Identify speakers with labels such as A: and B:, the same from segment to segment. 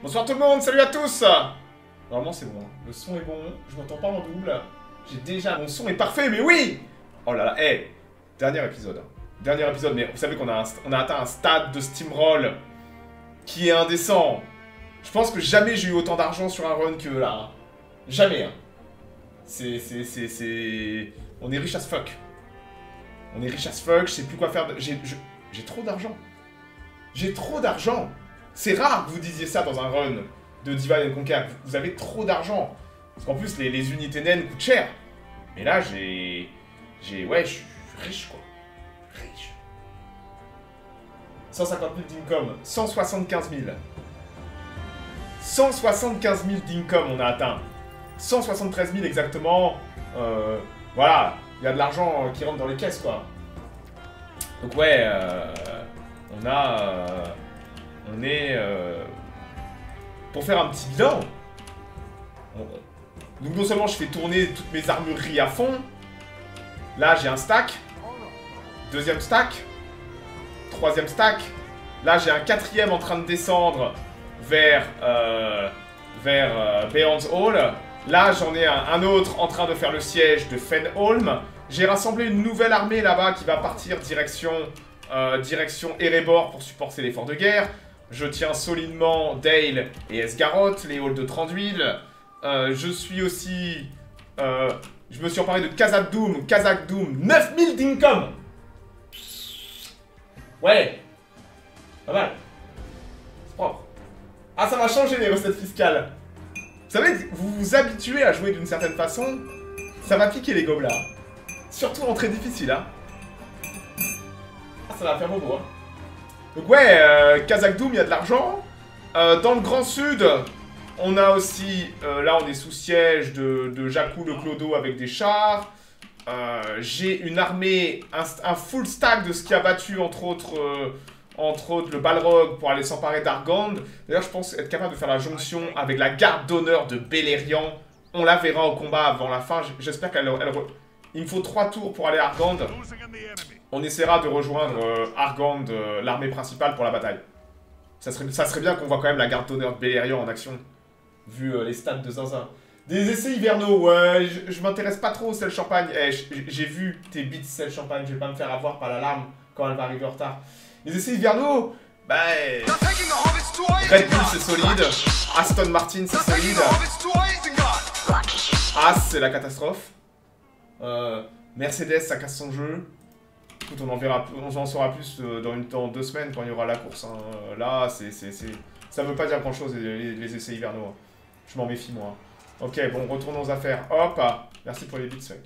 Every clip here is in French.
A: Bonsoir tout le monde, salut à tous. Normalement c'est bon, hein. Le son est bon, je m'entends pas en double. J'ai déjà... Mon son est parfait, mais oui. Oh là là, hey. Dernier épisode. Dernier épisode, mais vous savez qu'on a, on a atteint un stade de Steamroll qui est indécent. Je pense que jamais j'ai eu autant d'argent sur un run que là. Jamais, hein. On est riche as fuck. On est riche as fuck, je sais plus quoi faire. J'ai trop d'argent. J'ai trop d'argent. C'est rare que vous disiez ça dans un run de Divide and Conquer. Vous avez trop d'argent. Parce qu'en plus, les unités naines coûtent cher. Mais là, ouais, je suis riche, quoi. Riche. 150 000 d'income. 175 000. 175 000 d'income, on a atteint. 173 000 exactement. Voilà. Il y a de l'argent qui rentre dans les caisses, quoi. Donc, ouais, on est... pour faire un petit bilan, donc non seulement je fais tourner toutes mes armureries à fond, là j'ai un stack, deuxième stack, troisième stack, là j'ai un quatrième en train de descendre vers Beorn's Hall, là j'en ai un autre en train de faire le siège de Fenholm, j'ai rassemblé une nouvelle armée là-bas qui va partir direction Erebor pour supporter l'effort de guerre. Je tiens solidement Dale et Esgaroth, les halls de Thranduil. Je suis aussi... je me suis emparé de Khazad Dûm. 9000 d'income. Ouais. Pas mal. C'est propre. Ah, ça va changer les recettes fiscales. Vous savez, vous vous habituez à jouer d'une certaine façon, ça va piquer les gobelins. Surtout en très difficile, hein. Ah, ça va faire bobo, hein. Donc ouais, Khazad Dûm, il y a de l'argent. Dans le Grand Sud, on a aussi... là, on est sous siège de Jakku le Clodo avec des chars. J'ai une armée, un full stack de ce qui a battu, entre autres le Balrog pour aller s'emparer d'Argand. D'ailleurs, je pense être capable de faire la jonction avec la garde d'honneur de Beleriand. On la verra au combat avant la fin. J'espère qu'elle... Il me faut 3 tours pour aller à Argand. On essaiera de rejoindre Argand, l'armée principale pour la bataille. Ça serait bien qu'on voit quand même la garde d'honneur de Beleriand en action, vu les stats de Zinzin. Des essais hivernaux, ouais, je m'intéresse pas trop au sel champagne. Eh, j'ai vu tes bits sel champagne, je vais pas me faire avoir par l'alarme quand elle va arriver en retard. Les essais hivernaux, bah... Red Bull c'est solide, Aston Martin c'est solide, As c'est la catastrophe, Mercedes ça casse son jeu. Écoute, on en saura plus dans 2 semaines quand il y aura la course. Hein. Là, ça veut pas dire grand chose les essais hivernaux. Hein. Je m'en méfie moi. Ok, bon, retournons aux affaires. Hop, merci pour les bits sec.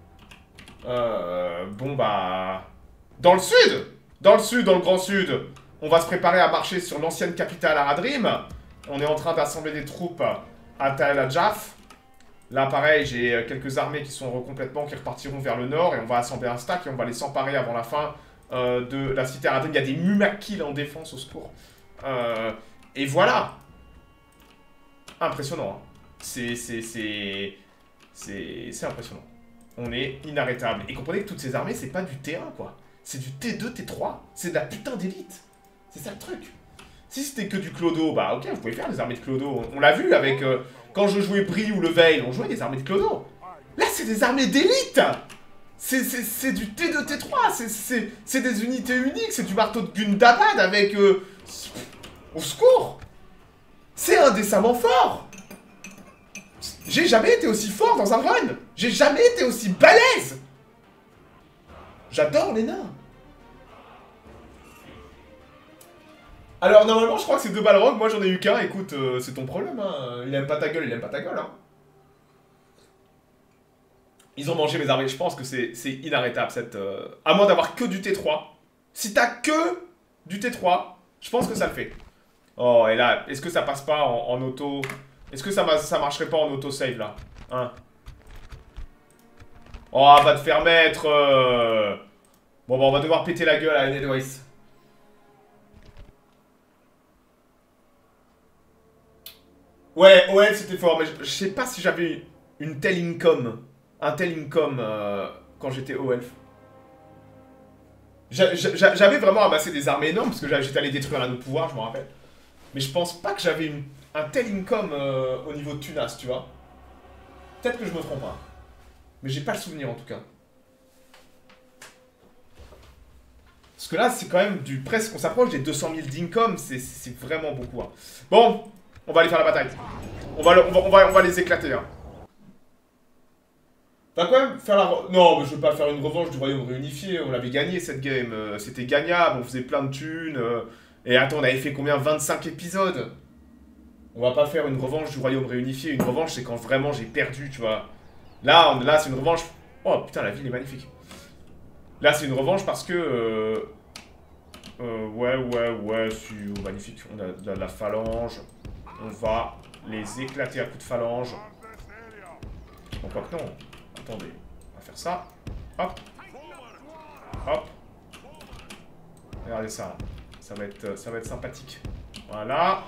A: Bon bah, dans le sud, dans le Grand Sud, on va se préparer à marcher sur l'ancienne capitale Aradrim. On est en train d'assembler des troupes à Tal Ajaf. Là, pareil, j'ai quelques armées qui sont qui repartiront vers le nord, et on va assembler un stack, et on va les s'emparer avant la fin de la cité Aradrim. Il y a des Mumakil en défense, au secours. Et voilà. Impressionnant, hein. C'est impressionnant. On est inarrêtable. Et comprenez que toutes ces armées, c'est pas du T1, quoi. C'est du T2, T3. C'est de la putain d'élite. C'est ça le truc. Si c'était que du Clodo, bah ok, vous pouvez faire des armées de Clodo. On l'a vu avec... quand je jouais Brie ou le Veil, on jouait des armées de Clodo. Là, c'est des armées d'élite. C'est du T2, T3. C'est des unités uniques. C'est du marteau de Gundabad avec... au secours. C'est indécemment fort. J'ai jamais été aussi fort dans un run. J'ai jamais été aussi balèze. J'adore les nains. Alors, normalement, je crois que c'est 2 Balrogs. Moi, j'en ai eu qu'un. Écoute, c'est ton problème, hein. Il aime pas ta gueule, il aime pas ta gueule, hein. Ils ont mangé mes armées. Je pense que c'est inarrêtable, cette... À moins d'avoir que du T3. Si t'as que du T3, je pense que ça le fait. Oh, et là, est-ce que ça passe pas en auto... Est-ce que ça marcherait pas en auto-save, là? Hein? Oh, va te faire mettre... Bon, bah, on va devoir péter la gueule à Edelweiss. Ouais, ouais, c'était fort, mais je sais pas si j'avais une telle income. Un tel income quand j'étais au Elf. J'avais vraiment amassé des armées énormes, parce que j'étais allé détruire l'anneau de pouvoir, je me rappelle. Mais je pense pas que j'avais un tel income au niveau de Tunas, tu vois. Peut-être que je me trompe, hein. Mais j'ai pas le souvenir en tout cas. Parce que là, c'est quand même du presque... On s'approche des 200 000 d'income, c'est vraiment beaucoup. Hein. Bon, on va aller faire la bataille. On va les éclater. Hein. On va quand même faire la... Non, mais je veux pas faire une revanche du royaume réunifié. On l'avait gagné cette game. C'était gagnable, on faisait plein de thunes. Et attends, on avait fait combien? 25 épisodes. On va pas faire une revanche du royaume réunifié. Une revanche, c'est quand vraiment j'ai perdu, tu vois. Là c'est une revanche... Oh putain, la ville est magnifique. Là, c'est une revanche parce que... ouais, c'est magnifique. On a de la phalange. On va les éclater à coups de phalange. Bon, quoi que non. Attendez, on va faire ça. Hop. Hop. Regardez ça. Ça va être sympathique. Voilà.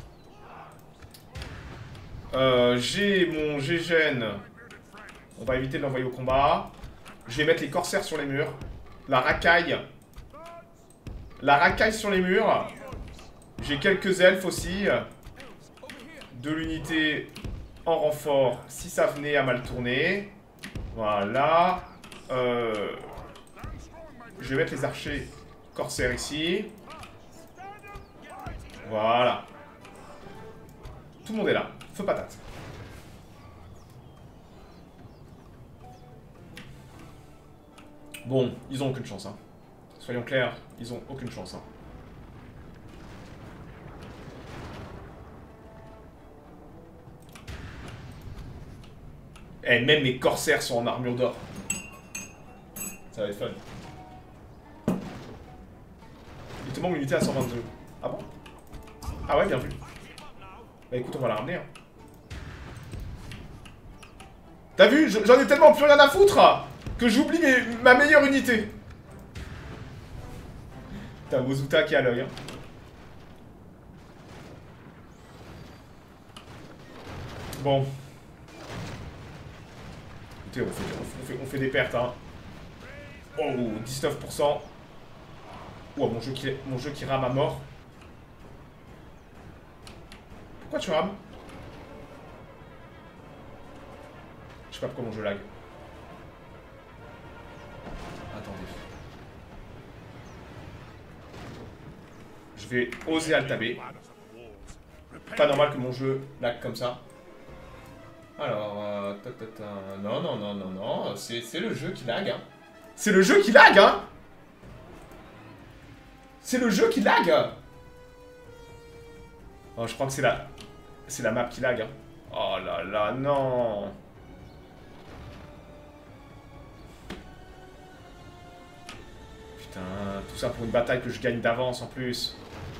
A: J'ai mon Gégène. On va éviter de l'envoyer au combat. Je vais mettre les corsaires sur les murs. La racaille. La racaille sur les murs. J'ai quelques elfes aussi. De l'unité en renfort si ça venait à mal tourner. Voilà. Je vais mettre les archers corsaires ici. Voilà. Tout le monde est là. Feu patate. Bon, ils ont aucune chance, hein. Soyons clairs, ils ont aucune chance, hein. Eh, même mes corsaires sont en armure d'or. Ça va être fun. Il te manque une unité à 122. Ah bon? Ah ouais, bien vu. Bah écoute, on va la ramener, hein. T'as vu? J'en ai tellement plus rien à foutre que j'oublie ma meilleure unité. T'as Wozuta qui est à l'œil, hein. Bon. Écoutez, on fait des pertes, hein. Oh, 19%. Oh, mon jeu qui rame à mort. Pourquoi tu rames? Je sais pas pourquoi mon jeu lag. Attendez. Je vais oser altaber. Pas normal que mon jeu lag comme ça. Alors, non, c'est le jeu qui lag, hein. C'est le jeu qui lag, hein. C'est le jeu qui lag. Oh, je crois que c'est la map qui lag, hein. Oh là là, non. Putain, tout ça pour une bataille que je gagne d'avance en plus.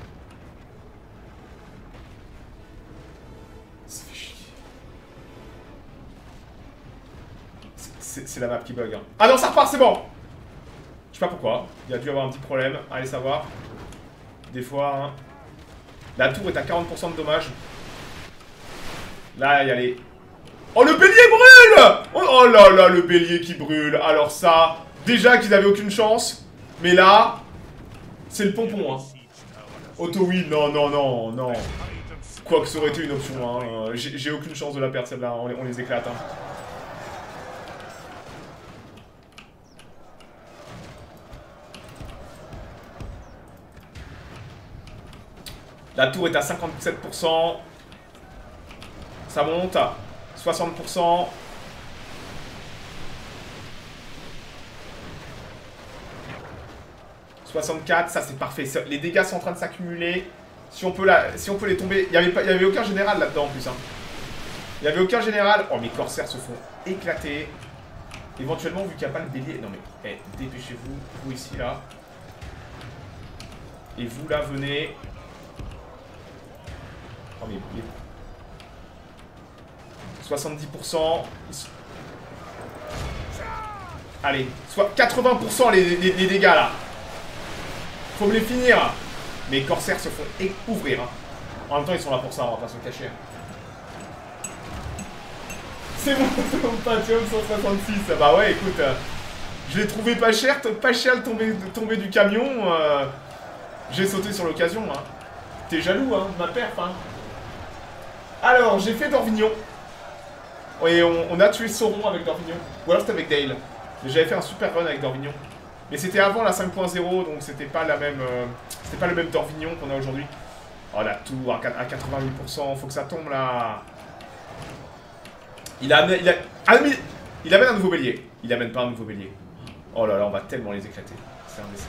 A: C'est la map qui bug, hein. Ah non, ça repart, c'est bon. Je sais pas pourquoi. Il y a dû avoir un petit problème. Allez savoir. Des fois, hein. La tour est à 40% de dommages. Là, il y a les... Oh, le bélier brûle! Oh là là, le bélier qui brûle. Alors ça, déjà qu'ils avaient aucune chance. Mais là, c'est le pompon, hein. Auto-wheel, non. Quoi que ça aurait été une option, hein. J'ai aucune chance de la perdre, celle-là. On les éclate, hein. La tour est à 57%. Ça monte à 60%. « 64, ça c'est parfait. Les dégâts sont en train de s'accumuler. Si on peut les tomber... Il y avait aucun général là-dedans en plus. Hein. Il n'y avait aucun général. Oh, mes corsaires se font éclater. Éventuellement, vu qu'il n'y a pas le bélier... Non mais, dépêchez-vous. Vous ici, là. Et vous, là, venez... Oh, mais... 70%. Allez, soit 80% les dégâts, là. Faut me les finir. Mes corsaires se font ouvrir. Hein. En même temps, ils sont là pour ça, on va pas se cacher. C'est mon Pentium 166. Bah ouais, écoute, je l'ai trouvé pas cher de tomber du camion. J'ai sauté sur l'occasion. Hein. T'es jaloux, hein, de ma perf, hein. Alors, j'ai fait Dorvignon. Et on a tué Sauron avec Dorvignon. Ou alors c'était avec Dale. J'avais fait un super run avec Dorvignon. Mais c'était avant la 5.0, donc c'était pas la même... c'était pas le même Dorvignon qu'on a aujourd'hui. Oh, la tour à 88%, faut que ça tombe, là. Il amène un nouveau bélier. Il amène pas un nouveau bélier. Oh là là, on va tellement les éclater. C'est indécent.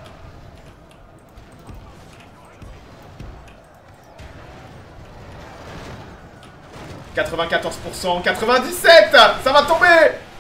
A: « 94%, 97 ! Ça va tomber!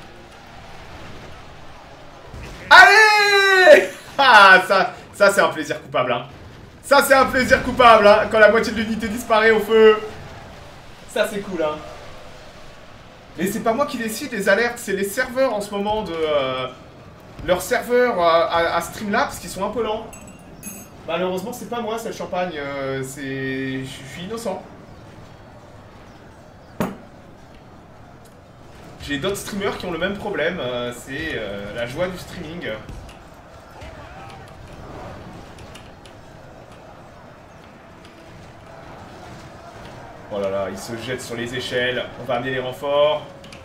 A: Allez! Ah, ça c'est un plaisir coupable, hein. Ça c'est un plaisir coupable, hein, quand la moitié de l'unité disparaît au feu. Ça c'est cool, hein. Mais c'est pas moi qui décide les alertes, c'est les serveurs en ce moment de... leurs serveurs à Streamlabs qui sont un peu lents. Malheureusement c'est pas moi, c'est le champagne, c'est... Je suis innocent. J'ai d'autres streamers qui ont le même problème, c'est la joie du streaming. Oh là là, il se jette sur les échelles, on va amener les renforts.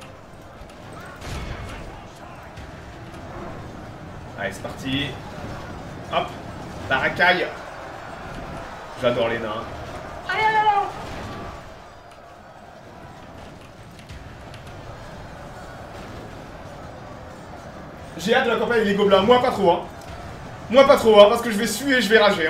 A: Allez, c'est parti. Hop, la racaille. J'adore les nains. Allez, allez, allez. J'ai hâte de la campagne avec les gobelins. Moi, pas trop, hein. Moi, pas trop, hein, parce que je vais suer et je vais rager, hein.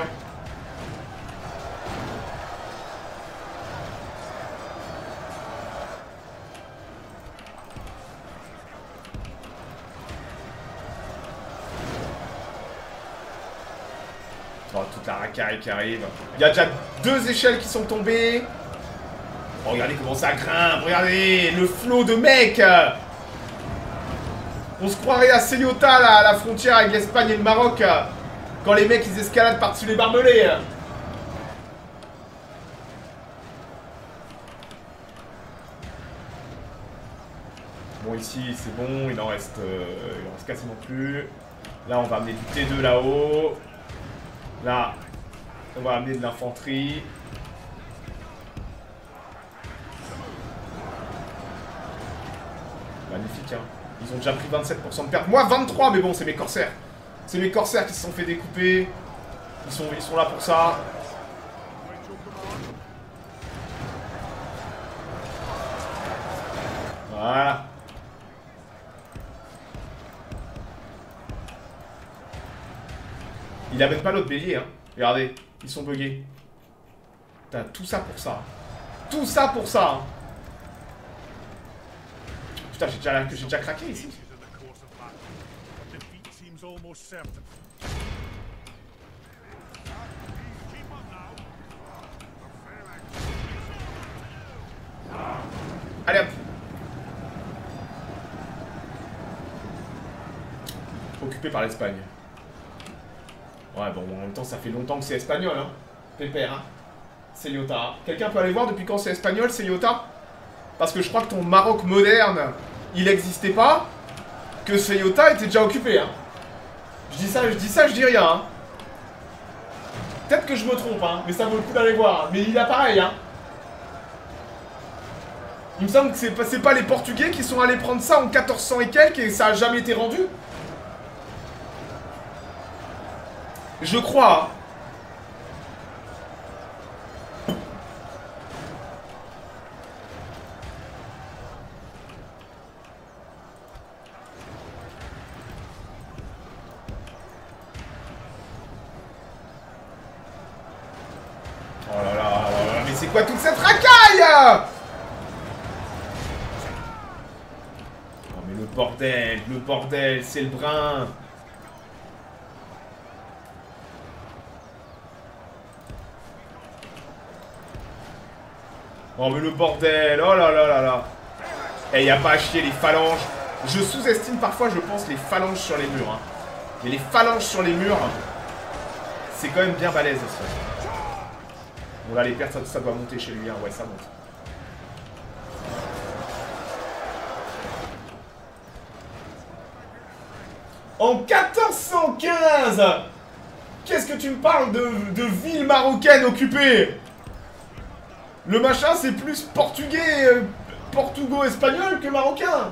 A: Oh, toute la racaille qui arrive. Il y a déjà 2 échelles qui sont tombées. Oh, regardez comment ça grimpe. Regardez le flot de mecs. On se croirait à Ceuta, là, à la frontière avec l'Espagne et le Maroc, quand les mecs ils escaladent par-dessus les barbelés. Bon, ici c'est bon, il en reste quasiment plus. Là on va amener du T2 là-haut. Là on va amener de l'infanterie. Magnifique, hein. Ils ont déjà pris 27% de perte. Moi, 23, mais bon, c'est mes corsaires. C'est mes corsaires qui se sont fait découper. Ils sont là pour ça. Voilà. Il amène pas l'autre bélier, hein. Regardez, ils sont buggés. Putain, tout ça pour ça. Tout ça pour ça, hein. Putain, j'ai déjà craqué ici. Allez hop. Occupé par l'Espagne. Ouais, bon, en même temps, ça fait longtemps que c'est espagnol, hein. Pépère, hein. Ceuta. Quelqu'un peut aller voir depuis quand c'est espagnol, Ceuta? Parce que je crois que ton Maroc moderne, il n'existait pas, que Ceuta était déjà occupé, hein. Je dis ça, je dis rien, hein. Peut-être que je me trompe, hein, mais ça vaut le coup d'aller voir. Mais il a pareil, hein. Il me semble que c'est pas les Portugais qui sont allés prendre ça en 1400 et quelques et ça a jamais été rendu. Je crois, hein. Oh là là, mais c'est quoi toute cette racaille? Oh mais le bordel, c'est le brin. Oh mais le bordel, oh là là là là. Eh, y a pas à chier les phalanges. Je sous-estime parfois, je pense, les phalanges sur les murs, hein. Mais les phalanges sur les murs, c'est quand même bien balèze aussi. Bon là les pertes ça doit monter chez lui, hein. Ouais ça monte. En 1415 Qu'est-ce que tu me parles de ville marocaine occupée? Le machin, c'est plus portugais, portugo-espagnol que marocain.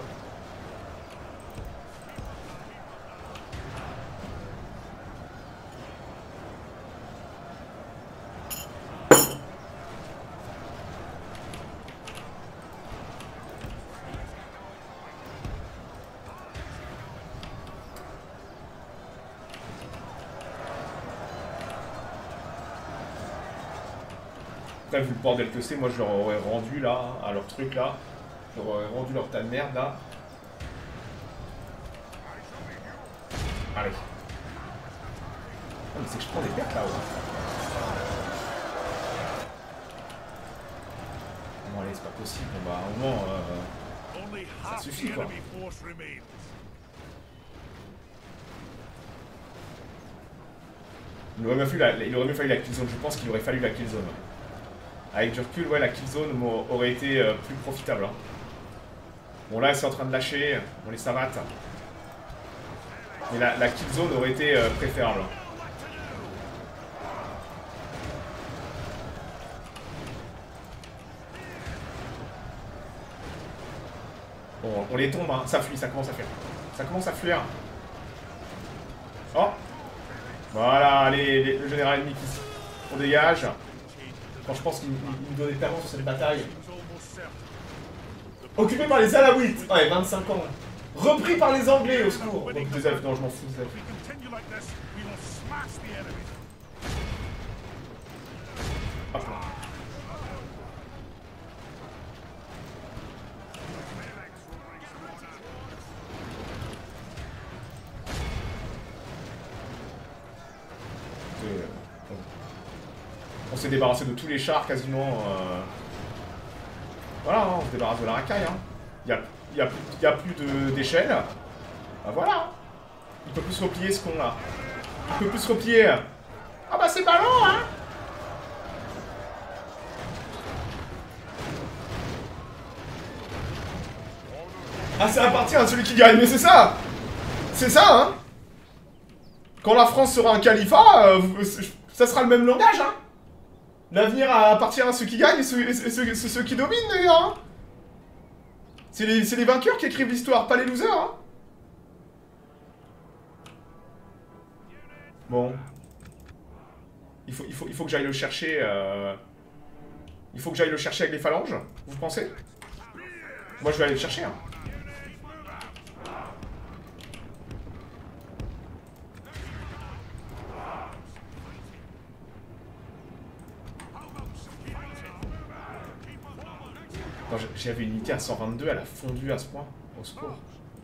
A: Vu le bordel que c'est, moi je leur aurais rendu là, à leur truc là. Je leur aurais rendu leur tas de merde là. Allez. Oh, mais c'est que je prends des pertes là, ouais. Bon allez, c'est pas possible, bon bah à un moment, ça suffit quoi. Il aurait mieux fallu la killzone, je pense qu'il aurait fallu la killzone. Avec du recul, ouais, la killzone aurait été plus profitable. Hein. Bon, là, c'est en train de lâcher. On les savate. Mais la killzone aurait été préférable. Bon, on les tombe, hein. Ça fuit, ça commence à fuir. Ça commence à fuir. Oh! Voilà, le général ennemi qui on dégage. Quand je pense qu'il nous donnait tellement sur cette bataille. Occupé par les Alaouites. Ouais, 25 ans. Repris par les Anglais, au secours. Donc, des elfes, non, je m'en fous des elfes. Hop là. On s'est débarrassé de tous les chars quasiment. Voilà, hein, on se débarrasse de la racaille. Hein. Il y a plus d'échelle. Bah voilà. Il peut plus se replier ce con là. Il peut plus se replier. Ah bah c'est ballon hein. Ah ça appartient à celui qui gagne, mais c'est ça. C'est ça hein. Quand la France sera un califat, ça sera le même langage hein. L'avenir appartient à ceux qui gagnent et ceux qui dominent, d'ailleurs. Hein. C'est les vainqueurs qui écrivent l'histoire, pas les losers. Hein. Bon. Il faut que j'aille le chercher. Il faut que j'aille le chercher avec les phalanges, vous pensez? Moi, je vais aller le chercher. Hein. J'avais une unité à 122, elle a fondu à ce point. Au secours.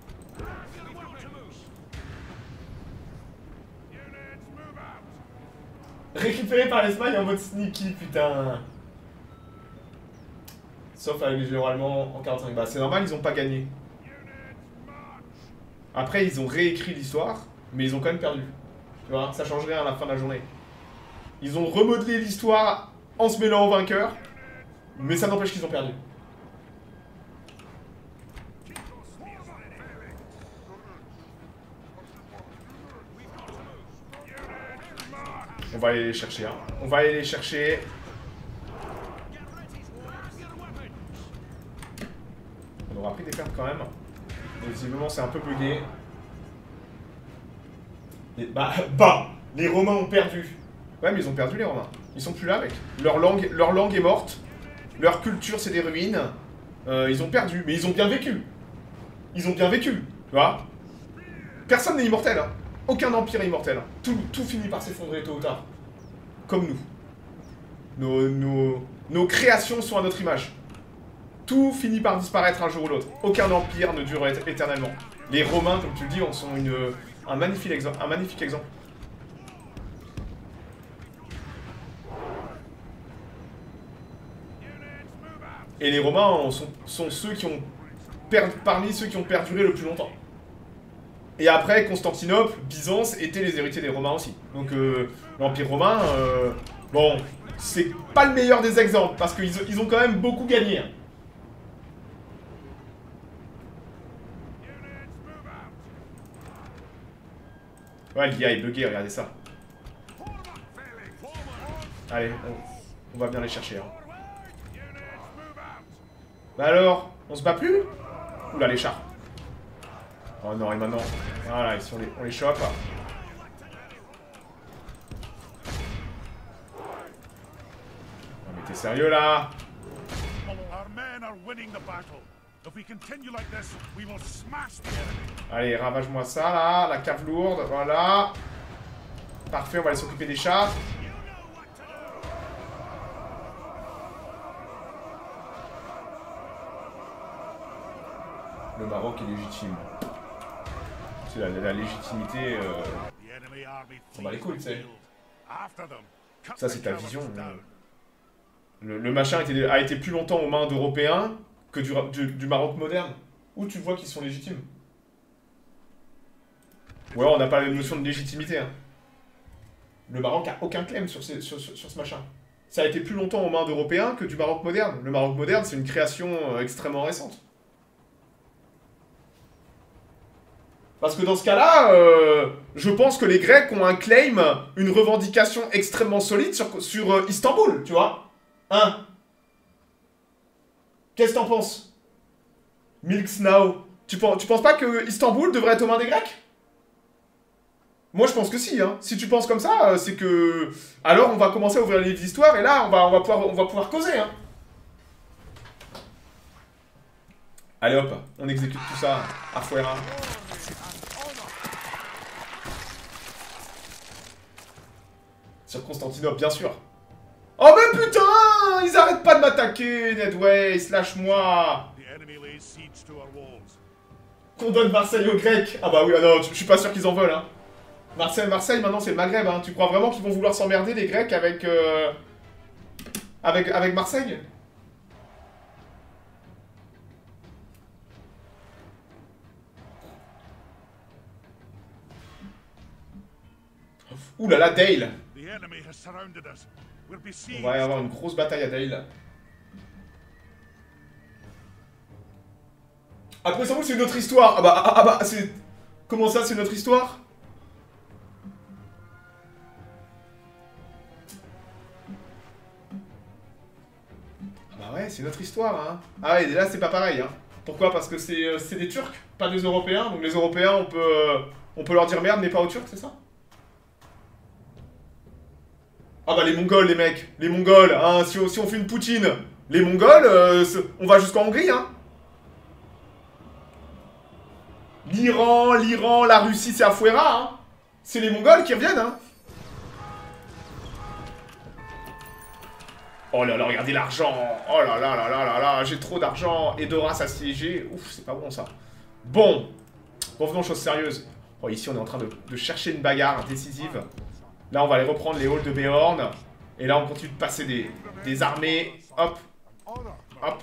A: Récupéré par l'Espagne en mode sneaky, putain. Sauf avec les généraux allemands en 45. Bah c'est normal, ils ont pas gagné. Après, ils ont réécrit l'histoire, mais ils ont quand même perdu. Tu vois, ça change rien à la fin de la journée. Ils ont remodelé l'histoire en se mêlant aux vainqueurs, mais ça n'empêche qu'ils ont perdu. On va aller les chercher, hein. On va aller les chercher. On aura pris des pertes quand même. Mais visiblement, c'est un peu bugué. Et les Romains ont perdu. Ouais, mais ils ont perdu les Romains. Ils sont plus là, mec. Leur langue est morte. Leur culture, c'est des ruines. Ils ont perdu, mais ils ont bien vécu. Ils ont bien vécu, tu vois. Personne n'est immortel, hein. Aucun empire est immortel. Tout finit par s'effondrer tôt ou tard. Comme nous. Nos créations sont à notre image. Tout finit par disparaître un jour ou l'autre. Aucun empire ne dure éternellement. Les Romains, comme tu le dis, en sont un magnifique exemple. Et les Romains sont ceux qui ont parmi ceux qui ont perduré le plus longtemps. Et après, Constantinople, Byzance étaient les héritiers des Romains aussi. Donc l'Empire romain, bon, c'est pas le meilleur des exemples, parce qu'ils ont quand même beaucoup gagné. Ouais, l'IA est buggée, regardez ça. Allez, on va bien les chercher. Hein. Bah alors, on se bat plus? Oula, les chars. Oh non, et maintenant... Voilà, ici on les chope. Non mais t'es sérieux là? Allez, ravage-moi ça là, la cave lourde, voilà. Parfait, on va aller s'occuper des chars. Le Maroc est légitime. C'est la légitimité... On va les couilles, tu sais. Ça, c'est ta vision. Le machin a été plus longtemps aux mains d'Européens que du Maroc moderne. Où tu vois qu'ils sont légitimes. Ou alors on n'a pas la notion de légitimité. Hein. Le Maroc a aucun claim sur ce machin. Ça a été plus longtemps aux mains d'Européens que du Maroc moderne. Le Maroc moderne, c'est une création extrêmement récente. Parce que dans ce cas-là, je pense que les Grecs ont un claim, une revendication extrêmement solide sur Istanbul, tu vois. Hein? Qu'est-ce que t'en penses? Milks now. Tu penses pas que Istanbul devrait être aux mains des Grecs? Moi, je pense que si, hein. Si tu penses comme ça, c'est que... Alors, on va commencer à ouvrir les livres d'histoire, et là, on va pouvoir causer, hein. Allez, hop, on exécute tout ça à Fouera. Sur Constantinople, bien sûr. Oh mais putain! Ils arrêtent pas de m'attaquer, Nedways, lâche-moi! Qu'on donne Marseille aux Grecs. Ah bah oui, ah non, je suis pas sûr qu'ils en veulent, hein. Marseille, maintenant c'est le Maghreb, hein. Tu crois vraiment qu'ils vont vouloir s'emmerder, les Grecs, avec Marseille? Ouh là là, Dale! On va y avoir une grosse bataille à Dale. Après ça, c'est une autre histoire. Ah bah, c'est... Comment ça, c'est notre histoire? Bah ouais, c'est notre histoire, hein. Ah ouais, et là, c'est pas pareil, hein. Pourquoi? Parce que c'est des Turcs, pas des Européens. Donc les Européens, on peut leur dire merde, mais pas aux Turcs, c'est ça? Ah bah les Mongols, les mecs. Les Mongols, hein. Si on fait une poutine, les Mongols, on va jusqu'en Hongrie, hein. L'Iran, la Russie, c'est à Fouera, hein. C'est les Mongols qui reviennent, hein. Oh là là, regardez l'argent. Oh là là là là là là, j'ai trop d'argent. Edoras assiégé. Ouf, c'est pas bon ça. Bon, revenons aux choses sérieuses. Oh, ici, on est en train de chercher une bagarre décisive. Là, on va aller reprendre les halls de Béorn. Et là, on continue de passer des armées. Hop. Hop.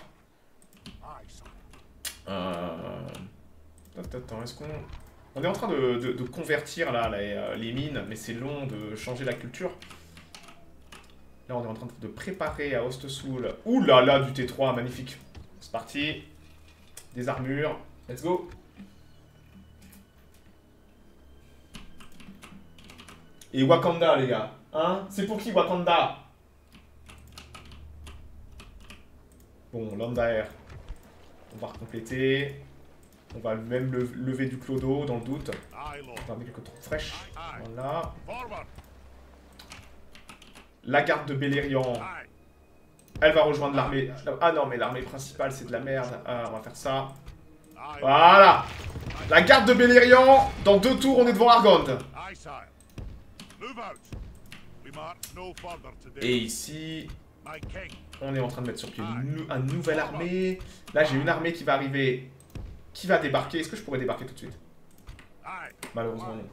A: Attends, est-ce qu'on... On est en train de convertir là les mines, mais c'est long de changer la culture. Là, on est en train de préparer à Ostsoul. Ouh là là, du T3, magnifique. C'est parti. Des armures. Let's go. Et Wakanda, les gars. Hein? C'est pour qui, Wakanda? Bon, Landair. On va recompléter. On va même lever du clodo, dans le doute. On va mettre quelques troupes fraîches. Voilà. La garde de Beleriand, elle va rejoindre l'armée... Ah non, mais l'armée principale, c'est de la merde. Ah, on va faire ça. Voilà. La garde de Beleriand, dans 2 tours, on est devant Argonde. Et ici, on est en train de mettre sur pied une nouvelle armée. Là, j'ai une armée qui va arriver, qui va débarquer. Est-ce que je pourrais débarquer tout de suite? Malheureusement, non.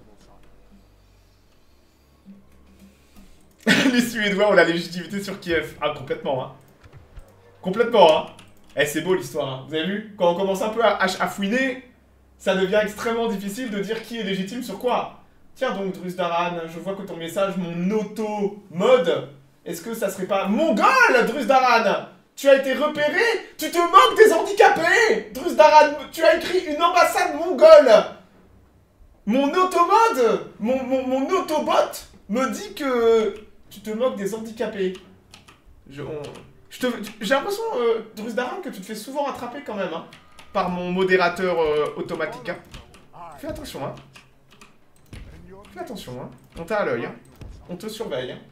A: Les Suédois ont la légitimité sur Kiev. Ah, complètement, hein. Complètement, hein. Eh, c'est beau l'histoire, hein. Vous avez vu? Quand on commence un peu à fouiner, ça devient extrêmement difficile de dire qui est légitime sur quoi. Tiens donc, Drusdaran, je vois que ton message, mon auto-mode, est-ce que ça serait pas... Mongol, Drusdaran! Tu as été repéré? Tu te moques des handicapés! Drusdaran, tu as écrit une ambassade mongole! Mon automode, mon autobot me dit que Tu te moques des handicapés. J'ai l'impression, Drus Daran, que tu te fais souvent rattraper quand même, hein, par mon modérateur automatique. Hein. Fais attention, hein. Fais attention, hein. On t'a à l'œil, hein. On te surveille, hein.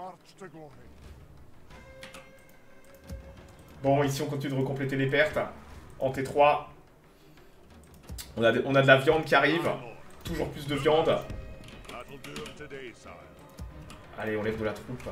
A: Bon, ici, on continue de recompléter les pertes. En T3. On a de la viande qui arrive. Toujours plus de viande. Allez, on lève de la troupe.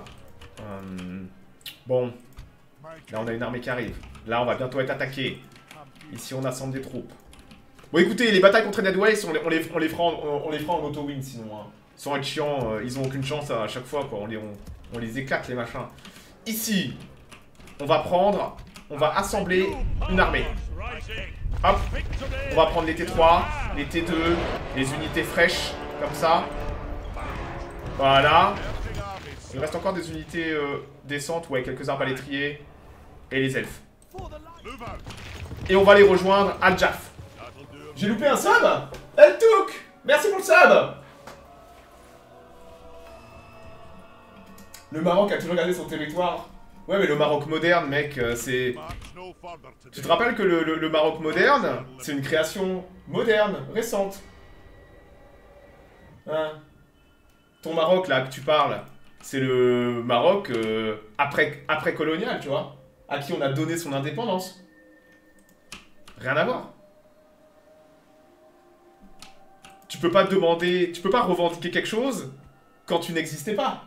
A: Bon. Là, on a une armée qui arrive. Là, on va bientôt être attaqué. Ici, on assemble des troupes. Bon, écoutez, les batailles contre Nedways, on les fera en auto-win, sinon. Hein. Sans être chiant, ils ont aucune chance à chaque fois, quoi. On les éclate, les machins. Ici, on va assembler une armée. Hop. On va prendre les T3, les T2, les unités fraîches, comme ça. Voilà. Il reste encore des unités décentes, ouais, quelques arbalétriers et les elfes. Et on va les rejoindre à Jaff. J'ai loupé un sub? El Touk! Merci pour le sub! Le Maroc a toujours gardé son territoire. Ouais, mais le Maroc moderne, mec, c'est... Tu te rappelles que le Maroc moderne, c'est une création moderne, récente. Hein? Ton Maroc, là, que tu parles, c'est le Maroc après-colonial, tu vois, à qui on a donné son indépendance. Rien à voir. Tu peux pas demander... Tu peux pas revendiquer quelque chose quand tu n'existais pas.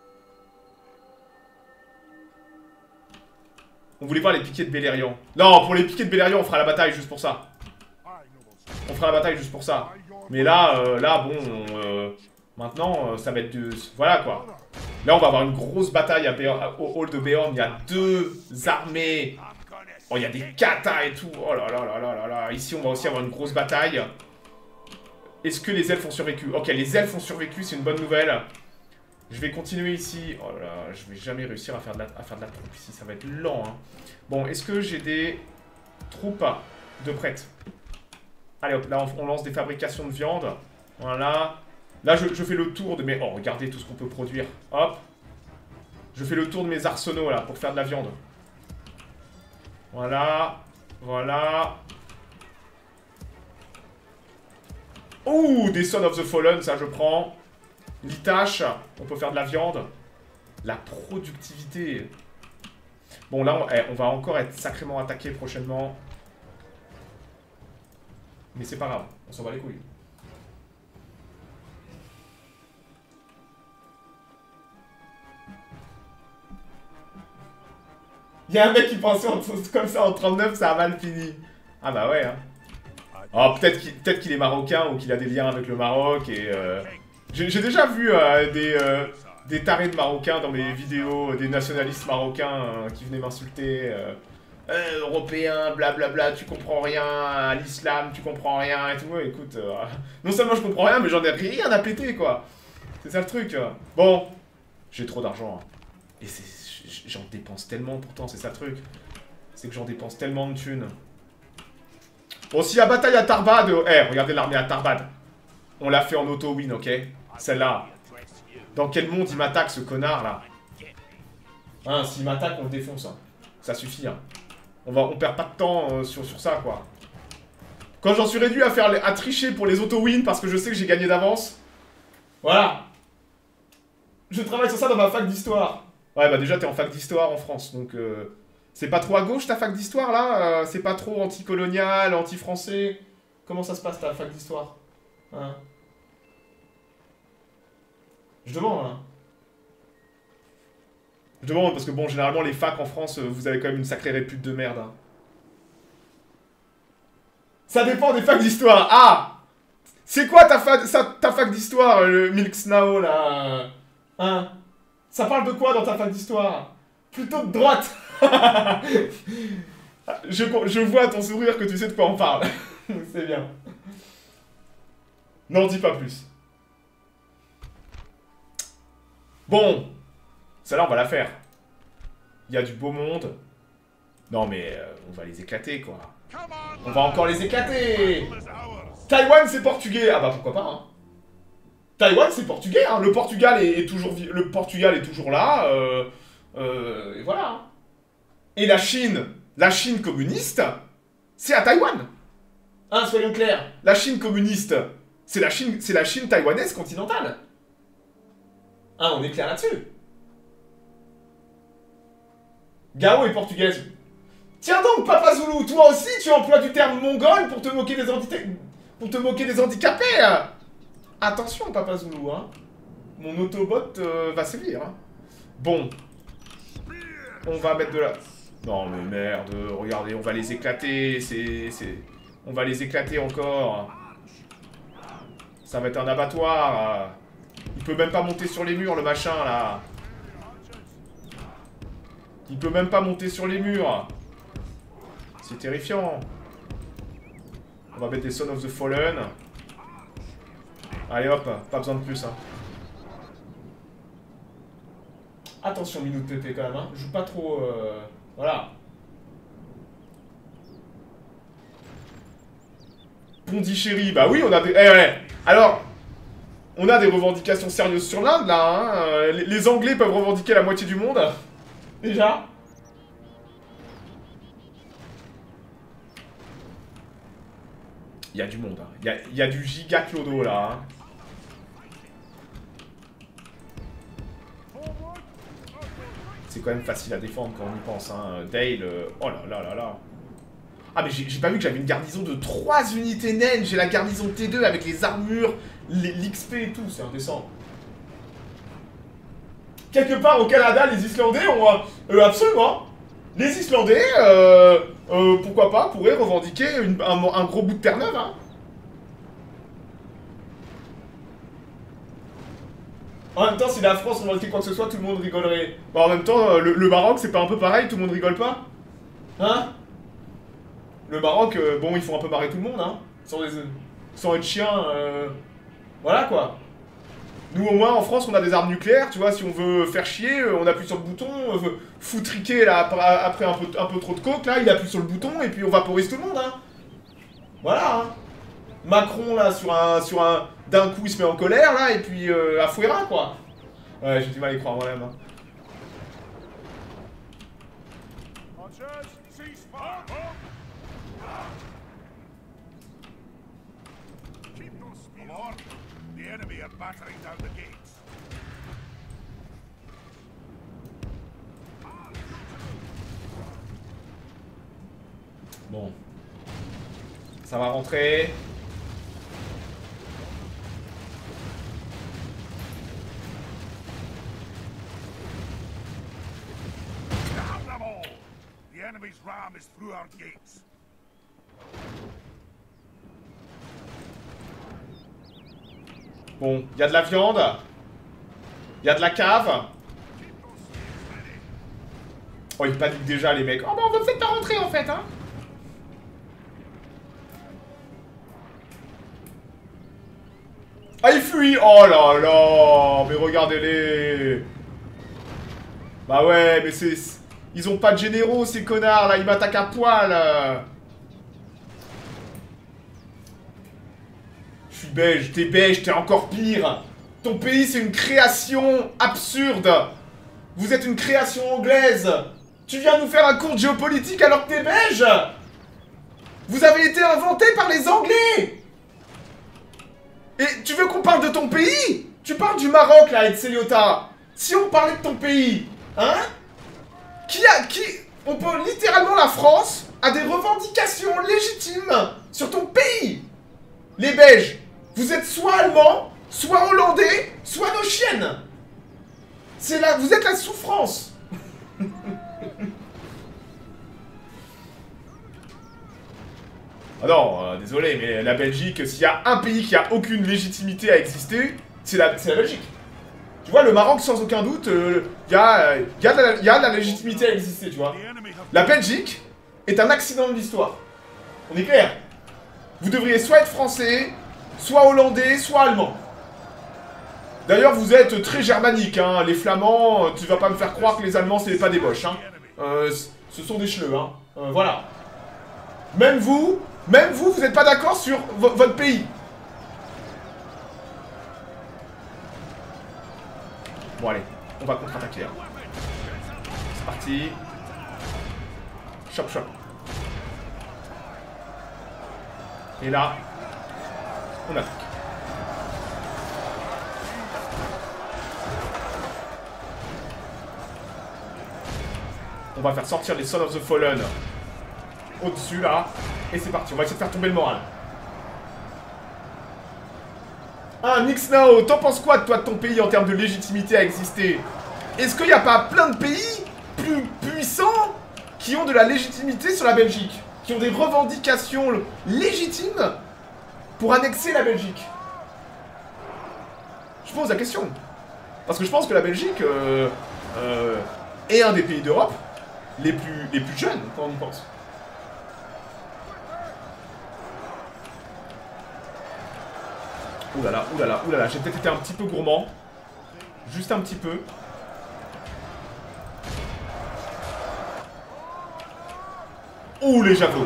A: On voulait voir les piquets de Beleriand. Non, pour les piquets de Beleriand, on fera la bataille juste pour ça. On fera la bataille juste pour ça. Mais là, bon... maintenant, ça va être de... Voilà, quoi. Là, on va avoir une grosse bataille au hall de Béorn. Il y a 2 armées. Oh, il y a des katas et tout. Oh là là là là là là. Ici, on va aussi avoir une grosse bataille. Est-ce que les elfes ont survécu? Ok, les elfes ont survécu, c'est une bonne nouvelle. Je vais continuer ici. Oh là là, je vais jamais réussir à faire de la troupe ici. Ça va être lent, hein. Bon, est-ce que j'ai des troupes de prêtes? Allez, hop, là, on lance des fabrications de viande. Voilà. Là, je fais le tour de mes... Oh, regardez tout ce qu'on peut produire. Hop. Je fais le tour de mes arsenaux, là, pour faire de la viande. Voilà. Voilà. Oh, des Son of the Fallen, ça, je prends. L'Itache, on peut faire de la viande. La productivité. Bon, là, on va encore être sacrément attaqué prochainement. Mais c'est pas grave, on s'en bat les couilles. Il y a un mec qui pensait comme ça en 39, ça a mal fini. Ah bah ouais, hein. Oh, peut-être qu'il est marocain ou qu'il a des liens avec le Maroc et... J'ai déjà vu des tarés de marocains dans mes vidéos, des nationalistes marocains qui venaient m'insulter. Européen, blablabla, tu comprends rien, à l'islam, tu comprends rien et tout. Ouais, écoute, non seulement je comprends rien, mais j'en ai rien à péter, quoi. C'est ça le truc. Bon, j'ai trop d'argent. Hein. Et j'en dépense tellement pourtant, c'est ça le truc. C'est que j'en dépense tellement de thunes. Bon, s'il y a bataille à Tarbad, regardez l'armée à Tarbad. On l'a fait en auto-win, ok? Celle-là. Dans quel monde il m'attaque, ce connard, là? Hein, s'il m'attaque, on le défonce. Hein. Ça suffit, hein. On perd pas de temps sur ça, quoi. Quand j'en suis réduit à tricher pour les auto-wins parce que je sais que j'ai gagné d'avance. Voilà. Je travaille sur ça dans ma fac d'histoire. Ouais, bah déjà, t'es en fac d'histoire en France, donc... c'est pas trop à gauche, ta fac d'histoire, là? C'est pas trop anti-colonial, anti-français? Comment ça se passe, ta fac d'histoire? Hein? Je demande, hein. Je demande, parce que bon, généralement, les facs en France, vous avez quand même une sacrée répute de merde. Hein. Ça dépend des facs d'histoire. Ah! C'est quoi ta fac d'histoire, le Milk Snao, là? Hein? Ça parle de quoi dans ta fac d'histoire? Plutôt de droite. Je vois à ton sourire que tu sais de quoi on parle. C'est bien. N'en dis pas plus. Bon. Celle-là, on va la faire. Il y a du beau monde. Non, mais on va les éclater, quoi. On va encore les éclater. Taïwan, c'est portugais. Ah bah, pourquoi pas, hein. Taïwan, c'est portugais, hein. Le Portugal est toujours, le Portugal est toujours là. Et voilà. Hein. Et la Chine communiste, c'est à Taïwan. Hein, soyons clairs. La Chine communiste, c'est la Chine taïwanaise continentale. Hein, on est clair là-dessus. Gao est portugaise. Tiens donc, Papa Zoulou, toi aussi, tu emploies du terme mongol pour te moquer des handicapés. Attention, Papa Zoulou, hein. Mon Autobot va sévir, hein. Bon. On va mettre de la... Non, mais merde, regardez, on va les éclater, On va les éclater encore. Ça va être un abattoir. Il peut même pas monter sur les murs, le machin, là. Il peut même pas monter sur les murs. C'est terrifiant. On va mettre des Son of the Fallen. Allez hop, pas besoin de plus. Hein. Attention, Minou de Pépé quand même. Hein. Joue pas trop... Voilà. Pondichéry, bah oui, on a des... ouais. Alors, on a des revendications sérieuses sur l'Inde, là. Hein. Les Anglais peuvent revendiquer la moitié du monde. Déjà. Il y a du monde. Hein. Il y a du giga clodo, là. Hein. C'est quand même facile à défendre quand on y pense. Hein. Dale, oh là là là là. Ah mais j'ai pas vu que j'avais une garnison de 3 unités naines. J'ai la garnison T2 avec les armures, l'XP et tout. C'est indécent. Quelque part au Canada, les Islandais ont... absolument. Les Islandais, pourquoi pas, pourraient revendiquer un gros bout de terre neuve. Hein. En même temps, si la France revendiquait quoi que ce soit, tout le monde rigolerait. Bon, en même temps, le Maroc, c'est pas un peu pareil, tout le monde rigole pas? Hein? Le Maroc, bon, ils font un peu marrer tout le monde, hein. Sans être chien, voilà, quoi. Nous, au moins, en France, on a des armes nucléaires, tu vois, si on veut faire chier, on appuie sur le bouton, foutriquer, là, après un peu trop de coke, là, il appuie sur le bouton, et puis on vaporise tout le monde, hein. Voilà, hein. Macron, là, sur un... D'un coup, il se met en colère, là, et puis à Fouera, quoi. Ouais, j'ai du mal à y croire moi-même. Hein. Bon. Ça va rentrer. Bon, il y a de la viande. Il y a de la cave. Oh, ils paniquent déjà, les mecs. Oh, bah, on va peut-être pas rentrer, en fait, hein. Ah, ils fuient. Oh là là. Mais regardez-les. Bah ouais, mais c'est... Ils ont pas de généraux, ces connards, là. Ils m'attaquent à poil. Je suis belge, t'es encore pire. Ton pays, c'est une création absurde. Vous êtes une création anglaise. Tu viens nous faire un cours de géopolitique alors que t'es belge. Vous avez été inventé par les Anglais. Et tu veux qu'on parle de ton pays? Tu parles du Maroc, là, et de Céliota. Si on parlait de ton pays, hein? On peut littéralement, la France a des revendications légitimes sur ton pays. Les Belges, vous êtes soit allemands, soit hollandais, soit nos chiennes. C'est là, vous êtes la souffrance. Ah non, désolé, mais la Belgique, s'il y a un pays qui a aucune légitimité à exister, c'est la Belgique. Tu vois, le Maroc, sans aucun doute, il y a de la légitimité à exister, tu vois. La Belgique est un accident de l'histoire. On est clair. Vous devriez soit être français, soit hollandais, soit allemand. D'ailleurs, vous êtes très germanique, hein. Les Flamands, tu vas pas me faire croire que les Allemands, c'est pas des boches, hein. Ce sont des chleux, hein. Voilà. Même vous, vous, vous êtes pas d'accord sur votre pays. Bon, allez, on va contre-attaquer. Hein. C'est parti. Chop, chop. Et là, on attaque. On va faire sortir les Sons of the Fallen au-dessus, là. Et c'est parti, on va essayer de faire tomber le moral. Ah, Nix Now, t'en penses quoi, toi, de ton pays, en termes de légitimité à exister? Est-ce qu'il n'y a pas plein de pays plus puissants qui ont de la légitimité sur la Belgique? Qui ont des revendications légitimes pour annexer la Belgique? Je pose la question. Parce que je pense que la Belgique est un des pays d'Europe les plus jeunes, quand on y pense. Oulala, oulala, oulala, j'ai peut-être été un petit peu gourmand. Juste un petit peu. Ouh, les javelots.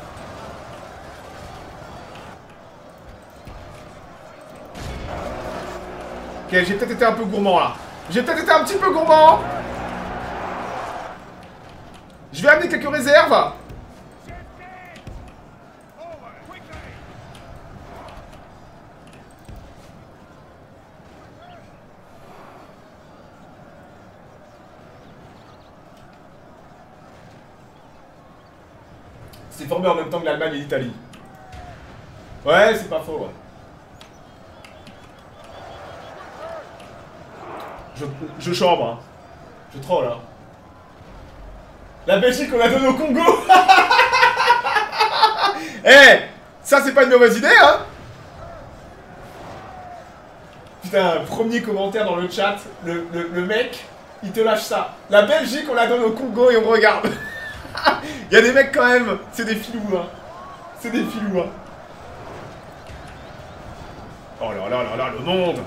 A: Ok, j'ai peut-être été un peu gourmand, là. J'ai peut-être été un petit peu gourmand. Je vais amener quelques réserves. C'est formé en même temps que l'Allemagne et l'Italie. Ouais, c'est pas faux, ouais. Je chambre, hein. Je troll, hein. La Belgique, on l'a donné au Congo. Eh, hey, ça, c'est pas une mauvaise idée, hein. Putain, premier commentaire dans le chat, le mec, il te lâche ça. La Belgique, on la donne au Congo et on regarde. Il y a des mecs quand même, c'est des filous, hein. C'est des filous, hein. Oh là là là là, le monde.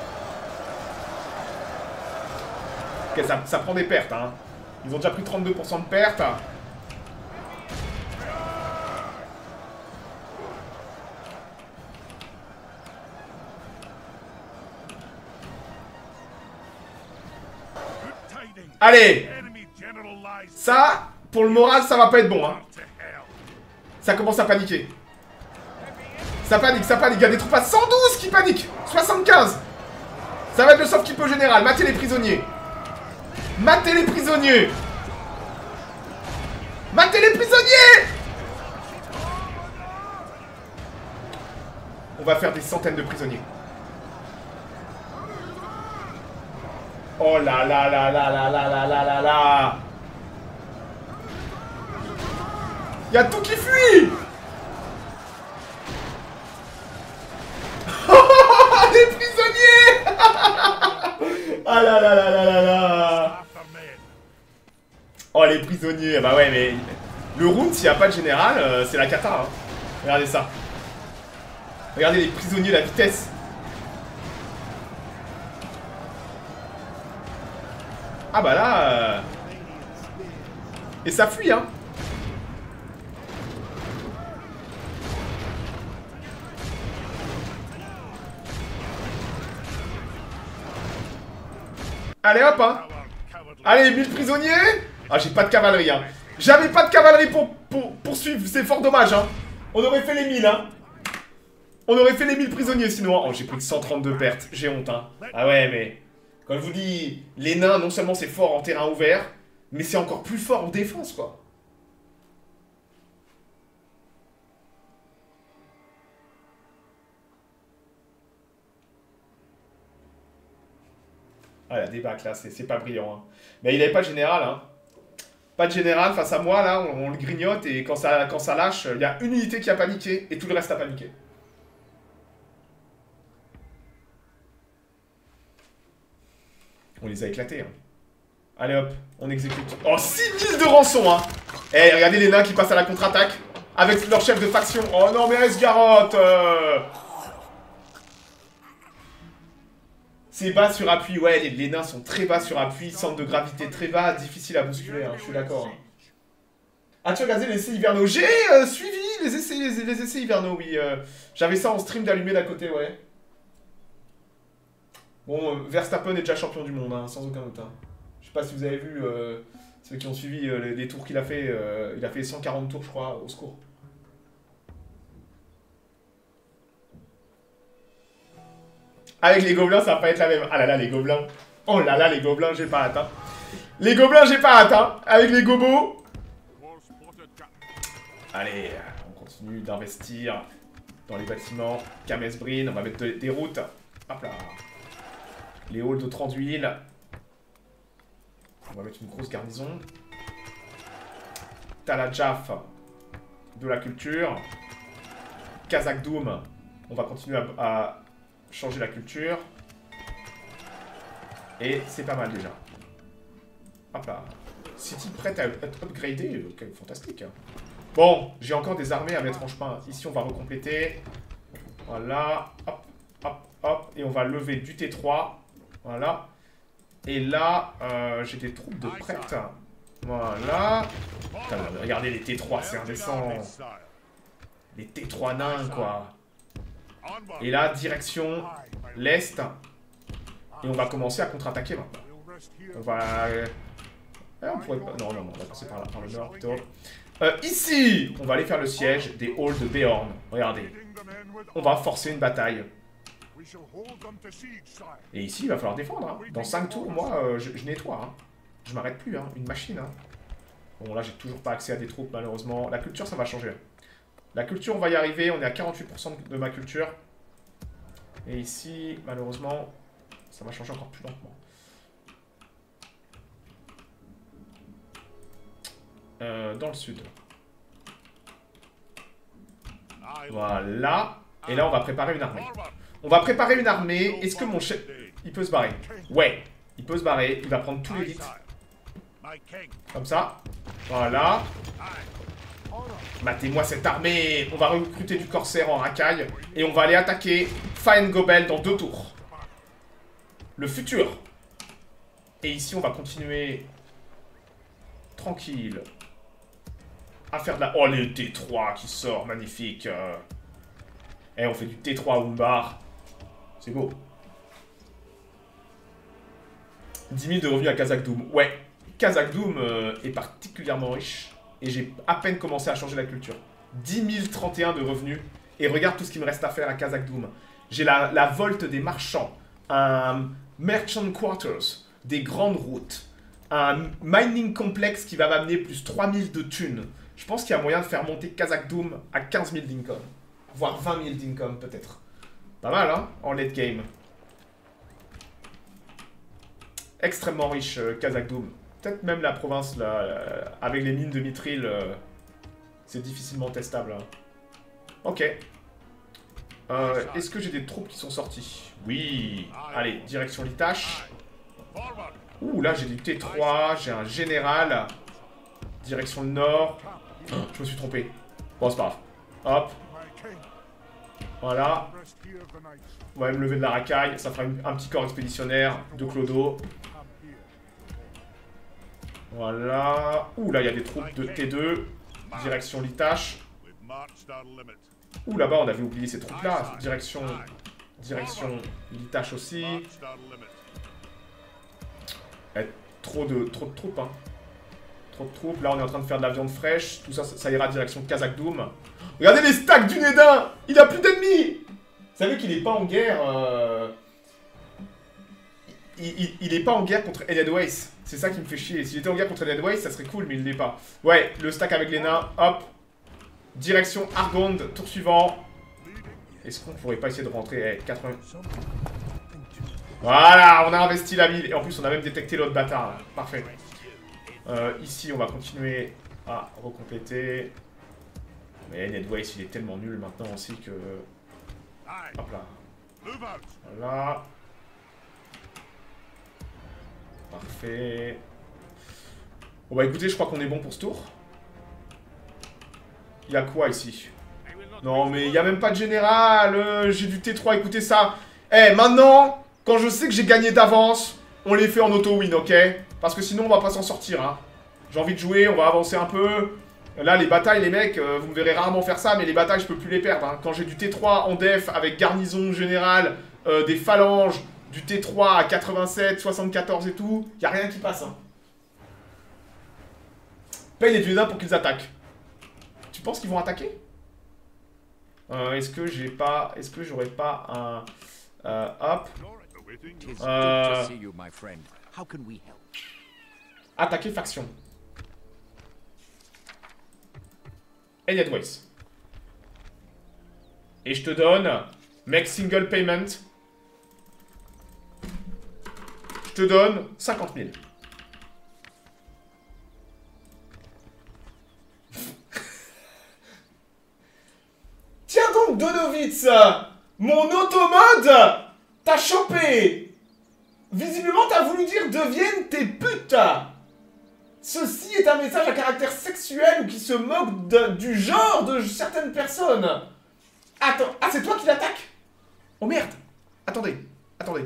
A: Ok, ça prend des pertes, hein. Ils ont déjà pris 32% de pertes. Allez. Ça, pour le moral, ça va pas être bon, hein. Ça commence à paniquer. Ça panique, ça panique. Il y a des troupes à 112 qui paniquent. 75. Ça va être le soft qui peut général. Matez les prisonniers. Matez les prisonniers. Matez les prisonniers. On va faire des centaines de prisonniers. Oh là là là là là là là là là là. Il y a tout qui fuit. Les prisonniers. Ah là là là là là là. Oh les prisonniers. Bah ouais mais le round s'il n'y a pas de général c'est la cata hein. Regardez ça. Regardez les prisonniers, la vitesse. Ah bah là et ça fuit hein. Allez hop hein. Allez 1000 prisonniers. Ah j'ai pas de cavalerie hein. J'avais pas de cavalerie pour suivre. C'est fort dommage hein. On aurait fait les 1000 hein. On aurait fait les 1000 prisonniers sinon. Oh j'ai pris 132 pertes. J'ai honte hein. Ah ouais mais quand je vous dis les nains non seulement c'est fort en terrain ouvert, mais c'est encore plus fort en défense quoi. Ah la débâcle là, c'est pas brillant hein. Mais il avait pas de général hein. Pas de général face à moi là, on le grignote et quand ça lâche, il y a une unité qui a paniqué et tout le reste a paniqué. On les a éclatés hein. Allez hop, on exécute. Oh 6000 de rançon hein. Eh regardez les nains qui passent à la contre-attaque avec leur chef de faction. Oh non mais Esgarotte C'est bas sur appui, ouais, les nains sont très bas sur appui, centre de gravité très bas, difficile à bousculer, hein, je suis d'accord. Hein. As-tu regardé les essais hivernaux? J'ai suivi les essais hivernaux, oui. J'avais ça en stream d'allumer d'à côté, ouais. Bon, Verstappen est déjà champion du monde, hein, sans aucun doute. Hein. Je sais pas si vous avez vu ceux qui ont suivi les tours qu'il a fait. Il a fait 140 tours, je crois, au secours. Avec les gobelins, ça va pas être la même. Ah là là, les gobelins. Oh là là, les gobelins, j'ai pas hâte. Hein. Les gobelins, j'ai pas hâte. Hein. Avec les gobos. Allez, on continue d'investir dans les bâtiments. Camesbrin, on va mettre des routes. Hop là. Les halls de 30 d'huile. On va mettre une grosse garnison. Talajaf de la culture. Kazakdoum. On va continuer à changer la culture. Et c'est pas mal déjà. Hop là. City prête à être upgradée. Fantastique. Bon, j'ai encore des armées à mettre en chemin. Ici, on va recompléter. Voilà. Hop, hop, hop. Et on va lever du T3. Voilà. Et là, j'ai des troupes de prêtes. Voilà. Putain, regardez les T3, c'est indécent. Les T3 nains, quoi. Et là, direction l'Est. Et on va commencer à contre-attaquer maintenant. On va... on pourrait pas... Non, non, non, on va passer par le nord plutôt. Ici, on va aller faire le siège des halls de Beorn. Regardez. On va forcer une bataille. Et ici, il va falloir défendre. Hein. Dans 5 tours, moi, je nettoie. Hein. Je m'arrête plus, hein. Une machine. Hein. Bon, là, j'ai toujours pas accès à des troupes, malheureusement. La culture, ça va changer. La culture, on va y arriver. On est à 48% de ma culture. Et ici, malheureusement, ça va changer encore plus lentement. Dans le sud. Voilà. Et là, on va préparer une armée. On va préparer une armée. Est-ce que mon chef... Il peut se barrer. Ouais. Il peut se barrer. Il va prendre tout l'élite. Comme ça. Voilà. Matez-moi cette armée. On va recruter du corsaire en racaille. Et on va aller attaquer Fine Gobel dans 2 tours. Le futur. Et ici, on va continuer... Tranquille. À faire de la... Oh, le T3 qui sort. Magnifique. Et on fait du T3 à Umbar. C'est beau. 10 000 de revenus à Kazakdoum. Ouais. Kazakdoum est particulièrement riche. Et j'ai à peine commencé à changer la culture. 10 031 de revenus. Et regarde tout ce qu'il me reste à faire à Kazakdoum. J'ai la volte des marchands. Un merchant quarters. Des grandes routes. Un mining complexe qui va m'amener plus 3000 de thunes. Je pense qu'il y a moyen de faire monter Kazakdoum à 15 000 d'income. Voire 20 000 d'income peut-être. Pas mal, hein, en late game. Extrêmement riche, Kazakdoum. Peut-être même la province, là, avec les mines de Mithril, c'est difficilement testable. Hein. Ok. Est-ce que j'ai des troupes qui sont sorties? Oui. Allez, direction Litache. Ouh, là, j'ai du T3, j'ai un général. Direction le nord. Oh, je me suis trompé. Bon, c'est pas grave. Hop. Voilà. On va même lever de la racaille. Ça fera un petit corps expéditionnaire de Clodo. Voilà. Ouh, là, il y a des troupes de T2. Direction Litache. Ouh, là-bas, on avait oublié ces troupes-là. Direction Litache aussi. Trop de troupes, hein. Trop de troupes. Là, on est en train de faire de la viande fraîche. Tout ça, ça ira direction Kazakdoum. Regardez les stacks du Nédin. Il a plus d'ennemis. Vous savez qu'il est pas en guerre... Il est pas en guerre contre Edelweiss. C'est ça qui me fait chier. S'il était en guerre contre Edelweiss, ça serait cool, mais il l'est pas. Ouais, le stack avec les nains. Hop. Direction Argonde. Tour suivant. Est-ce qu'on pourrait pas essayer de rentrer 80... Voilà, on a investi la ville. Et en plus, on a même détecté l'autre bâtard. Parfait. Ici, on va continuer à recompléter. Mais Edelweiss, il est tellement nul maintenant aussi que... Hop là. Voilà. Parfait. Bon bah écoutez, je crois qu'on est bon pour ce tour. Il y a quoi ici? Non mais il n'y a même pas de général. J'ai du T3, écoutez ça. Eh, maintenant, quand je sais que j'ai gagné d'avance, on les fait en auto-win, ok? Parce que sinon on va pas s'en sortir, hein. J'ai envie de jouer, on va avancer un peu. Là, les batailles, les mecs, vous me verrez rarement faire ça, mais les batailles, je peux plus les perdre. Hein. Quand j'ai du T3 en def avec garnison générale, des phalanges, du T3 à 87, 74 et tout, y a rien qui passe. Hein. Paye les dieux pour qu'ils attaquent. Tu penses qu'ils vont attaquer? Est-ce que j'ai pas... Est-ce que j'aurais pas un... hop. Attaquer faction. Anyways. Et je te donne... Make single payment. Je te donne 50 000. Tiens donc, Donowitz, mon automode t'a chopé. Visiblement, t'as voulu dire deviennent tes putes. Ceci est un message à caractère sexuel ou qui se moque du genre de certaines personnes. Attends, ah c'est toi qui l'attaque? Oh merde. Attendez, attendez.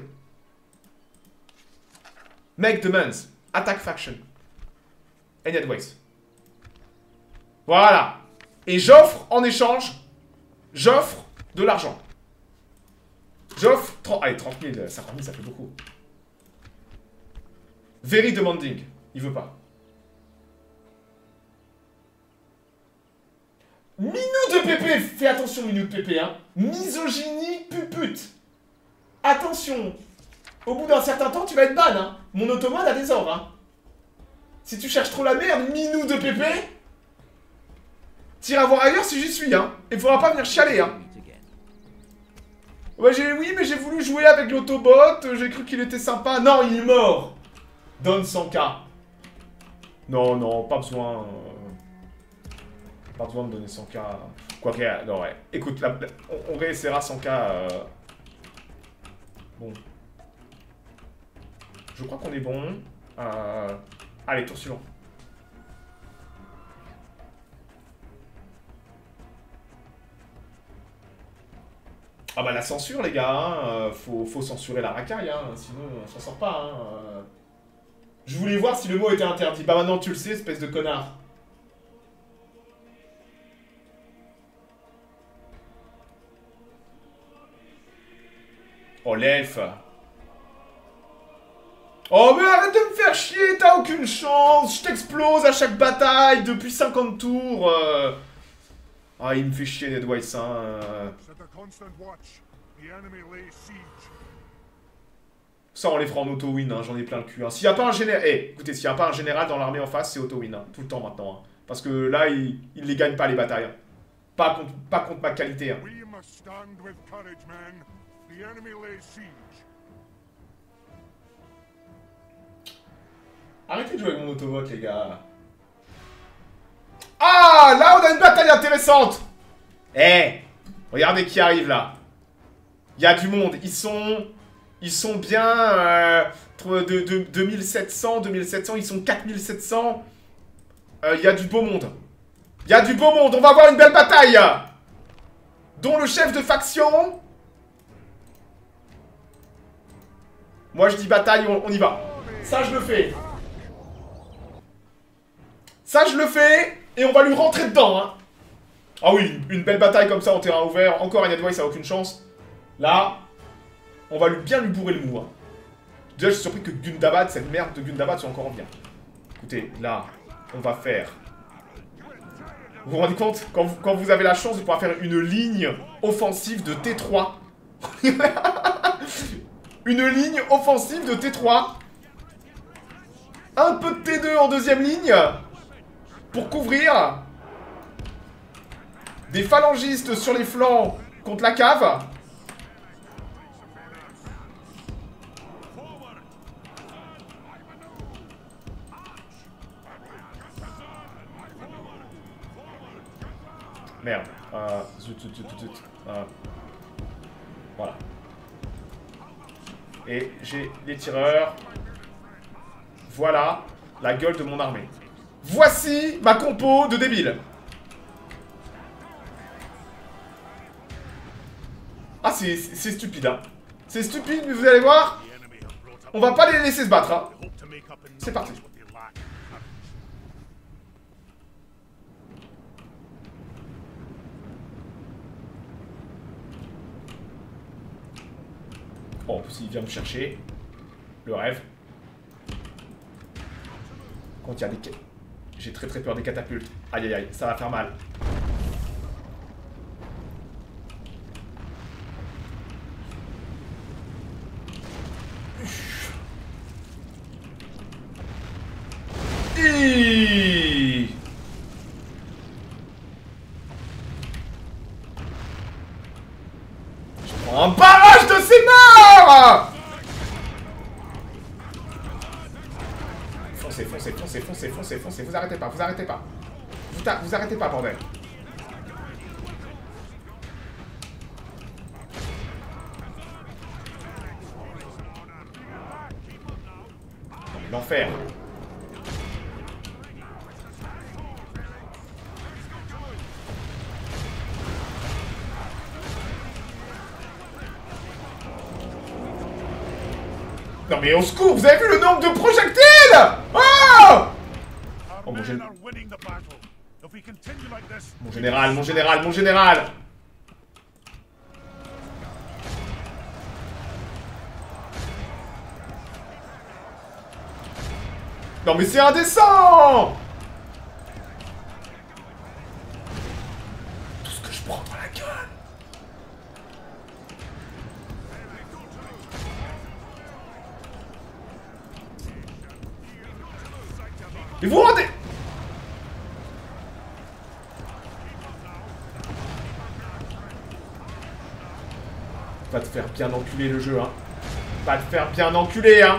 A: Make demands. Attack faction. Any advice. Voilà. Et j'offre en échange... J'offre de l'argent. J'offre... Allez, 30 000, 50 000, ça fait beaucoup. Very demanding. Il veut pas. Minute de PP. Fais attention, minute PP, hein. Misogynie pupute. Attention. Au bout d'un certain temps, tu vas être ban, hein. Mon automate a des ordres, hein. Si tu cherches trop la merde, minute de PP... T'iras voir ailleurs si j'y suis, hein. Et faudra pas venir chialer, hein. Ouais, oui, mais j'ai voulu jouer avec l'autobot, j'ai cru qu'il était sympa. Non, il est mort. Donne 100K. Non, non, pas besoin. Pas besoin de donner 100K. Quoique, non, ouais. Écoute, là, on réessayera 100K. Bon. Je crois qu'on est bon. Allez, tour suivant. Ah bah la censure les gars, hein, faut censurer la racaille, hein, sinon on s'en sort pas. Hein. Je voulais voir si le mot était interdit. Bah maintenant tu le sais, espèce de connard. Oh l'elfe. Oh mais arrête de me faire chier, t'as aucune chance. Je t'explose à chaque bataille depuis 50 tours. Ah, il me fait chier, Ned Weiss, hein. Ça, on les fera en auto-win, hein, j'en ai plein le cul. Hein. S'il n'y a pas un général... écoutez, s'il n'y a pas un général dans l'armée en face, c'est auto-win, hein, tout le temps maintenant. Hein. Parce que là, il les gagne pas, les batailles. Hein. Pas contre ma qualité. Hein. Arrêtez de jouer avec mon autobot, les gars. Ah, là, on a une bataille intéressante. Regardez qui arrive, là. Il y a du monde. Ils sont bien... de 2700, ils sont 4700. Il y a du beau monde. Il y a du beau monde. On va avoir une belle bataille. Dont le chef de faction... Moi, je dis bataille, on y va. Ça, je le fais. Ça, je le fais. Et on va lui rentrer dedans, hein. Ah oui, une belle bataille comme ça en terrain ouvert. Encore un Ned Weiss, ça a aucune chance. Là, on va bien lui bourrer le mou. Hein. Déjà, je suis surpris que Gundabad, cette merde de Gundabad, soit encore en vie. Écoutez, là, on va faire... Vous vous rendez compte quand vous avez la chance de pouvoir faire une ligne offensive de T3. Une ligne offensive de T3. Un peu de T2 en deuxième ligne. Pour couvrir des phalangistes sur les flancs contre la cave. Merde. Zut. Voilà. Et j'ai les tireurs. Voilà la gueule de mon armée. Voici ma compo de débiles. Ah, c'est stupide, hein. C'est stupide, mais vous allez voir. On va pas les laisser se battre, hein. C'est parti. Oh, en plus, il vient me chercher. Le rêve. Quand il y a des... J'ai très très peur des catapultes. Aïe aïe aïe, ça va faire mal. Je prends un barrage de ces morts. Foncez, foncez, foncez, foncez, foncez, foncez. Vous arrêtez pas, vous arrêtez pas. Vous arrêtez pas, bordel. L'enfer. Non mais au secours, vous avez vu le nombre de projectiles? Oh! Oh mon général. Mon général, mon général, mon général. Non mais c'est indécent! Tout ce que je prends dans la gueule. Mais vous vous rendez... Va te faire bien enculer le jeu, hein. Va te faire bien enculer, hein.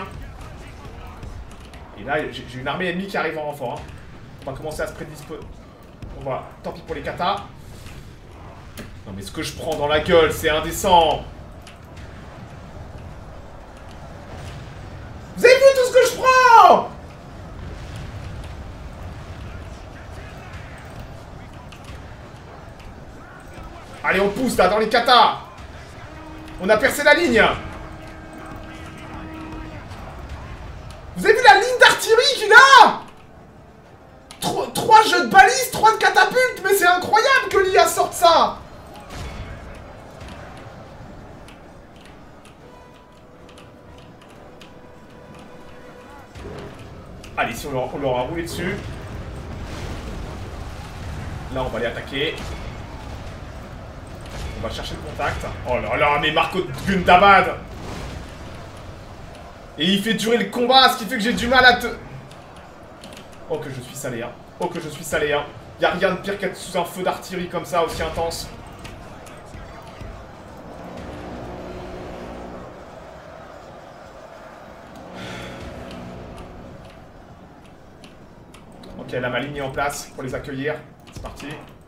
A: Et là, j'ai une armée ennemie qui arrive en renfort, hein. On va commencer à se prédisposer. Bon, voilà, tant pis pour les katas. Non mais ce que je prends dans la gueule, c'est indécent. Vous avez vu tout ce que je prends? Allez, on pousse là, dans les katas. On a percé la ligne. Vous avez vu la ligne d'artillerie qu'il a? 3 jeux de balises, 3 de catapultes. Mais c'est incroyable que l'IA sorte ça. Allez, si on leur a roulé dessus. Là, on va les attaquer. On va chercher le contact. Oh là là, mais Marco Gundabad. Et il fait durer le combat, ce qui fait que j'ai du mal à te... Oh que je suis salé, hein. Oh que je suis salé, hein. Y'a rien de pire qu'être sous un feu d'artillerie comme ça, aussi intense. Ok, là ma ligne est en place pour les accueillir. C'est parti.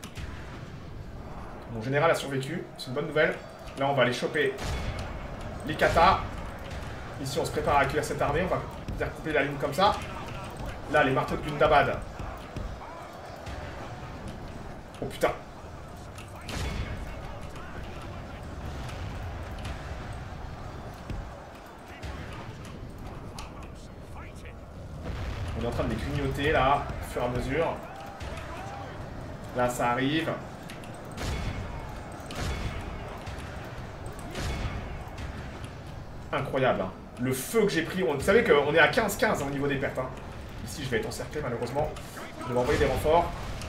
A: Mon général a survécu, c'est une bonne nouvelle. Là on va aller choper les katas. Ici on se prépare à accueillir cette armée, on va faire couper la ligne comme ça. Là les marteaux de Gundabad. Oh putain. On est en train de les grignoter là, au fur et à mesure. Là ça arrive. Incroyable, hein. Le feu que j'ai pris, vous savez qu'on est à 15-15 au niveau des pertes, hein. Ici je vais être encerclé malheureusement. Je vais envoyer des renforts.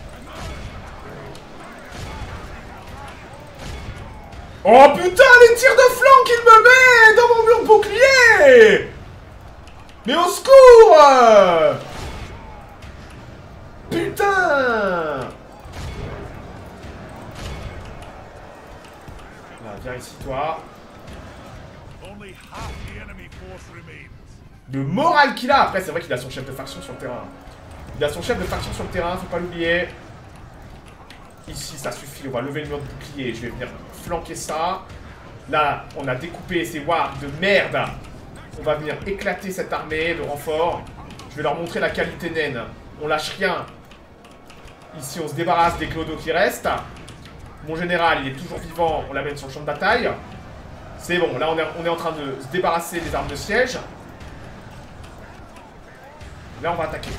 A: Oh putain, les tirs de flanc qu'il me met dans mon mur de bouclier. Mais au secours. Putain. Là, viens ici toi. Le moral qu'il a. Après c'est vrai qu'il a son chef de faction sur le terrain. Il a son chef de faction sur le terrain, faut pas l'oublier. Ici ça suffit, on va lever le mur de bouclier. Je vais venir flanquer ça. Là on a découpé ces wargs de merde. On va venir éclater cette armée de renfort. Je vais leur montrer la qualité naine. On lâche rien. Ici on se débarrasse des clodos qui restent. Mon général il est toujours vivant, on l'amène sur le champ de bataille. C'est bon, là on est en train de se débarrasser des armes de siège. Là on va attaquer.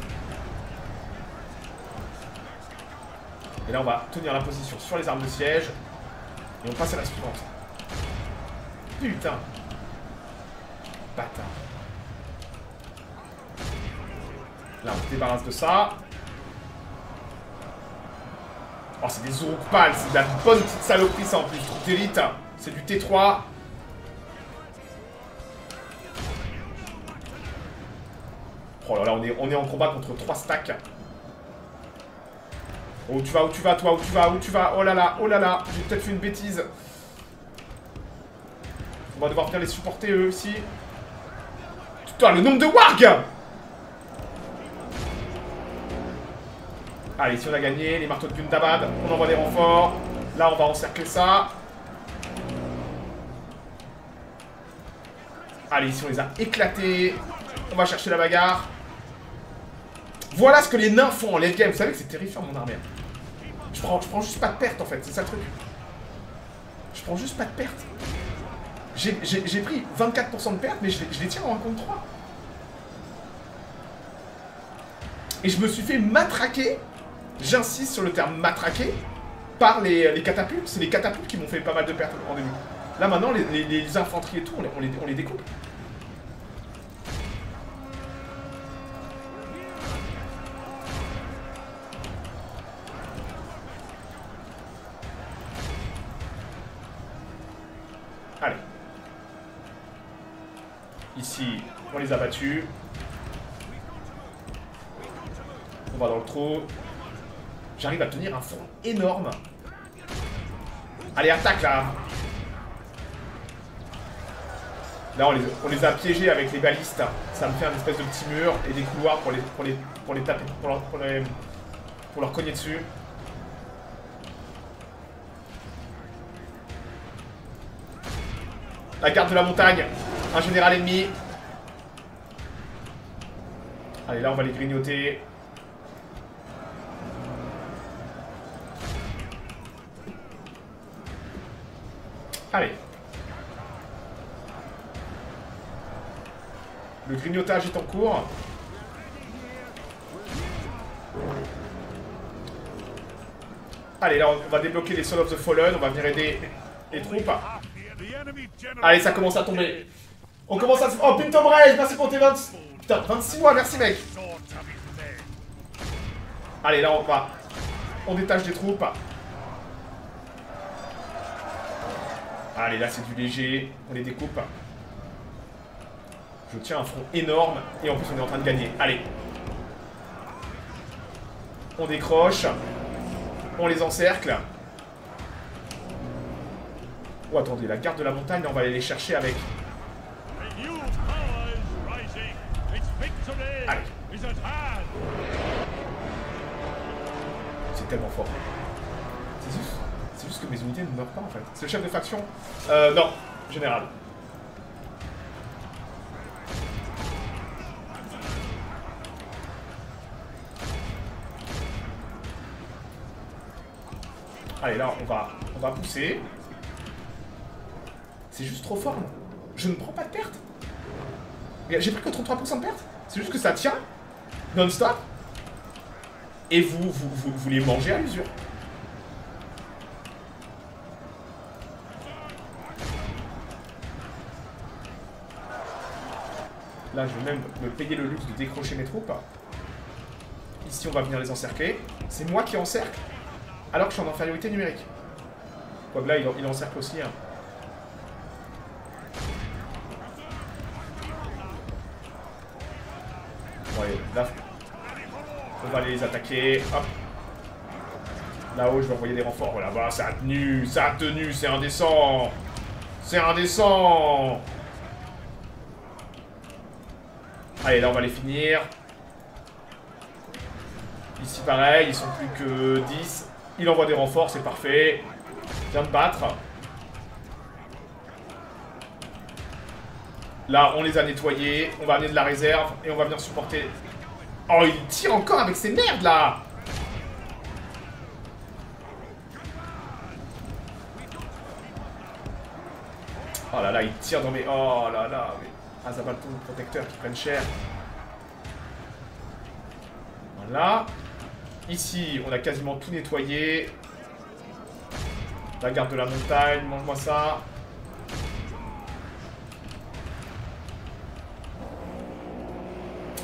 A: Et là on va tenir la position sur les armes de siège. Et on passe à la suivante. Putain. bâtard. Là, on se débarrasse de ça. Oh, c'est des Uruk-Pal, c'est de la bonne petite saloperie, ça, en plus. Troupe d'élite, c'est du T3. Oh là là, on est en combat contre 3 stacks. Oh, où tu vas, toi, où tu vas? Oh là là, j'ai peut-être fait une bêtise. On va devoir venir les supporter, eux, aussi. Putain, le nombre de wargs! Allez, si on a gagné, les marteaux de Gundabad, on envoie des renforts. Là, on va encercler ça. Allez, ici, on les a éclatés. On va chercher la bagarre. Voilà ce que les nains font en late game. Vous savez que c'est terrifiant, mon armée. Je prends juste pas de perte, en fait. C'est ça le truc. Je prends juste pas de perte. J'ai pris 24% de perte, mais je les tiens en 1 contre 3. Et je me suis fait matraquer. J'insiste sur le terme matraquer par les catapultes. C'est les catapultes qui m'ont fait pas mal de pertes en début. Là maintenant, les infanteries et tout, on les découpe. Allez. Ici, on les a battus. On va dans le trou. J'arrive à tenir un front énorme. Allez, attaque là. Là, on les a piégés avec les balistes. Ça me fait un espèce de petit mur et des couloirs pour les taper, pour leur cogner dessus. La garde de la montagne. Un général ennemi. Allez, là, on va les grignoter. Allez. Le grignotage est en cours. Allez, là, on va débloquer les Sons of the Fallen. On va venir aider les troupes. Allez, ça commence à tomber. On commence à... Oh, Pinto Braze, merci pour tes 20... Putain, 26 mois, merci, mec. Allez, là, on détache des troupes. Allez, là, c'est du léger. On les découpe. Je tiens un front énorme. Et en plus, on est en train de gagner. Allez. On décroche. On les encercle. Oh, attendez, la garde de la montagne, on va aller les chercher avec... Allez. C'est tellement fort. C'est juste que mes unités ne meurent pas, en fait. C'est le chef de faction? Non. Général. Allez, là, on va pousser. C'est juste trop fort, là. Je ne prends pas de perte. J'ai pris que 33% de perte. C'est juste que ça tient non-stop. Et vous les mangez à l'usure. Là, je vais même me payer le luxe de décrocher mes troupes. Ici, on va venir les encercler. C'est moi qui encercle, alors que je suis en infériorité numérique. Quoique là, il encercle aussi. Hein. Ouais, là, on va les attaquer. Hop. Là-haut, je vais envoyer des renforts. Voilà, bah, ça a tenu, c'est indécent. C'est indécent. Allez, là, on va les finir. Ici, pareil, ils sont plus que 10. Il envoie des renforts, c'est parfait. Il vient de battre. Là, on les a nettoyés. On va amener de la réserve et on va venir supporter. Oh, il tire encore avec ces merdes, là. Oh là là, il tire dans mes... Oh là là, mais... Azabalton, protecteurs qui prennent cher. Voilà. Ici, on a quasiment tout nettoyé. La garde de la montagne, mange-moi ça.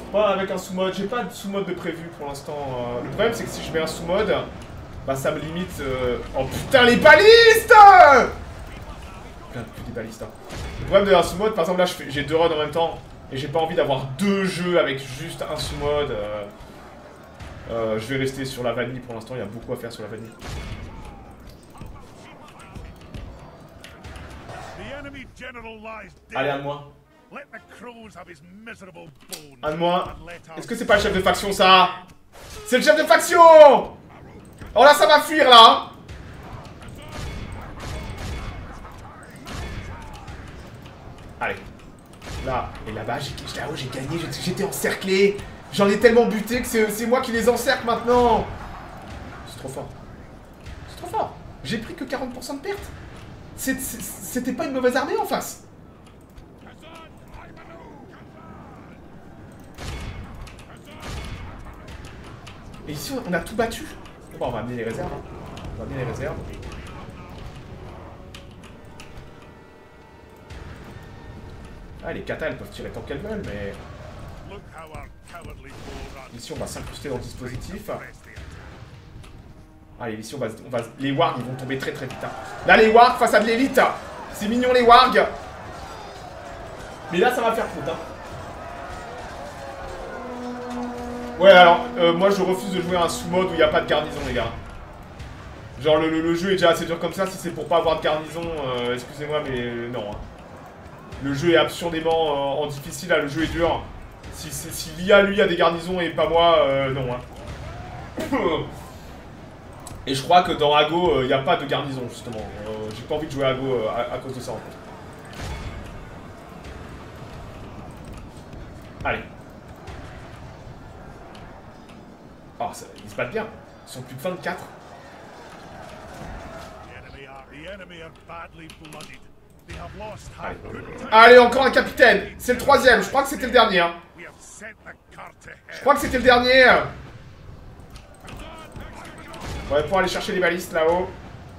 A: Pas avec un sous-mode, j'ai pas de sous-mode de prévu pour l'instant. Le problème c'est que si je mets un sous-mode, bah ça me limite... Oh putain les balistes. Putain, plus des balistes. Hein. Le problème de un sous-mode, par exemple là j'ai 2 runs en même temps, et j'ai pas envie d'avoir 2 jeux avec juste un sous-mode. Je vais rester sur la vanille pour l'instant, il y a beaucoup à faire sur la vanille. Allez, un de moi. Un de moi. Est-ce que c'est pas le chef de faction ça? C'est le chef de faction! Oh là ça va fuir là! Allez. Là, et là-bas, j'ai gagné, j'étais encerclé. J'en ai tellement buté que c'est moi qui les encercle maintenant. C'est trop fort. C'est trop fort. J'ai pris que 40% de perte. C'était pas une mauvaise armée en face. Et ici, on a tout battu. Bon, on va amener les réserves. Hein. On va amener les réserves. Ah, les katas, elles peuvent tirer tant qu'elles veulent, mais... Ici, on va s'incruster dans le dispositif. Allez, ici, on va... Les wargs, ils vont tomber très très vite. Hein. Là, les wargs face à de l'élite. C'est mignon, les wargs. Mais là, ça va faire faute. Hein. Ouais, alors, moi, je refuse de jouer à un sous-mode où il n'y a pas de garnison, les gars. Genre, le jeu est déjà assez dur comme ça. Si c'est pour pas avoir de garnison, excusez-moi, mais non. Hein. Le jeu est absurdément en difficile, là, le jeu est dur. Si l'IA, lui, a des garnisons et pas moi, non. Hein. Et je crois que dans Ago, il n'y a pas de garnison, justement. J'ai pas envie de jouer à Ago à cause de ça, en fait. Allez. Oh, ça, ils se battent bien. Ils sont plus de 24. Allez. Allez, encore un capitaine. C'est le 3e. Je crois que c'était le dernier. Hein. Je crois que c'était le dernier. On va pouvoir aller chercher les balistes là-haut.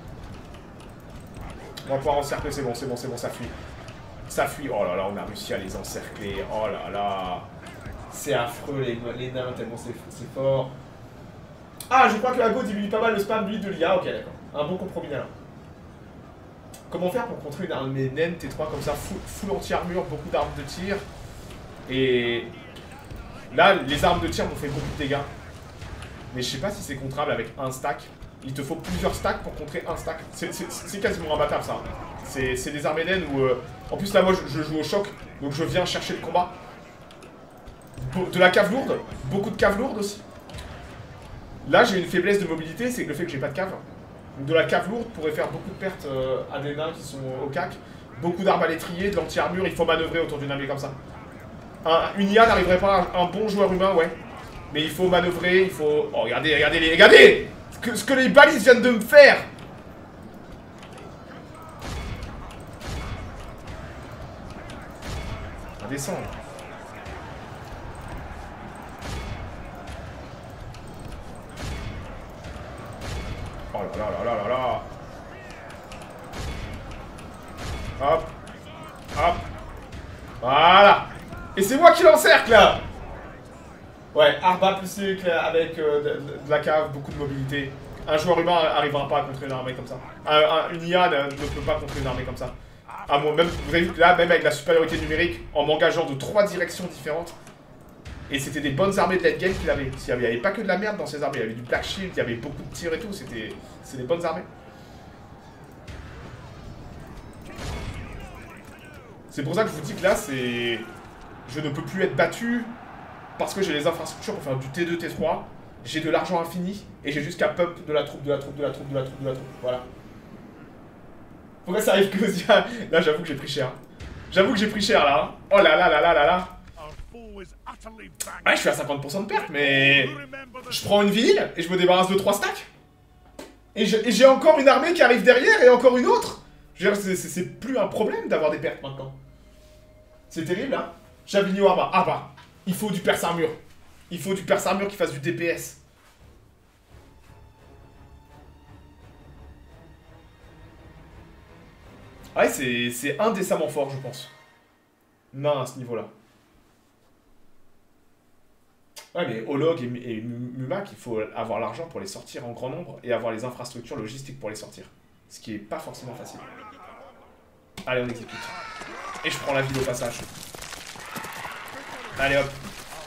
A: On va pouvoir encercler. C'est bon, c'est bon, c'est bon. Ça fuit. Ça fuit. Oh là là, on a réussi à les encercler. Oh là là. C'est affreux les nains, tellement c'est fort. Ah, je crois que Ago diminue pas mal le spam de l'IA. Ok, d'accord. Un bon compromis là. Comment faire pour contrer une armée naine T3 comme ça, full anti-armure, beaucoup d'armes de tir. Et là, les armes de tir m'ont fait beaucoup de dégâts. Mais je sais pas si c'est contrable avec un stack. Il te faut plusieurs stacks pour contrer un stack. C'est quasiment imbattable ça. C'est des armées naines où... En plus là, moi je joue au choc, donc je viens chercher le combat. De la cave lourde, beaucoup de cave lourde aussi. Là, j'ai une faiblesse de mobilité, c'est le fait que j'ai pas de cave. De la cave lourde pourrait faire beaucoup de pertes à des nains qui sont au cac. Beaucoup d'armes à l'étrier, de l'anti-armure, il faut manœuvrer autour d'une armée comme ça. Une IA n'arriverait pas à un bon joueur humain, ouais. Mais il faut manœuvrer, il faut... Oh, regardez, regardez, regardez ce que les balises viennent de me faire. On va descendre. Oh là là là là là là. Hop. Hop. Voilà. Et c'est moi qui l'encercle là. Ouais, Arba plus cycle avec de la cave, beaucoup de mobilité. Un joueur humain n'arrivera pas à contrer une armée comme ça. Une IA ne peut pas contrer une armée comme ça. Ah, bon, même, vous avez vu là, même avec la supériorité numérique, en m'engageant de 3 directions différentes. Et c'était des bonnes armées de late game qu'il avait. Il n'y avait pas que de la merde dans ces armées. Il y avait du Black Shield, il y avait beaucoup de tirs et tout. C'était des bonnes armées. C'est pour ça que je vous dis que là, c'est... Je ne peux plus être battu parce que j'ai les infrastructures pour faire du T2, T3. J'ai de l'argent infini et j'ai juste qu'à pump de la troupe, de la troupe, de la troupe, de la troupe, de la troupe. Voilà. Pourquoi ça arrive que... Là, j'avoue que j'ai pris cher. J'avoue que j'ai pris cher, là. Oh là là là là là là. Ouais, je suis à 50% de perte, mais... Je prends une ville et je me débarrasse de 3 stacks. Et j'ai encore une armée qui arrive derrière et encore une autre. Je veux dire, c'est plus un problème d'avoir des pertes maintenant. C'est terrible, hein. Chavigno Arba. Arba. Il faut du perce armure. Il faut du perce armure qui fasse du DPS. Ouais, c'est indécemment fort, je pense. Non, à ce niveau-là. Ouais, mais Olog et Mumak, il faut avoir l'argent pour les sortir en grand nombre et avoir les infrastructures logistiques pour les sortir. Ce qui est pas forcément facile. Allez, on exécute. Et je prends la ville au passage. Allez, hop.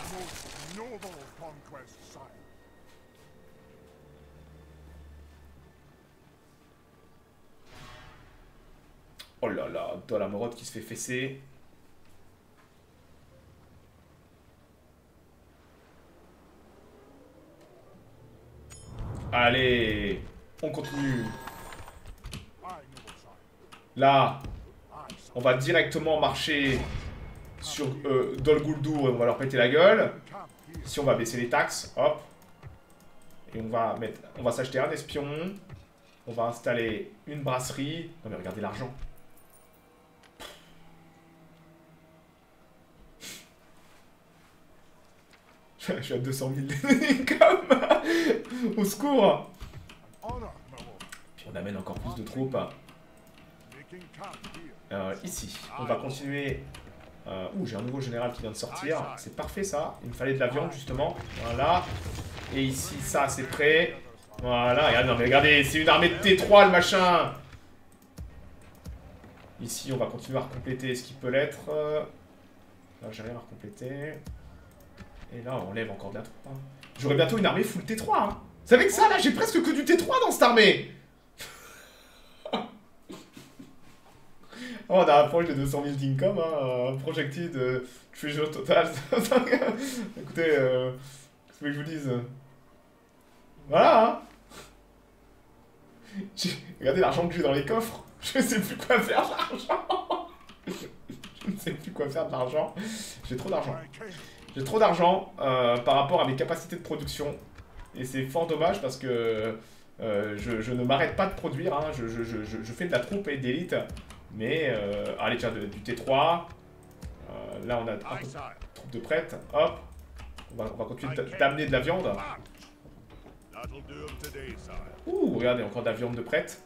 A: Oh là là, Dol Amorod qui se fait fesser. Allez, on continue. Là, on va directement marcher sur Dol Guldur et on va leur péter la gueule. Si on va baisser les taxes, hop. Et on va s'acheter un espion. On va installer une brasserie. Non mais regardez l'argent. Je suis à 200 000 comme au secours. Puis on amène encore plus de troupes. Ici, on va continuer. J'ai un nouveau général qui vient de sortir. C'est parfait ça. Il me fallait de la viande justement. Voilà. Et ici, ça c'est prêt. Voilà. Non mais regardez, c'est une armée de T3 le machin. Ici, on va continuer à recompléter ce qui peut l'être. Là, j'ai rien à recompléter. Et là, on lève encore de la troupe. Hein. J'aurai bientôt une armée full T3. Hein. C'est avec ça, là, j'ai presque que du T3 dans cette armée. On a un proche de 200 000 d'income, hein, projected de treasure total. Écoutez, qu'est-ce que je vous dise? Voilà. Hein. Regardez l'argent que j'ai dans les coffres. Je ne sais plus quoi faire de l'argent. Je ne sais plus quoi faire de l'argent. J'ai trop d'argent. J'ai trop d'argent par rapport à mes capacités de production. Et c'est fort dommage parce que je ne m'arrête pas de produire. Hein. Je fais de la troupe et d'élite. Mais, allez, tiens, du T3. Là, on a un troupe de prête. Hop. On va continuer d'amener de la viande. Ouh, regardez, encore de la viande de prête.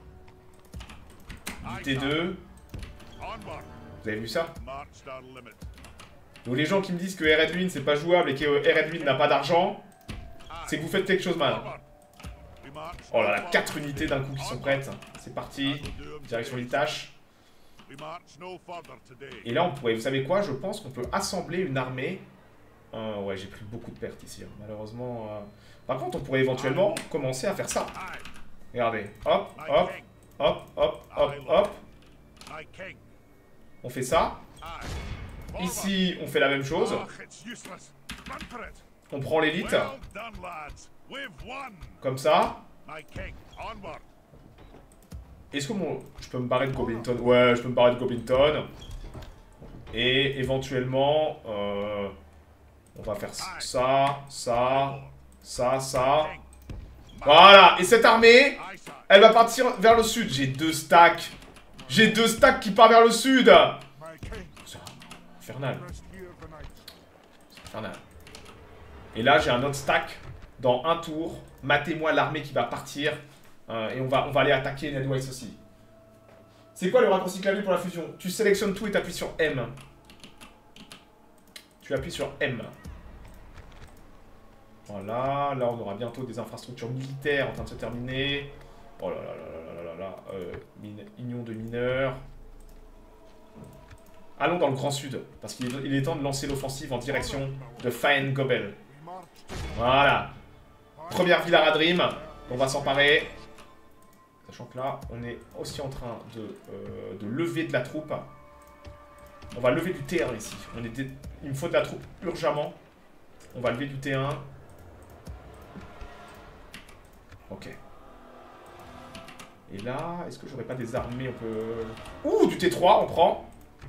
A: Du T2. Vous avez vu ça? Donc les gens qui me disent que Eredluin c'est pas jouable et que Eredluin n'a pas d'argent, c'est que vous faites quelque chose mal. Oh là là, 4 unités d'un coup qui sont prêtes. C'est parti. Direction les tâches. Et là on pourrait, vous savez quoi, je pense qu'on peut assembler une armée. Ouais, j'ai pris beaucoup de pertes ici, hein. Malheureusement. Par contre, on pourrait éventuellement commencer à faire ça. Regardez. Hop, hop, hop, hop, hop, hop. On fait ça. Ici, on fait la même chose. On prend l'élite. Comme ça. Est-ce que je peux me barrer de Goblinton? Ouais, je peux me barrer de Goblinton. Et éventuellement, on va faire ça, ça, ça, ça. Voilà. Et cette armée, elle va partir vers le sud. J'ai 2 stacks. J'ai 2 stacks qui partent vers le sud. Infernal. C'est infernal. Et là, j'ai un autre stack. Dans un tour, matez-moi l'armée qui va partir. Et on va aller attaquer Nedwise aussi. C'est quoi le raccourci clavier pour la fusion? Tu sélectionnes tout et tu appuies sur M. Tu appuies sur M. Voilà. Là, on aura bientôt des infrastructures militaires en train de se terminer. Oh là là là là là là là. Union de mineurs. Allons dans le Grand Sud, parce qu'il est temps de lancer l'offensive en direction de Faen Gobel. Voilà. Première ville à Radrim, on va s'emparer. Sachant que là, on est aussi en train de lever de la troupe. On va lever du T1 ici. Il me faut de la troupe urgemment. On va lever du T1. Ok. Et là, est-ce que j'aurais pas des armées? On peut... Ouh, du T3, on prend.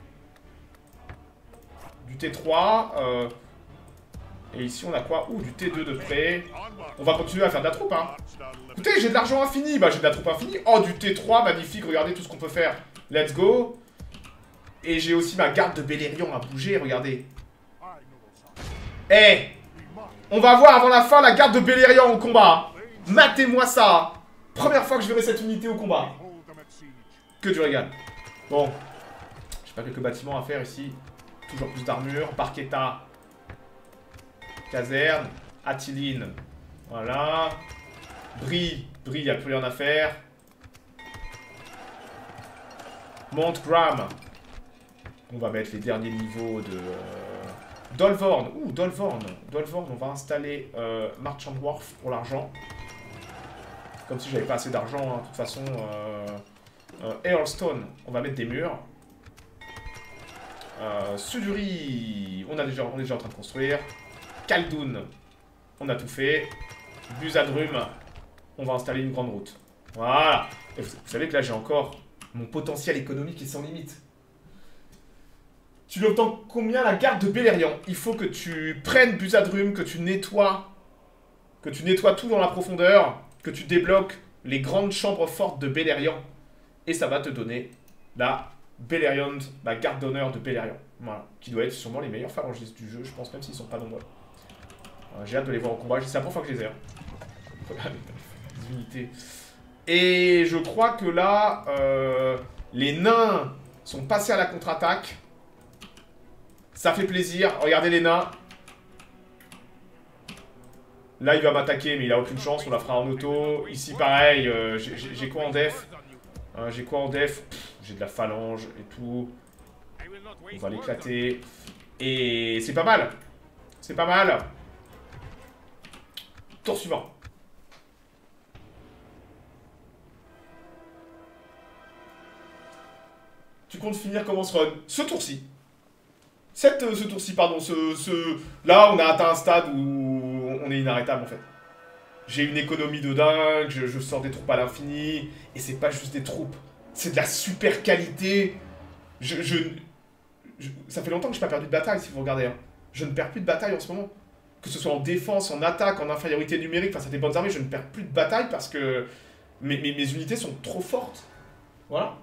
A: Du T3. Et ici, on a quoi? Ouh, du T2 de près. On va continuer à faire de la troupe, hein. Écoutez, j'ai de l'argent infini. Bah, j'ai de la troupe infinie. Oh, du T3, magnifique. Regardez tout ce qu'on peut faire. Let's go. Et j'ai aussi ma garde de Beleriand à bouger, regardez. Eh hey, on va voir avant la fin la garde de Beleriand au combat. Matez-moi ça. Première fois que je verrai cette unité au combat. Que du régal. Bon. J'ai pas quelques bâtiments à faire ici. Toujours plus d'armure. Parqueta. Caserne. Attiline. Voilà. Brie. Brie, il n'y a plus rien à faire. Montgram. On va mettre les derniers niveaux de... Dolvorn. Ouh, Dolvorn. Dolvorn, on va installer Marchand Wharf pour l'argent. Comme si j'avais pas assez d'argent, hein. De toute façon. Earlstone, on va mettre des murs. Suduri, on est déjà en train de construire. Kaldun, on a tout fait. Busadrum, on va installer une grande route. Voilà. Et vous savez que là, j'ai encore... Mon potentiel économique est sans limite. Tu lui obtiens combien la garde de Beleriand? Il faut que tu prennes Busadrum, que tu nettoies tout dans la profondeur, que tu débloques les grandes chambres fortes de Beleriand. Et ça va te donner la Beleriand, la garde d'honneur de Beleriand. Voilà. Qui doit être sûrement les meilleurs phalangistes du jeu, je pense, même s'ils sont pas nombreux. J'ai hâte de les voir au combat, c'est la première fois que je les ai. Les unités. Et je crois que là, les nains sont passés à la contre-attaque. Ça fait plaisir. Regardez les nains. Là, il va m'attaquer, mais il a aucune chance. On la fera en auto. Ici, pareil. J'ai quoi en def? J'ai quoi en def? J'ai de la phalange et tout. On va l'éclater. Et c'est pas mal. C'est pas mal. Tour suivant. Tu comptes finir comment ce run? Ce tour-ci. Ce tour-ci, pardon. Là, on a atteint un stade où on est inarrêtable, en fait. J'ai une économie de dingue, je sors des troupes à l'infini. Et c'est pas juste des troupes. C'est de la super qualité. Ça fait longtemps que je n'ai pas perdu de bataille, si vous regardez. Hein. Je ne perds plus de bataille en ce moment. Que ce soit en défense, en attaque, en infériorité numérique, face à des bonnes armées, je ne perds plus de bataille parce que mes unités sont trop fortes. Voilà.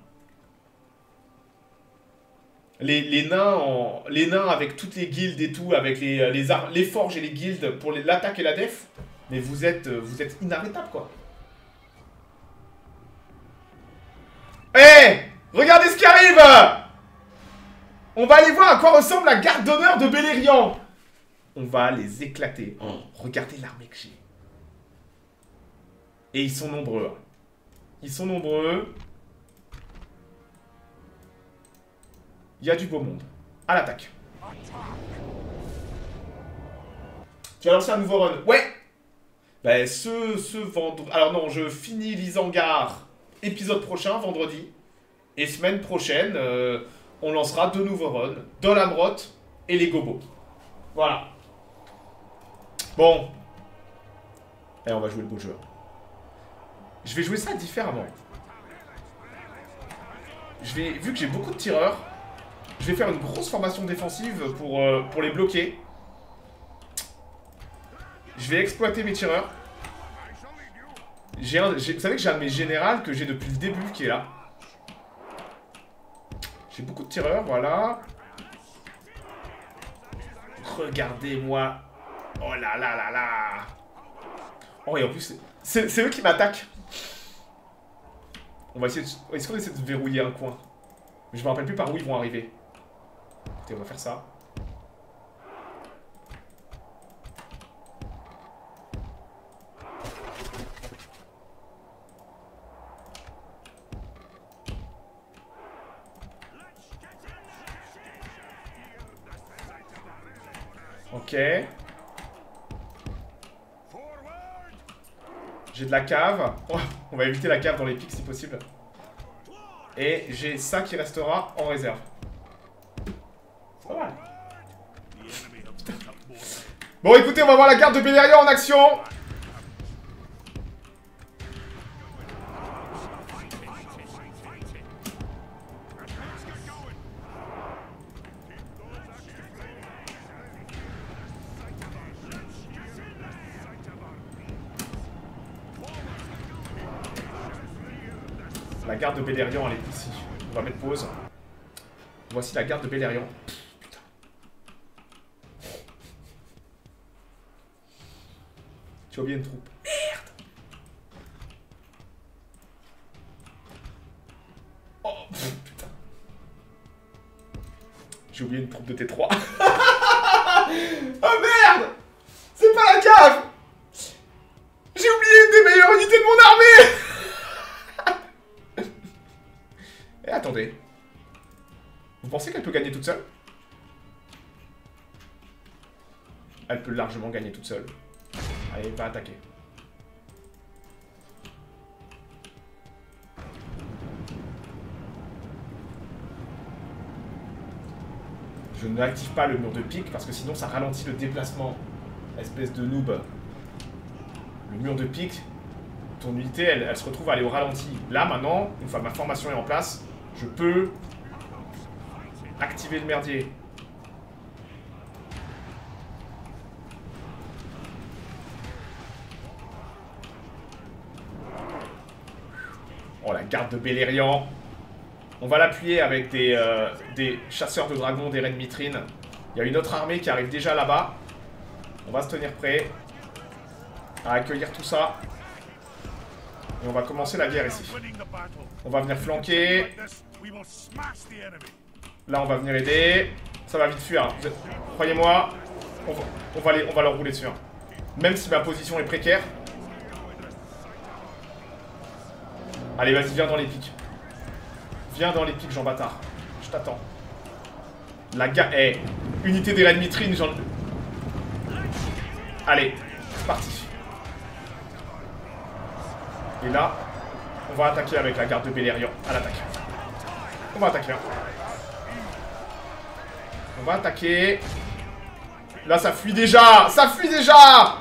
A: Les nains avec toutes les guildes et tout, avec les forges et les guildes pour l'attaque et la def, mais vous êtes inarrêtable, quoi. Hé hey, regardez ce qui arrive! On va aller voir à quoi ressemble la garde d'honneur de Beleriand. On va les éclater. Oh, regardez l'armée que j'ai. Et ils sont nombreux. Ils sont nombreux. Il y a du beau monde. À l'attaque. Tu vas lancer un nouveau run. Ouais. Ben, ce vendredi... Alors non, je finis l'Isengard épisode prochain, vendredi. Et semaine prochaine, on lancera deux nouveaux runs. Dolamrot et les Gobos. Voilà. Bon. Et on va jouer le beau jeu. Je vais jouer ça différemment. Vu que j'ai beaucoup de tireurs, je vais faire une grosse formation défensive pour les bloquer. Je vais exploiter mes tireurs. Vous savez que j'ai un de mes générales que j'ai depuis le début qui est là. J'ai beaucoup de tireurs, voilà. Regardez-moi. Oh là là là là. Oh et en plus, c'est eux qui m'attaquent. On va essayer de... Est-ce qu'on essaie de verrouiller un coin? Mais je me rappelle plus par où ils vont arriver. Écoutez, on va faire ça. Ok. J'ai de la cave. On va éviter la cave dans les pics si possible. Et j'ai ça qui restera en réserve. Pas mal. Bon, écoutez, on va voir la garde de Beleriand en action. La garde de Beleriand, elle est ici. On va mettre pause. Voici la garde de Beleriand. Putain. Tu as oublié une troupe. Merde. Oh, putain. J'ai oublié une troupe de T3. Oh merde. C'est pas la cave. J'ai oublié une des meilleures unités de mon armée. Et attendez. Vous pensez qu'elle peut gagner toute seule? Elle peut largement gagner toute seule. Allez, va attaquer. Je n'active pas le mur de pique parce que sinon ça ralentit le déplacement. Espèce de noob. Le mur de pique, ton unité, elle se retrouve à aller au ralenti. Là, maintenant, une fois ma formation est en place, je peux activer le merdier. Oh, la garde de Beleriand. On va l'appuyer avec des chasseurs de dragons, des reines mitrines. Il y a une autre armée qui arrive déjà là-bas. On va se tenir prêt à accueillir tout ça. Et on va commencer la guerre ici. On va venir flanquer. Là, on va venir aider. Ça va vite fuir. Croyez-moi, on va leur rouler dessus. Même si ma position est précaire. Allez, vas-y, viens dans les pics. Viens dans les pics, Jean Bâtard. Je t'attends. La gare... Eh, unité des reines mitrines, j'en... Allez, c'est parti. Et là, on va attaquer avec la garde de Beleriand. À l'attaque. On va attaquer. On va attaquer. Là, ça fuit déjà. Ça fuit déjà.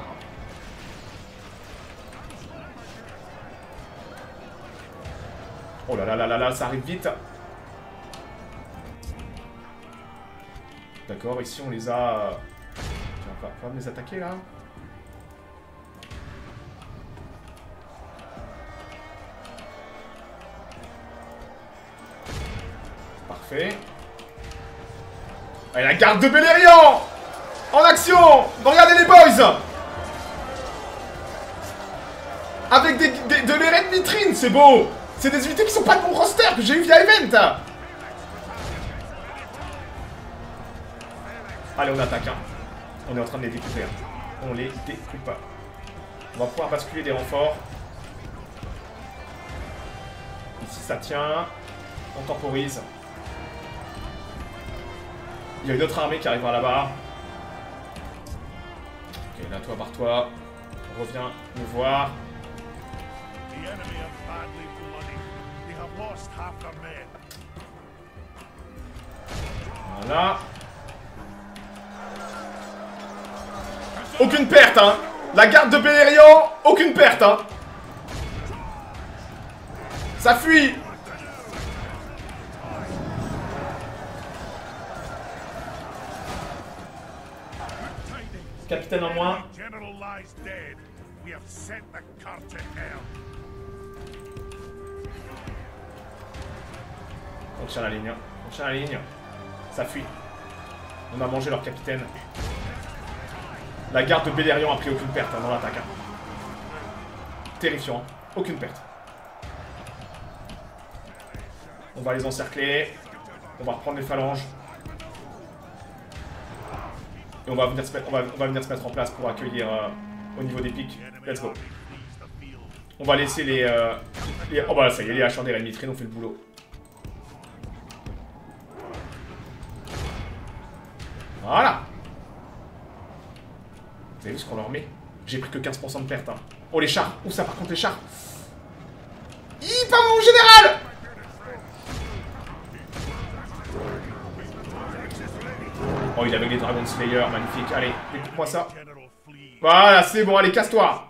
A: Oh là là là là là, ça arrive vite. D'accord, ici on les a... On va les attaquer là. Parfait. Allez, la garde de Beleriand en action. Regardez les boys. Avec de l'Eren Mitrine, c'est beau. C'est des unités qui sont pas de mon roster, que j'ai eu via Event. Allez, on attaque. Hein. On est en train de les découper. Hein. On les découpe. On va pouvoir basculer des renforts. Ici, ça tient. On temporise. Il y a une autre armée qui arrivera là-bas. Ok, là, toi, barre-toi. Reviens me voir. Voilà. Aucune perte, hein. La garde de Beleriand, aucune perte, hein. Ça fuit. Capitaine en moins. On tient la ligne. On tient la ligne. Ça fuit. On a mangé leur capitaine. La garde de Beleriand a pris aucune perte hein, dans l'attaque. Hein. Terrifiant. Aucune perte. On va les encercler. On va reprendre les phalanges. Et on va venir se mettre en place pour accueillir au niveau des pics. Let's go. On va laisser les oh bah ça y est, les hacheurs des reines mitrines ont fait le boulot. Voilà. Vous avez vu ce qu'on leur met? J'ai pris que 15% de perte. Hein. Oh les chars. Où ça par contre les chars? Pas mon général. Oh il est avec les Dragon Slayer, magnifique. Allez, écoute-moi ça. Voilà, c'est bon, allez, casse-toi.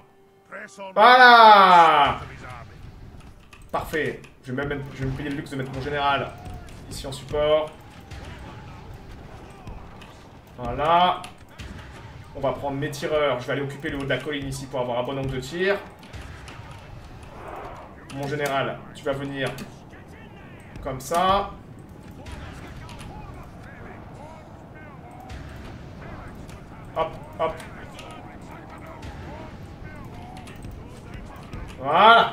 A: Voilà. Parfait. Je vais me payer le luxe de mettre mon général ici en support. Voilà. On va prendre mes tireurs. Je vais aller occuper le haut de la colline ici pour avoir un bon angle de tir. Mon général, tu vas venir comme ça. Hop, hop. Voilà.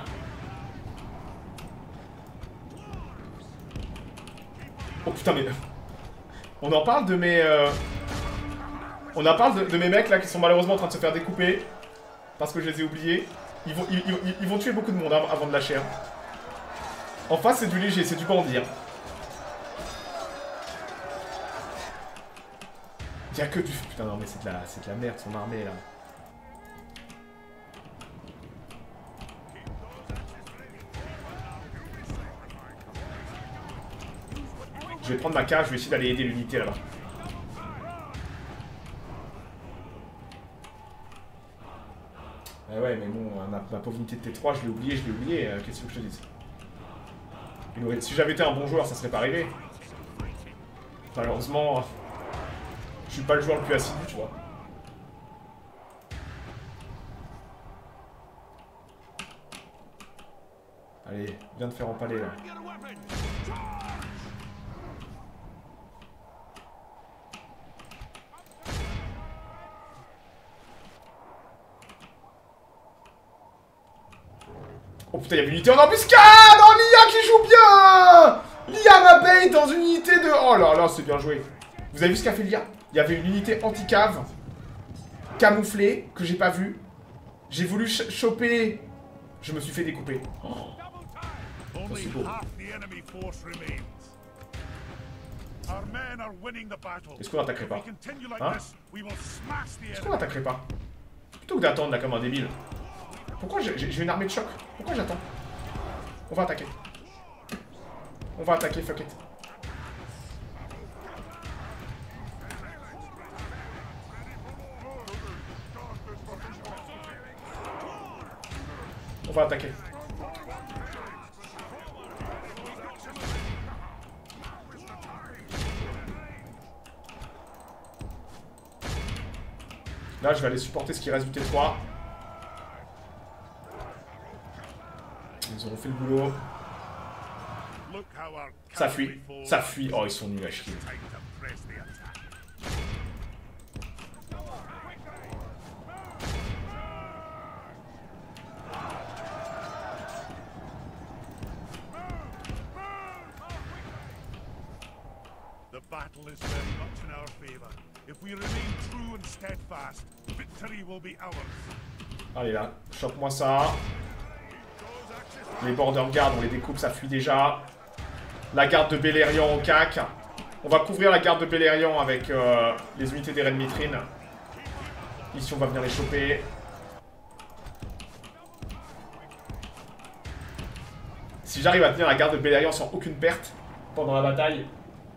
A: Oh putain mais... On en parle de mes... On en parle de mes mecs là qui sont malheureusement en train de se faire découper. Parce que je les ai oubliés. Ils vont tuer beaucoup de monde hein, avant de lâcher. Hein. En face, c'est du léger, c'est du bandit. Hein. Il y a que du... Putain, non, mais c'est de la merde, son armée, là. Je vais prendre ma cage, je vais essayer d'aller aider l'unité, là-bas. Ah ouais, mais bon, ma pauvre unité de T3, je l'ai oublié, qu'est-ce que je te dise? Si j'avais été un bon joueur, ça serait pas arrivé. Malheureusement, je suis pas le joueur le plus assidu, tu vois. Allez, viens de faire empaler, là. Oh putain, il y avait une unité en embuscade. Oh, Lia qui joue bien. Lia m'a bait dans une unité de... Oh là là, c'est bien joué. Vous avez vu ce qu'a fait Lia? Il y avait une unité anti-cave camouflée que j'ai pas vue. J'ai voulu choper... Je me suis fait découper. Oh. Ça, c'est beau. Est-ce qu'on attaquerait pas? Hein? Est-ce qu'on attaquerait pas? Plutôt que d'attendre là comme un débile. Pourquoi j'ai une armée de choc? Pourquoi j'attends? On va attaquer. On va attaquer, fuck it. On va attaquer. Là, je vais aller supporter ce qui reste du T3. Ils auront fait le boulot. Ça fuit. Ça fuit. Oh, ils sont nuls à chier.
B: The battle is very much in our favor. If we remain true and steadfast, victory will be ours.
A: Allez là, chope-moi ça. Les border guards, on les découpe, ça fuit déjà. La garde de Beleriand au cac. On va couvrir la garde de Beleriand avec les unités des reines Mitrine. Ici, on va venir les choper. Si j'arrive à tenir la garde de Beleriand sans aucune perte pendant la bataille,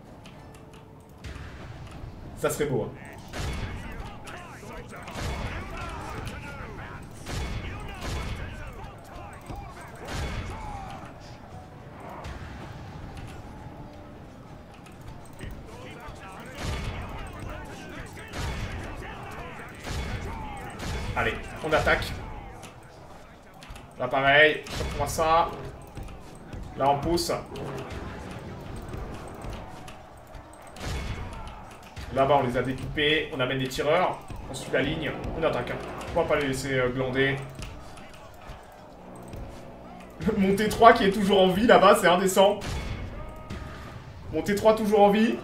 A: ça serait beau. Hein. Allez, on attaque. Là pareil, chope-moi ça. Là on pousse. Là-bas on les a découpés, on amène des tireurs, on suit la ligne, on attaque. On va pas les laisser glander. Mon T3 qui est toujours en vie là-bas, c'est indécent. Mon T3 toujours en vie.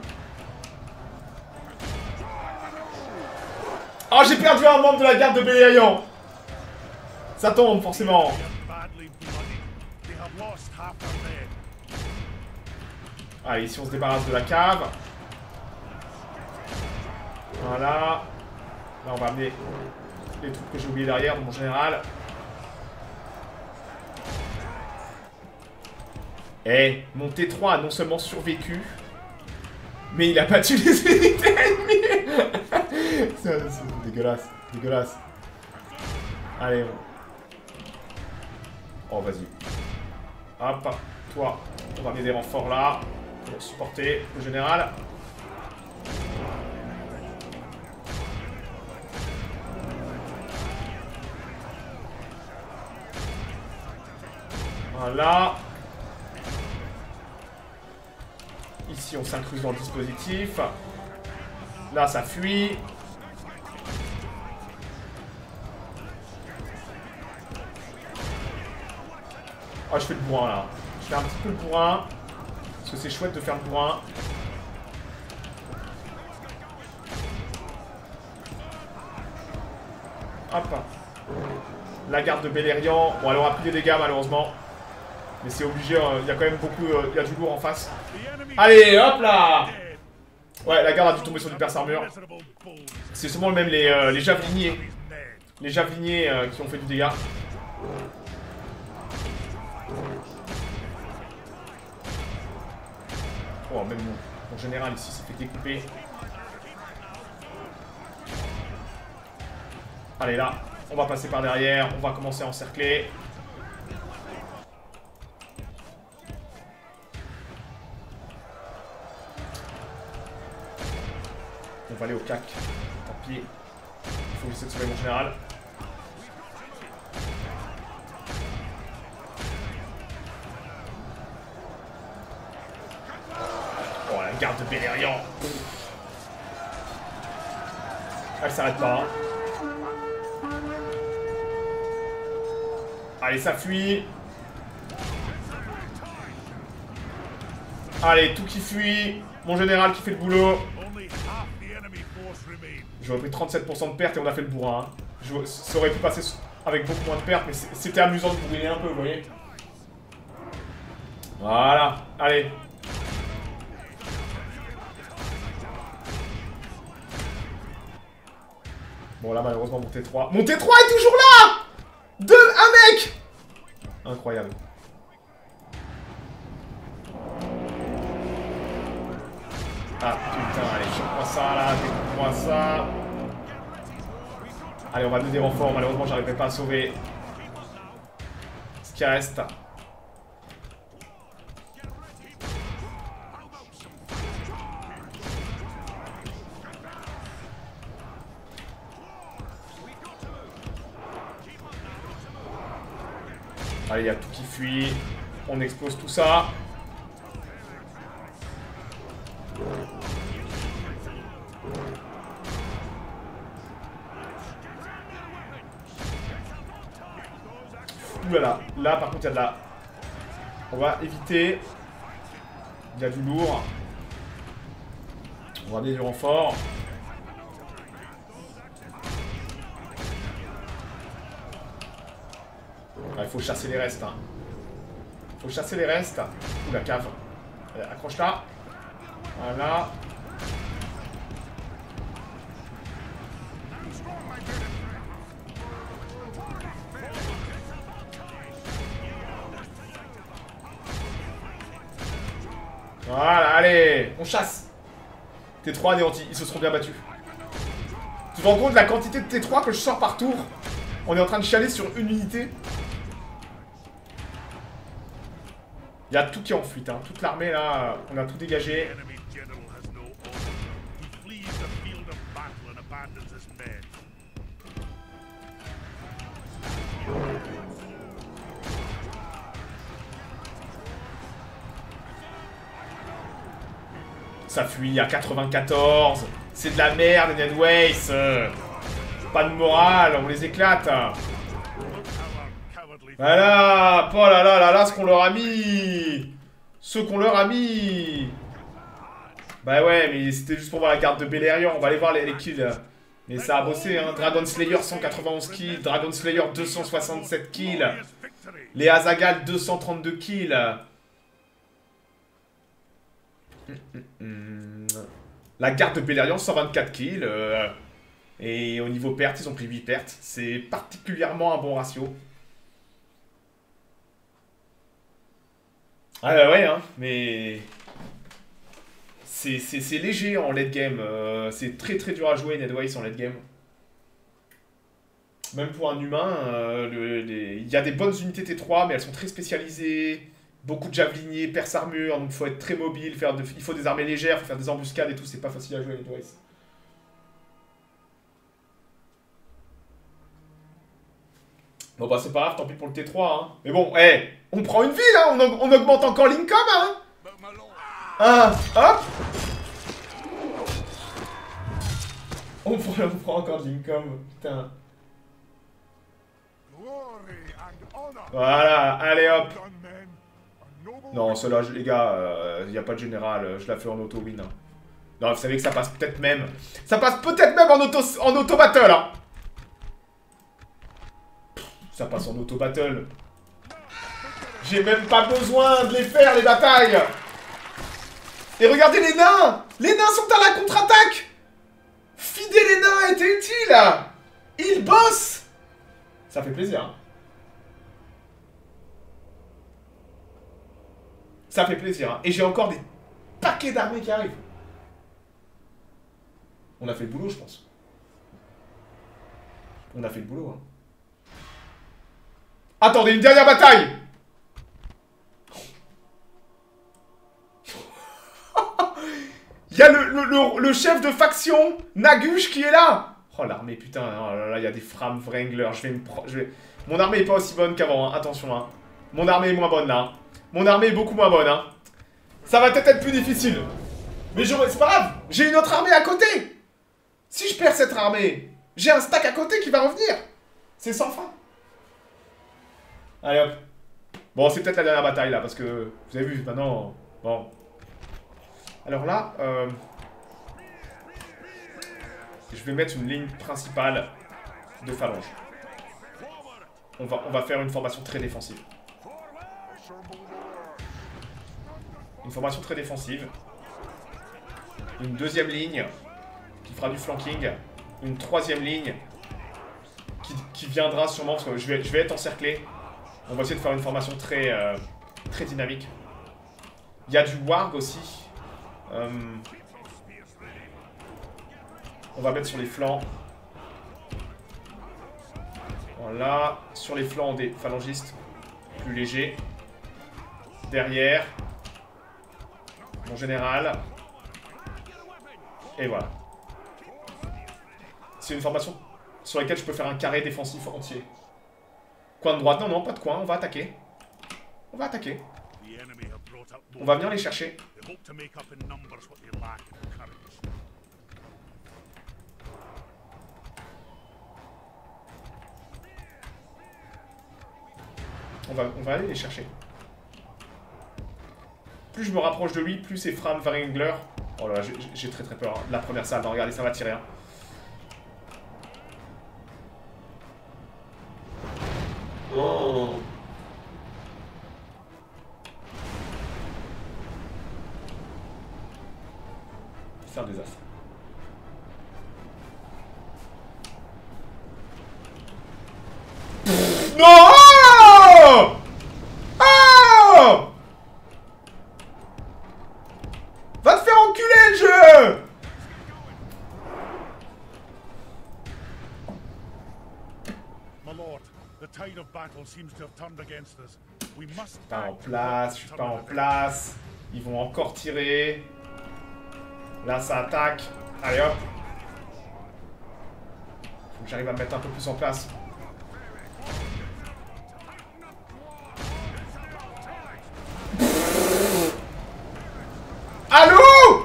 A: Oh, j'ai perdu un membre de la garde de Beleriand. Ça tombe, forcément. Allez, ici on se débarrasse de la cave. Voilà. Là, on va amener les troupes que j'ai oubliées derrière, de mon général. Eh, mon T3 a non seulement survécu, mais il a battu les unités ennemies. C'est dégueulasse, dégueulasse. Allez. Oh, vas-y. Hop, toi, on va amener des renforts là, pour supporter le général. Voilà. Ici, on s'incruse dans le dispositif. Là, ça fuit. Oh, je fais le bourrin, là. Je fais un petit peu le bourrin. Parce que c'est chouette de faire le bourrin. Hop. La garde de Beleriand. Bon, elle aura pris des dégâts malheureusement. Mais c'est obligé, il y a quand même beaucoup... il y a du lourd en face. Allez, hop là. Ouais, la garde a dû tomber sur du perce-armure. C'est sûrement même les javeliniers. Les javeliniers qui ont fait du dégât. Oh, même mon général ici s'est fait découper. Allez, là, on va passer par derrière. On va commencer à encercler. On va aller au cac. Tant pis. Il faut que j'essaie de sauver mon général. Oh, la garde de Beleriand. Elle s'arrête pas. Hein. Allez, ça fuit. Allez, tout qui fuit. Mon général qui fait le boulot. J'aurais pris 37% de pertes et on a fait le bourrin. Hein. Ça aurait pu passer avec beaucoup moins de pertes, mais c'était amusant de bourriner un peu, vous voyez. Voilà, allez. Bon là malheureusement mon T3... Mon T3 est toujours là. Un mec. Incroyable. Ah putain, allez, chope-moi ça là, découpe-moi ça. Allez, on va donner des renforts, malheureusement j'arriverai pas à sauver ce qui reste. Allez, il y a tout qui fuit. On explose tout ça. Oulala, là par contre il y a de la... On va éviter. Il y a du lourd. On va amener du renfort. Il faut chasser les restes. Hein. Faut chasser les restes. Ouh, la cave. Allez, accroche-la. Voilà. Voilà, allez, on chasse. T3 anéanti, ils se seront bien battus. Tu te rends compte de la quantité de T3 que je sors par tour? On est en train de chialer sur une unité. Il y a tout qui est en fuite, hein. Toute l'armée là, on a tout dégagé. Ça fuit à 94. C'est de la merde, Ned Weiss. Pas de morale, on les éclate. Voilà. Oh là là là là, ce qu'on leur a mis. Ce qu'on leur a mis. Bah ouais, mais c'était juste pour voir la garde de Beleriand. On va aller voir les kills. Mais ça a bossé, hein. Dragon Slayer 191 kills. Dragon Slayer 267 kills. Les Azagal 232 kills. La garde de Beleriand 124 kills. Et au niveau pertes, ils ont pris 8 pertes. C'est particulièrement un bon ratio. Ah bah ouais, hein, mais... C'est léger en late game. C'est très très dur à jouer Ned Weiss en late game. Même pour un humain, il y a des bonnes unités T3, mais elles sont très spécialisées. Beaucoup de javeliniers, perce-armure, donc il faut être très mobile, il faut des armées légères, il faut faire des embuscades et tout, c'est pas facile à jouer Ned Weiss. Bon bah c'est pas grave, tant pis pour le T3, hein. Mais bon, hey, on prend une ville, hein, on augmente encore l'income, hein. Ah, hop. On prend encore de l'income, putain. Voilà, allez hop. Non, ceux-là, les gars, il n'y a pas de général, je la fais en auto-win. Hein. Non, vous savez que ça passe peut-être même... Ça passe peut-être même en auto-battle, hein. Ça passe en auto-battle. J'ai même pas besoin de les faire, les batailles. Et regardez les nains. Les nains sont à la contre-attaque. Fider les nains était utile. Ils bossent. Ça fait plaisir. Hein. Ça fait plaisir. Hein. Et j'ai encore des paquets d'armées qui arrivent. On a fait le boulot, je pense. On a fait le boulot. Hein. Attendez, une dernière bataille. Il y a le chef de faction, Nagush, qui est là. Oh, l'armée, putain. Oh là là, il y a des Fram Wrangler. Mon armée est pas aussi bonne qu'avant. Hein. Attention. Hein. Mon armée est moins bonne, là. Mon armée est beaucoup moins bonne. Hein. Ça va peut-être être plus difficile. Mais c'est pas grave. J'ai une autre armée à côté. Si je perds cette armée, j'ai un stack à côté qui va revenir. C'est sans fin. Allez, hop. Bon, c'est peut-être la dernière bataille, là, parce que... Vous avez vu, maintenant... Bon... Alors là, je vais mettre une ligne principale de phalange. On va faire une formation très défensive. Une formation très défensive. Une deuxième ligne qui fera du flanking. Une troisième ligne qui viendra sûrement, parce que je vais être encerclé. On va essayer de faire une formation très, très dynamique. Il y a du warg aussi. On va mettre sur les flancs. Voilà. Sur les flancs des phalangistes plus légers. Derrière. Mon général. Et voilà. C'est une formation sur laquelle je peux faire un carré défensif entier. Coin de droite. Non, non, pas de coin. On va attaquer. On va attaquer. On va venir les chercher. On va aller les chercher. Plus je me rapproche de lui, plus c'est Fram Wrangler. Oh là là, j'ai très très peur. Hein. La première salle, non, regardez, ça va tirer. Hein. Oh. C'est un désastre. Non! Oh! Va te faire enculer le jeu!
B: My lord, the tide of battle seems to have turned against us. We must
A: Pas en place, je suis pas en place. Ils vont encore tirer. Là, ça attaque. Allez, hop. Faut que j'arrive à me mettre un peu plus en place. Allô?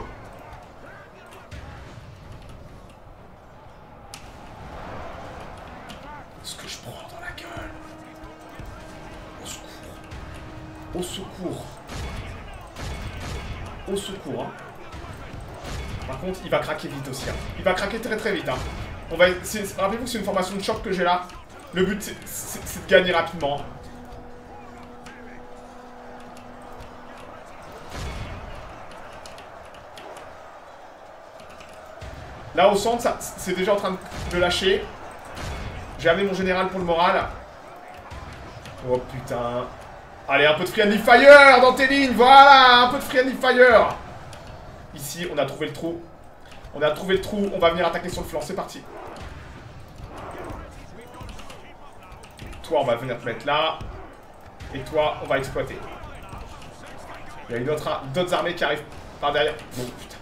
A: Ce que je prends dans la gueule. Au secours. Au secours. Au secours, hein. Par contre, il va craquer vite aussi. Hein. Il va craquer très très vite. Hein. Rappelez-vous que c'est une formation de choc que j'ai là. Le but, c'est de gagner rapidement. Là, au centre, c'est déjà en train de lâcher. J'ai amené mon général pour le moral. Oh putain. Allez, un peu de friendly fire dans tes lignes. Voilà, un peu de friendly fire. Ici, on a trouvé le trou. On a trouvé le trou. On va venir attaquer sur le flanc. C'est parti. Toi, on va venir te mettre là. Et toi, on va exploiter. Il y a d'autres armées qui arrivent par derrière. Bon, putain.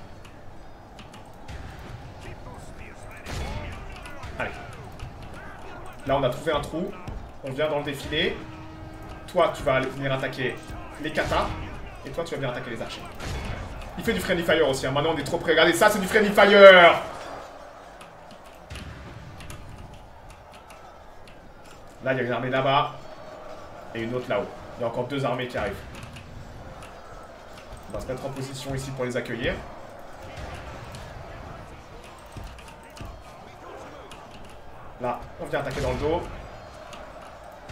A: Allez. Là, on a trouvé un trou. On vient dans le défilé. Toi, tu vas aller venir attaquer les katas. Et toi, tu vas venir attaquer les archers. Il fait du friendly fire aussi. Hein. Maintenant, on est trop près. Regardez, ça, c'est du friendly fire. Là, il y a une armée là-bas. Et une autre là-haut. Il y a encore deux armées qui arrivent. On va se mettre en position ici pour les accueillir. Là, on vient attaquer dans le dos.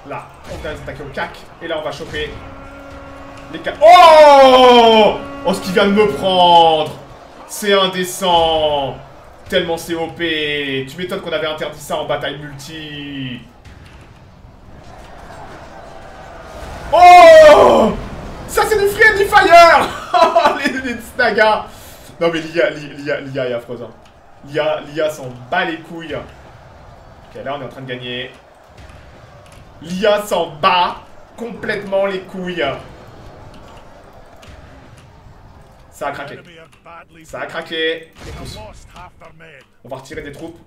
A: Là, on va attaquer au cac. Et là, on va choper les cacs. Oh! Oh, ce qu'il vient de me prendre! C'est indécent! Tellement c'est OP! Tu m'étonnes qu'on avait interdit ça en bataille multi! Oh! Ça, c'est du Friendly Fire! les Snagas! Non, mais l'IA est affreuse. Hein. L'IA s'en bat les couilles. Ok, là, on est en train de gagner. L'IA s'en bat complètement les couilles. Ça a craqué. Ça a craqué. Écoute. On va retirer des troupes.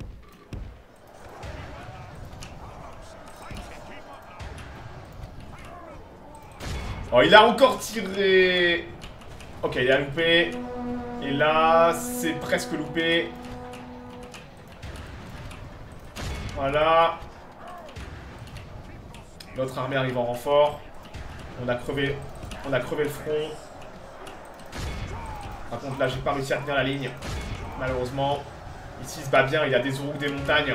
A: Oh, il a encore tiré. Ok, il a loupé. Et là, c'est presque loupé. Voilà. Notre armée arrive en renfort. On a crevé le front. Par contre, là, j'ai pas réussi à tenir la ligne. Malheureusement. Ici, il se bat bien. Il y a des Uruk des montagnes.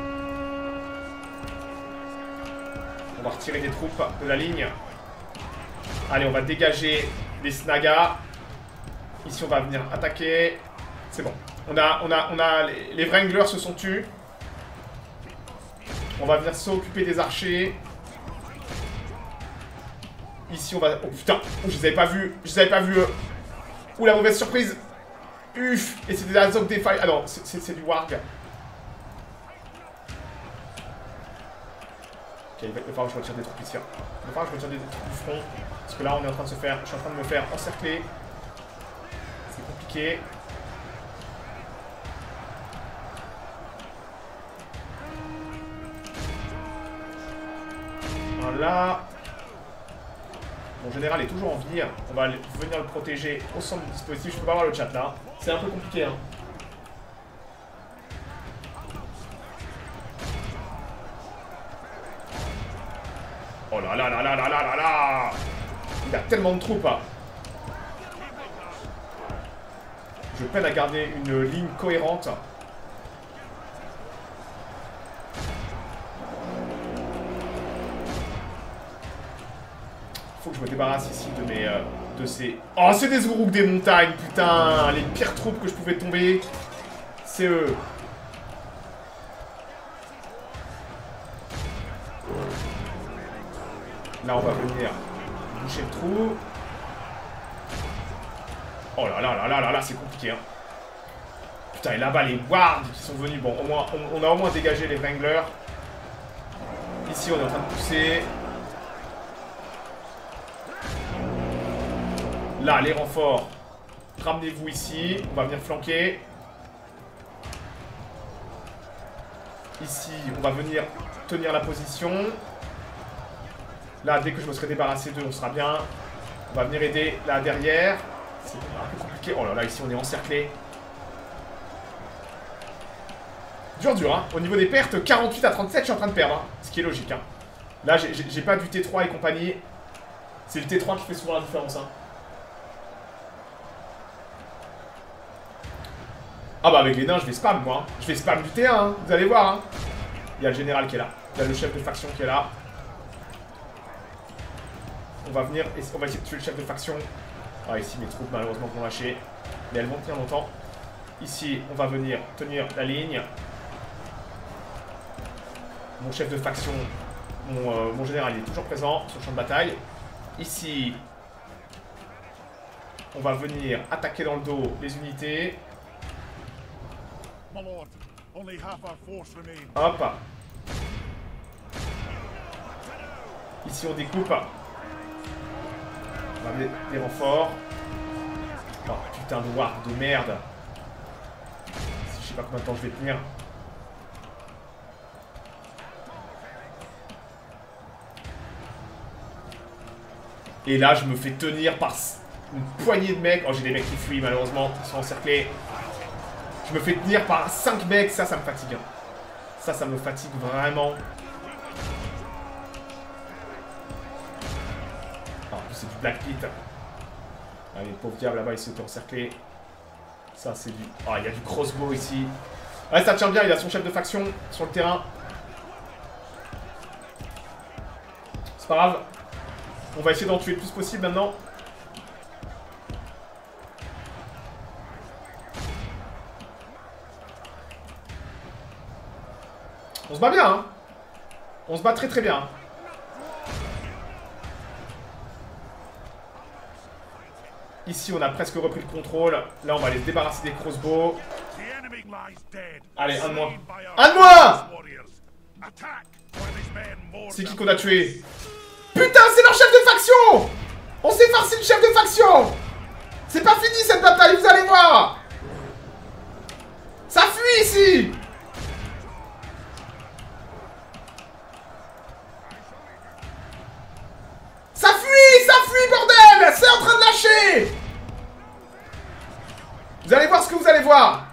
A: On va retirer des troupes de la ligne. Allez, on va dégager les Snagas. Ici, on va venir attaquer. C'est bon. Les Wranglers se sont tus. On va venir s'occuper des archers. Ici, on va... Oh putain, oh, je les avais pas vus. Je les avais pas vus. Ouh, la mauvaise surprise. Uff. Et c'était la Zog des failles. Ah non, c'est du Warg. Ok, il va falloir que je retire des troupes ici. Il va falloir que je retire des troupes du front. Parce que là, on est en train de se faire... Je suis en train de me faire encercler. C'est compliqué. Voilà. Mon général est toujours en vie. On va venir le protéger au centre du dispositif. Je peux pas voir le chat là. C'est un peu compliqué. Hein. Oh là là là là là là là là. Il a tellement de troupes. Hein. Je peine à garder une ligne cohérente. Faut que je me débarrasse ici de mes... de ces... Oh, c'est des Uruk des montagnes, putain. Les pires troupes que je pouvais tomber, c'est eux. Là, on va venir boucher le trou. Oh là là là là là là, c'est compliqué, hein. Putain, et là-bas, les Wards qui sont venus. Bon, au moins, on a au moins dégagé les Wranglers. Ici, on est en train de pousser. Là, les renforts. Ramenez-vous ici. On va venir flanquer. Ici, on va venir tenir la position. Là, dès que je me serai débarrassé d'eux, on sera bien. On va venir aider là derrière. C'est un peu compliqué. Oh là là, ici, on est encerclé. Dur, hein. Au niveau des pertes, 48 à 37, je suis en train de perdre. Hein. Ce qui est logique, hein. Là, j'ai pas du T3 et compagnie. C'est le T3 qui fait souvent la différence, hein. Ah bah avec les nains je vais spam moi, hein. Je vais spam du T1, hein. Vous allez voir. Hein. Il y a le général qui est là, il y a le chef de faction qui est là. On va venir, on va essayer de tuer le chef de faction. Ah ici mes troupes malheureusement vont lâcher, mais elles vont tenir longtemps. Ici on va venir tenir la ligne. Mon chef de faction, mon général il est toujours présent sur le champ de bataille. Ici, on va venir attaquer dans le dos les unités. Hop. Ici on découpe. On va mettre des renforts. Oh putain de Warg de merde. Je sais pas combien de temps je vais tenir. Et là je me fais tenir par une poignée de mecs. Oh j'ai des mecs qui fuient malheureusement. Ils sont encerclés. Je me fais tenir par 5 mecs, ça me fatigue. Ça me fatigue vraiment. Ah, en plus c'est du Black Pit. Allez, pauvre diable là-bas, il s'est encerclé. Ça c'est du... Ah, il y a du crossbow ici. Ouais, ça tient bien, il a son chef de faction sur le terrain. C'est pas grave. On va essayer d'en tuer le plus possible maintenant. On se bat bien, hein. On se bat très très bien. Ici, on a presque repris le contrôle. Là, on va aller se débarrasser des crossbows. Allez, un de moins. Un de moins! C'est qui qu'on a tué? Putain, c'est leur chef de faction! On s'est farci le chef de faction! C'est pas fini cette bataille, vous allez voir! Ça fuit ici! Ça fuit, bordel! C'est en train de lâcher! Vous allez voir ce que vous allez voir!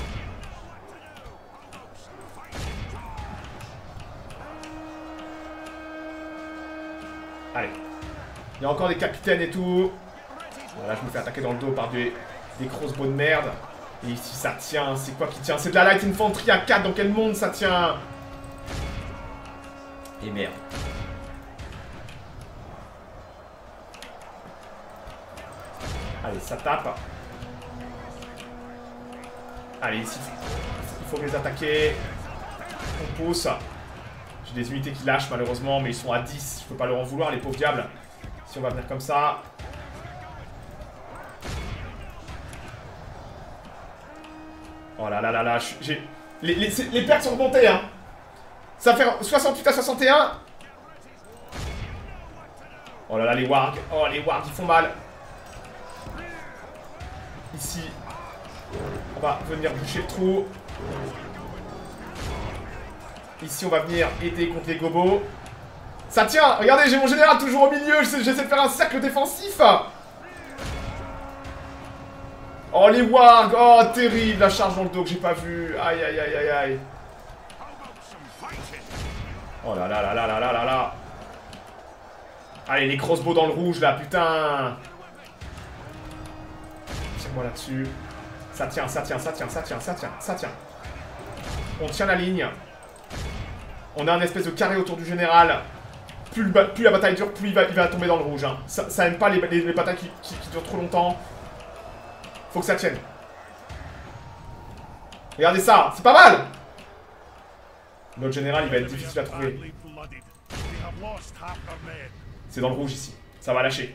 A: Allez. Il y a encore des capitaines et tout. Voilà, je me fais attaquer dans le dos par des crossbows de merde. Et ici, ça tient. C'est quoi qui tient? C'est de la light infantry à 4. Dans quel monde ça tient? Et merde. Allez, ça tape. Allez, ici, il faut les attaquer. On pousse. J'ai des unités qui lâchent malheureusement, mais ils sont à 10. Je peux pas leur en vouloir, les pauvres diables. Si on va venir comme ça. Oh là là là là, les pertes sont remontées, hein. Ça fait 68 à 61. Oh là là, les wargs. Oh, les wargs, ils font mal. Ici, on va venir boucher le trou. Ici, on va venir aider contre les gobos. Ça tient! Regardez, j'ai mon général toujours au milieu. J'essaie de faire un cercle défensif. Oh, les wargs! Oh, terrible! La charge dans le dos que j'ai pas vu. Aïe, aïe, aïe, aïe, aïe. Oh là là là là là là là là. Allez, les crossbows dans le rouge, là, putain. Tire-moi là-dessus. Ça tient, ça tient, ça tient, ça tient, ça tient, ça tient. On tient la ligne. On a un espèce de carré autour du général. Plus la bataille dure, plus il va tomber dans le rouge. Hein. Ça aime pas les batailles qui durent trop longtemps. Faut que ça tienne. Regardez ça, c'est pas mal. Notre général, il va être difficile à trouver. C'est dans le rouge ici. Ça va lâcher.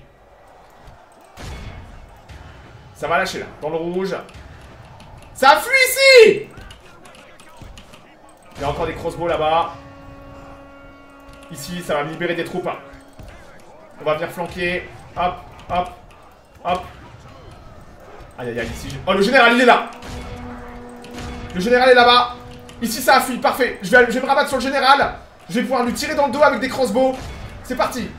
A: Ça va lâcher là, dans le rouge. Ça fuit ici. Il y a encore des crossbows là-bas. Ici, ça va me libérer des troupes. On va venir flanquer. Hop, hop, hop. Aïe, aïe, aïe, ici. Oh, le général, il est là. Le général est là-bas. Ici, ça a fui. Parfait. Je vais me rabattre sur le général. Je vais pouvoir lui tirer dans le dos avec des crossbows. C'est parti.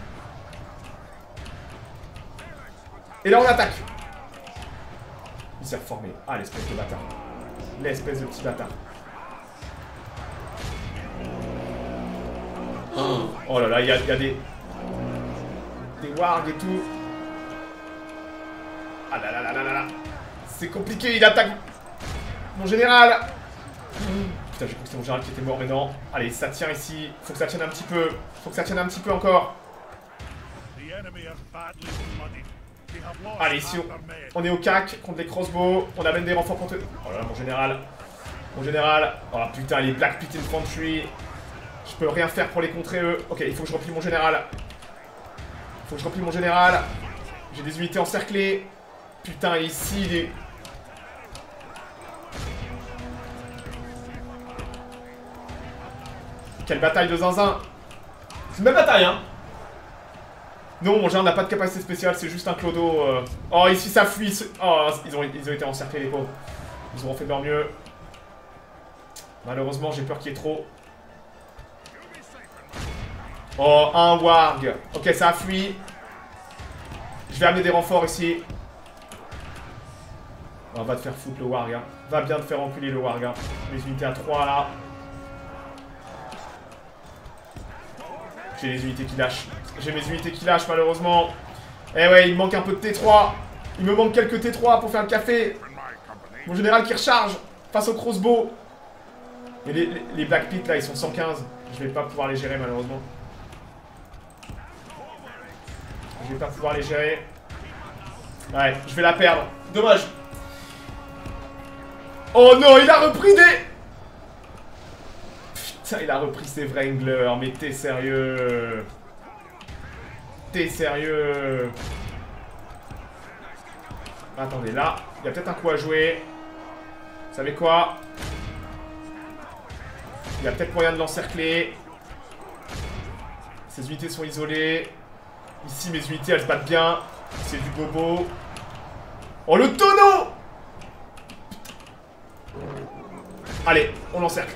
A: Et là, on attaque. Il s'est reformé. Ah, l'espèce de bâtard. L'espèce de petit bâtard. Oh là là, il y a des wargs et tout. Ah là là là là là là. C'est compliqué, il attaque mon général. Putain, j'ai cru que c'était mon général qui était mort, mais non. Allez, ça tient ici. Faut que ça tienne un petit peu. Faut que ça tienne un petit peu encore. Allez, ici, on est au cac contre les crossbows. On amène des renforts contre eux. Oh là là, mon général. Mon général. Oh putain, les Black Pit Infantry. Je peux rien faire pour les contrer eux. Ok, il faut que je replie mon général. Il faut que je replie mon général. J'ai des unités encerclées. Putain, ici, les... Quelle bataille de zinzin. C'est une belle bataille, hein. Non, mon général n'a pas de capacité spéciale, c'est juste un clodo. Oh, ici, ça fuit. Oh, ils ont été encerclés, les pauvres. Ils auront fait de leur mieux. Malheureusement, j'ai peur qu'il y ait trop. Oh, un warg. Ok, ça a fui. Je vais amener des renforts ici. Oh, va te faire foutre le warg. Hein. Va bien te faire enculer le warg. Hein. Les unités à 3 là. J'ai les unités qui lâchent. J'ai mes unités qui lâchent malheureusement. Eh ouais, il me manque un peu de T3. Il me manque quelques T3 pour faire le café. Mon général qui recharge face au crossbow. Et les Black Pit là, ils sont 115. Je vais pas pouvoir les gérer malheureusement. Je vais pas pouvoir les gérer. Ouais, je vais la perdre. Dommage. Oh non, il a repris des... Putain, il a repris ses Wranglers. Mais t'es sérieux? T'es sérieux? Attendez, là, il y a peut-être un coup à jouer. Vous savez quoi? Il y a peut-être moyen de l'encercler. Ces unités sont isolées. Ici, mes unités, elles se battent bien. C'est du bobo. Oh, le tonneau! Allez, on l'encercle.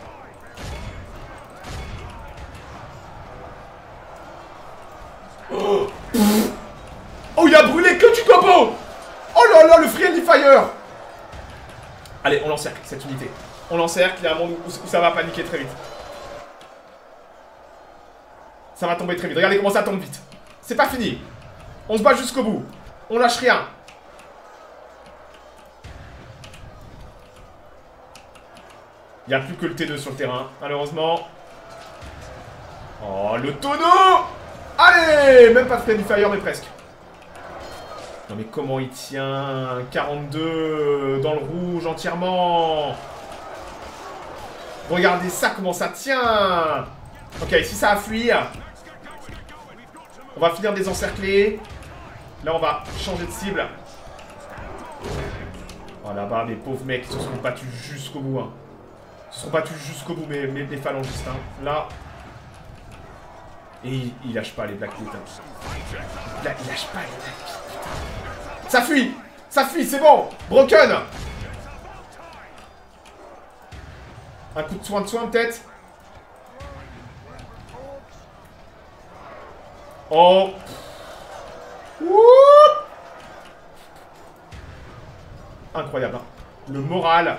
A: Oh, il a brûlé que du gobo! Oh là là, le Friendly Fire! Allez, on l'encercle, cette unité. On l'encercle, il y a un monde où ça va paniquer très vite. Ça va tomber très vite. Regardez comment ça tombe vite. C'est pas fini. On se bat jusqu'au bout. On lâche rien. Il n'y a plus que le T2 sur le terrain, malheureusement. Oh, le tonneau! Allez! Même pas de Friendly Fire, mais presque. Non mais comment il tient? 42 dans le rouge entièrement. Regardez ça, comment ça tient. Ok, ici ça va fuir. On va finir de les encercler. Là on va changer de cible. Oh là-bas, mes pauvres mecs, ils se sont battus jusqu'au bout. Hein. Ils se sont battus jusqu'au bout, mes phalangistes. Hein. Là. Et il lâche pas les Blackwood. Hein. Là, il lâche pas les Blackwood. Ça fuit! Ça fuit, c'est bon! Broken! Un coup de soin peut-être? Oh! Wouh! Incroyable, hein. Le moral.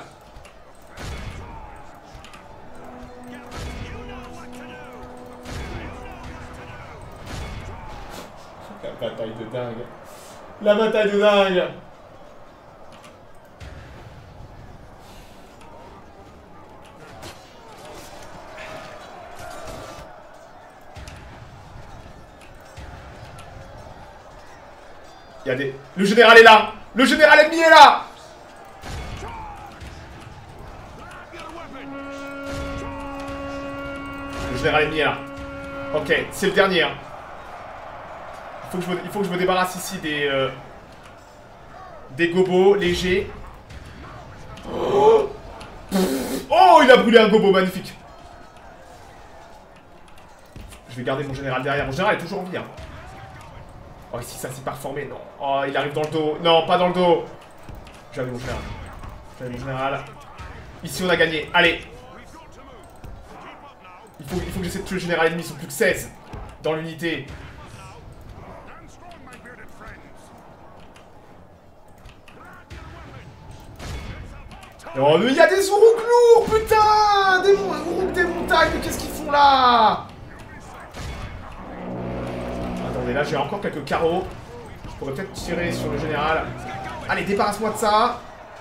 A: La bataille de dingue. La bataille de dingue. Il y a des... Le général est là. Le général ennemi est là. Le général ennemi est là. Ok, c'est le dernier. Hein. Il faut que je me débarrasse ici des gobos légers. Oh, oh, il a brûlé un gobo, magnifique. Je vais garder mon général derrière. Mon général est toujours en vie. Hein. Oh, ici, ça s'est pas reformé. Non. Oh, il arrive dans le dos. Non, pas dans le dos. J'avais mon général. J'avais mon général. Ici, on a gagné. Allez. Il faut que j'essaie de tuer le général ennemi. Ils sont plus que 16 dans l'unité. Oh, mais il y a des Uruk lourds, putain! Des Uruk des montagnes, mais qu'est-ce qu'ils font là? Attendez, là j'ai encore quelques carreaux. Je pourrais peut-être tirer sur le général. Allez, débarrasse-moi de ça.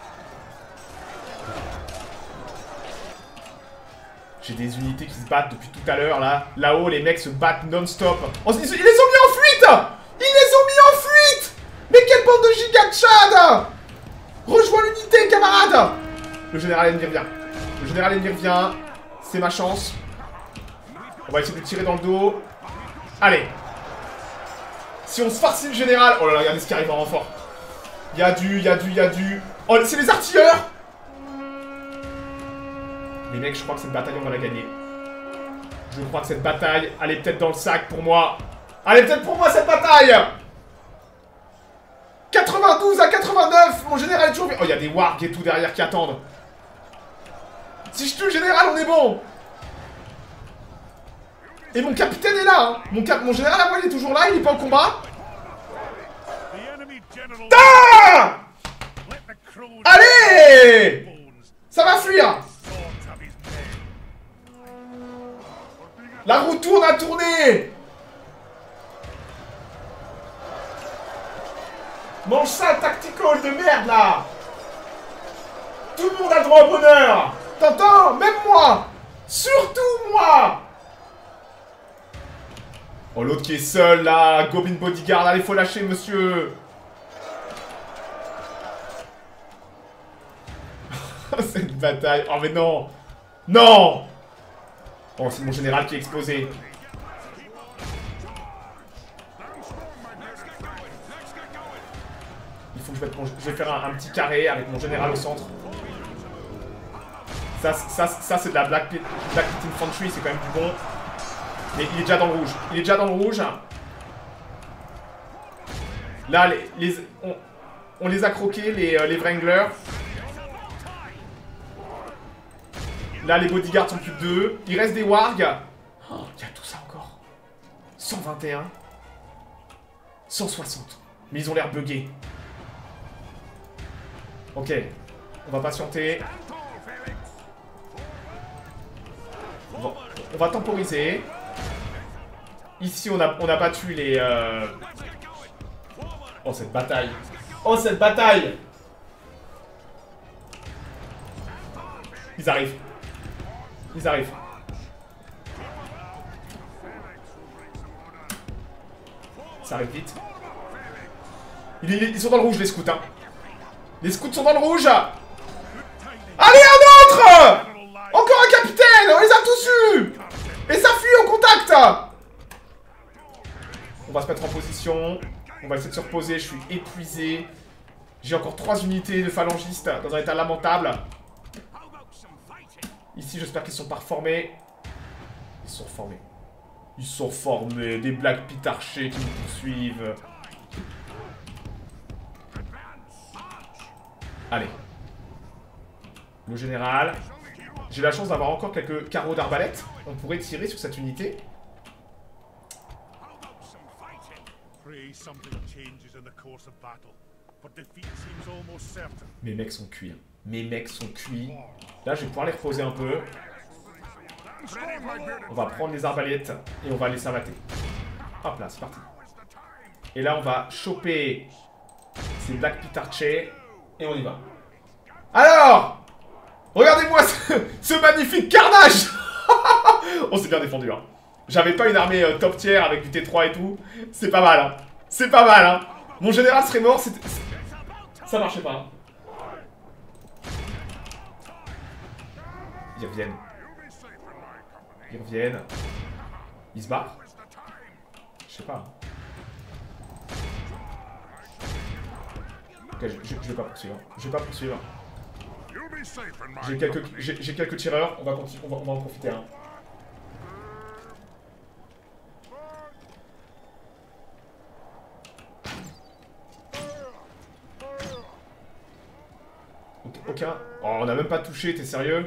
A: J'ai des unités qui se battent depuis tout à l'heure, là. Là-haut, les mecs se battent non-stop. Oh, ils les ont mis en fuite! Ils les ont mis en fuite! Mais quelle bande de giga de Chad! Rejoins l'unité, camarade! Le général ennemi revient. Le général ennemi revient. C'est ma chance. On va essayer de le tirer dans le dos. Allez. Si on se farcit le général... Oh là là, regardez ce qui arrive en renfort. Il y a du... Oh, c'est les artilleurs! Les mecs, je crois que cette bataille, on va la gagner. Je crois que cette bataille, elle est peut-être dans le sac pour moi. Elle est peut-être pour moi, cette bataille! 92 à 89! Mon général est toujours... Oh, il y a des wargs et tout derrière qui attendent. Si je tue le général, on est bon! Et mon capitaine est là, hein. Mon général à moi, il est toujours là, il est pas en combat. Ah! Allez! Ça va fuir! La roue tourne à tourner! Mange ça, tactical de merde, là! Tout le monde a le droit au bonheur! T'entends? Même moi! Surtout moi! Oh, l'autre qui est seul, là. Goblin Bodyguard. Allez, faut lâcher, monsieur. Cette bataille. Oh, mais non. Non. Oh, c'est mon général qui est explosé. Il faut que je mette mon... Je vais faire un petit carré avec mon général au centre. Ça c'est de la Black Pit Infantry, c'est quand même du bon. Mais il est déjà dans le rouge. Il est déjà dans le rouge. Là, on les a croqués, les Wranglers. Là, les bodyguards sont plus de 2. Il reste des wargs. Oh, il y a tout ça encore. 121. 160. Mais ils ont l'air buggés. Ok. On va patienter. On va temporiser. Ici, on a battu les... Oh, cette bataille. Oh, cette bataille. Ils arrivent. Ils arrivent. Ça arrive vite. Ils sont dans le rouge, les scouts, hein. Les scouts sont dans le rouge. Allez, un autre. Encore un capitaine. On les a tous eus. Et ça fuit au contact. On va se mettre en position. On va essayer de se reposer. Je suis épuisé. J'ai encore 3 unités de phalangistes dans un état lamentable. Ici, j'espère qu'ils sont pas reformés. Ils sont reformés. Ils sont formés. Des Black Pit archers qui nous poursuivent. Allez. Le général. J'ai la chance d'avoir encore quelques carreaux d'arbalète. On pourrait tirer sur cette unité. Mes mecs sont cuits. Mes mecs sont cuits. Là, je vais pouvoir les reposer un peu. On va prendre les arbalètes et on va les savater. Hop là, c'est parti. Et là, on va choper ces Black Pit Archers et on y va. Alors, regardez-moi ce magnifique carnage. On s'est bien défendu, hein. J'avais pas une armée top tier avec du T3 et tout. C'est pas mal, hein. C'est pas mal, hein. Mon général serait mort, ça marchait pas, hein. Ils reviennent. Ils reviennent. Ils se barrent. Je sais pas. Ok, je vais pas poursuivre. Je vais pas poursuivre. J'ai quelques tireurs. On va en profiter, hein. Aucun. Oh, on a même pas touché, t'es sérieux?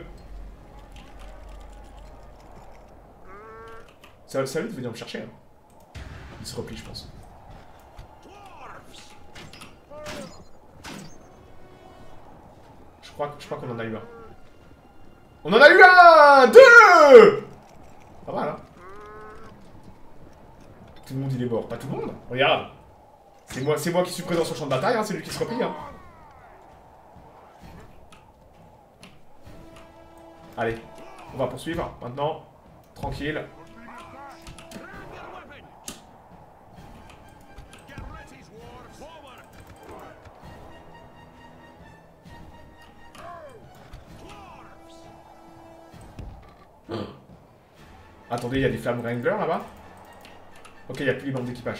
A: Ça va vite venir me chercher, hein. Il se replie, je pense. Je crois qu'on en a eu un. On en a eu un! 2! Pas mal, hein. Tout le monde, il est mort. Pas tout le monde. Regarde. C'est moi qui suis présent sur le champ de bataille, hein. C'est lui qui se replie, hein. Allez. On va poursuivre. Maintenant. Tranquille. Attendez, il y a des flammes Wrangler là-bas. Ok, il n'y a plus les membres d'équipage.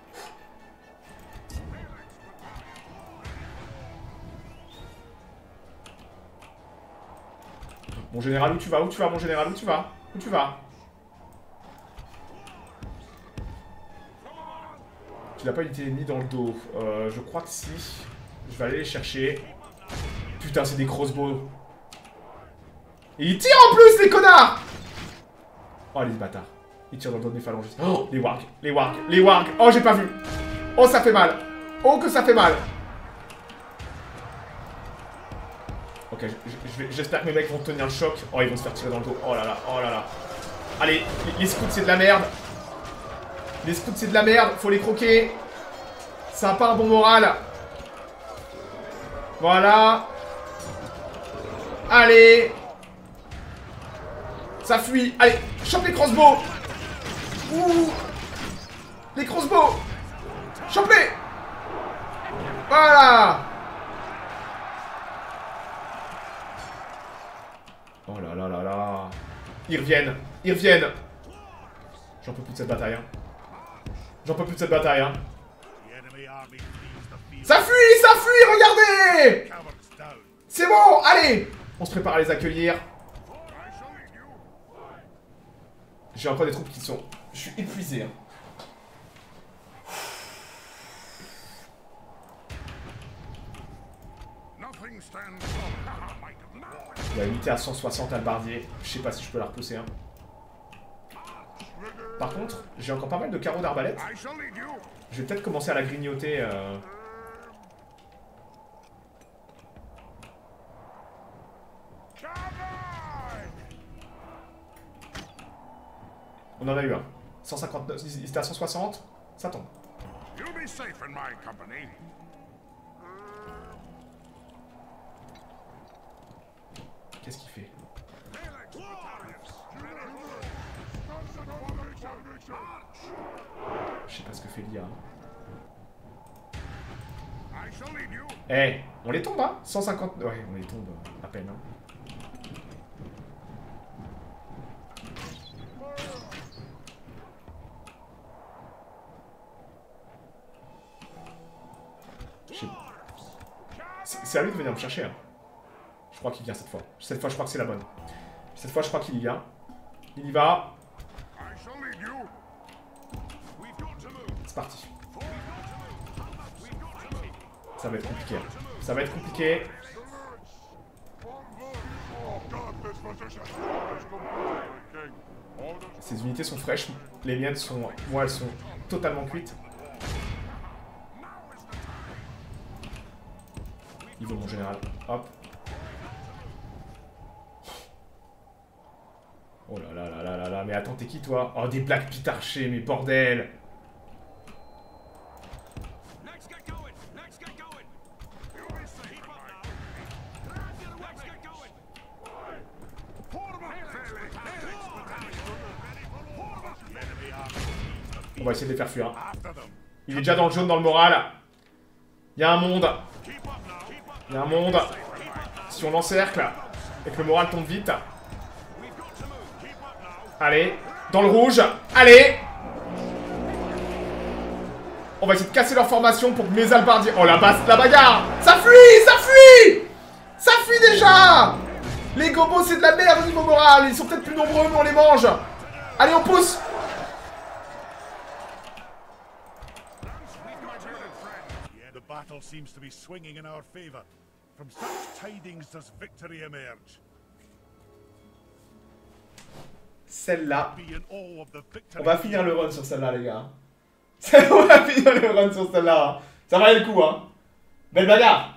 A: Mon général, où tu vas? Où tu vas, mon général? Où tu vas? Où tu vas? Tu n'as pas été mis dans le dos. Je crois que si. Je vais aller les chercher. Putain, c'est des crossbows. Et ils tirent en plus, les connards! Oh, les bâtards. Ils tirent dans le dos des phalangistes. Oh, les wargs, les wargs, les wargs. Oh, j'ai pas vu. Oh, ça fait mal. Oh, que ça fait mal. Ok, j'espère que mes mecs vont tenir le choc. Oh, ils vont se faire tirer dans le dos. Oh là là, oh là là. Allez, les scouts, c'est de la merde. Les scouts, c'est de la merde. Faut les croquer. Ça a pas un bon moral. Voilà. Allez. Ça fuit. Allez, chope les crossbows. Ouh. Les crossbows. Chope-les. Voilà. Oh là là là là. Ils reviennent. Ils reviennent. J'en peux plus de cette bataille. Hein. J'en peux plus de cette bataille. Hein. Ça fuit, regardez. C'est bon, allez. On se prépare à les accueillir. J'ai encore des troupes qui sont... Je suis épuisé. Hein. Il y a une unité à 160 halbardiers. Je sais pas si je peux la repousser. Hein. Par contre, j'ai encore pas mal de carreaux d'arbalète. Je vais peut-être commencer à la grignoter. On en a eu un. 159, il était à 160. Ça tombe. Qu'est-ce qu'il fait? Je sais pas ce que fait l'IA. Eh, hey, on les tombe, hein? 150... Ouais, on les tombe à peine, hein. C'est à lui de venir me chercher, hein. Je crois qu'il vient cette fois. Cette fois, je crois que c'est la bonne. Cette fois, je crois qu'il y vient. Il y va. C'est parti. Ça va être compliqué. Ça va être compliqué. Ces unités sont fraîches. Les miennes sont... Moi, elles sont totalement cuites. Il veut mon général. Hop. Oh là là là là là là. Mais attends, t'es qui, toi? Oh, des Black Pit archers, mais bordel! On va essayer de les faire fuir. Il est déjà dans le jaune, dans le moral. Il y a un monde. Il y a un monde. Si on l'encercle et que le moral tombe vite. Allez. Dans le rouge. Allez. On va essayer de casser leur formation pour que mes albardiers... Oh la bagarre. Ça fuit. Ça fuit. Ça fuit déjà. Les gobos c'est de la merde au niveau moral. Ils sont peut-être plus nombreux mais on les mange. Allez on pousse.
B: Battle seems to be swinging in our favor. From such tidings does victory emerge.
A: Celle-là.
B: Be in awe of the victory.
A: On va finir le run sur celle-là, les gars. On va finir le run sur celle-là. Ça valait le coup, hein. Belle bagarre.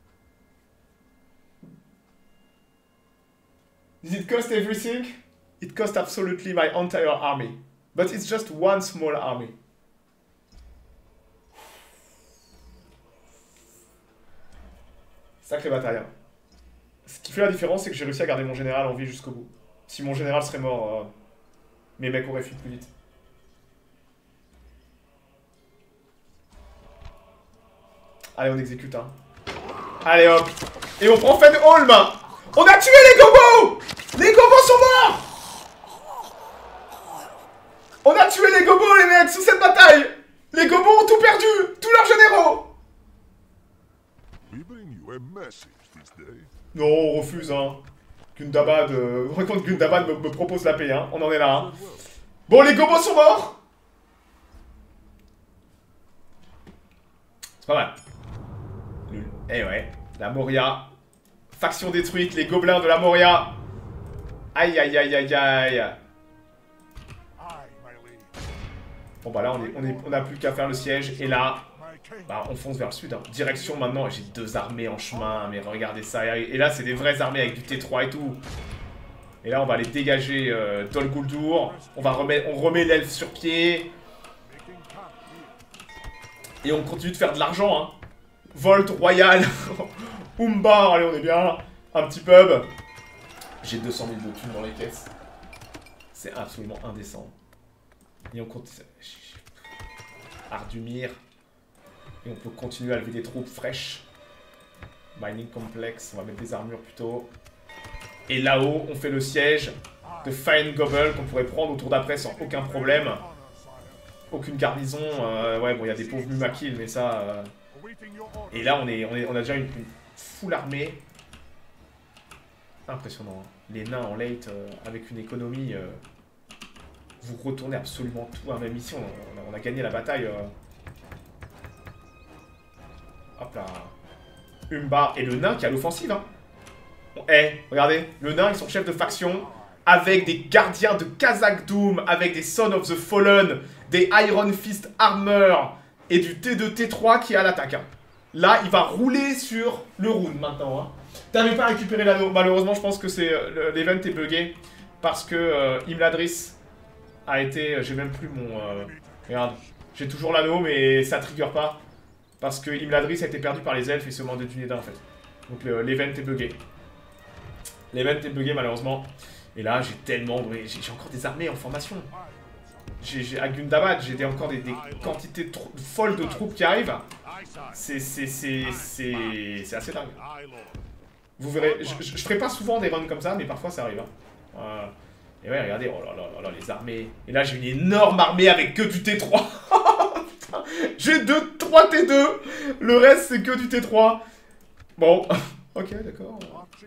A: Does it cost everything? It cost absolutely my entire army. But it's just one small army. Sacrée bataille. Hein. Ce qui fait la différence, c'est que j'ai réussi à garder mon général en vie jusqu'au bout. Si mon général serait mort, mes mecs auraient fui plus vite. Allez, on exécute, hein. Allez, hop. Et on prend Fenholm. On a tué les gobos. Les gobos sont morts. On a tué les gobos, les mecs, sous cette bataille. Les gobos ont tout perdu. Tous leurs généraux. Non, on refuse, hein. Gundabad, vous rendez compte, Gundabad me propose la paix, hein. On en est là, hein. Bon, les gobos sont morts. C'est pas mal. Eh ouais, la Moria. Faction détruite, les gobelins de la Moria. Aïe, aïe, aïe, aïe, aïe. Bon, bah là, on n'a plus qu'à faire le siège. Et là... Bah, on fonce vers le sud, hein. Direction maintenant, j'ai 2 armées en chemin, mais regardez ça. Et là, c'est des vraies armées avec du T3 et tout. Et là, on va aller dégager Dol Guldur. On remet l'elfe sur pied. Et on continue de faire de l'argent, hein. Volt Royal. Umbar, allez, on est bien. Un petit pub. J'ai 200 000 de thunes dans les caisses. C'est absolument indécent. Et on continue... Ardumir. Et on peut continuer à lever des troupes fraîches. Mining Complex, on va mettre des armures plutôt. Et là-haut, on fait le siège de Fine Gobble qu'on pourrait prendre au tour d'après sans aucun problème. Aucune garnison. Ouais, bon, il y a des pauvres Mumakil, mais ça... Et là, on a déjà une full armée. Impressionnant. Hein. Les nains en late, avec une économie... vous retournez absolument tout. Hein. Même ici, on a gagné la bataille. Hop là. Umbar et le nain qui a l'offensive. Hein. Regardez. Le nain, ils sont chefs de faction. Avec des gardiens de Khazad-dûm. Avec des Sons of the Fallen. Des Iron Fist Armor. Et du T2, T3 qui est à l'attaque. Hein. Là, il va rouler sur le Rune maintenant. Hein. T'avais pas récupéré l'anneau. Malheureusement, je pense que c'est l'event est bugué. Parce que Imladris a été... J'ai même plus mon... regarde. J'ai toujours l'anneau, mais ça trigger pas. Parce que Imladris a été perdu par les elfes et se demandait du Neda en fait. Donc l'event est bugué. L'event est bugué malheureusement. Et là, j'ai tellement... J'ai encore des armées en formation. À Gundabad, j'ai encore des quantités folles de troupes qui arrivent. C'est assez dingue. Vous verrez, je ferai pas souvent des runs comme ça, mais parfois ça arrive. Hein. Et ouais, regardez, oh là là, les armées. Et là, j'ai une énorme armée avec que du T3. Putain, j'ai 3 T2. Le reste, c'est que du T3. Bon, ok, d'accord.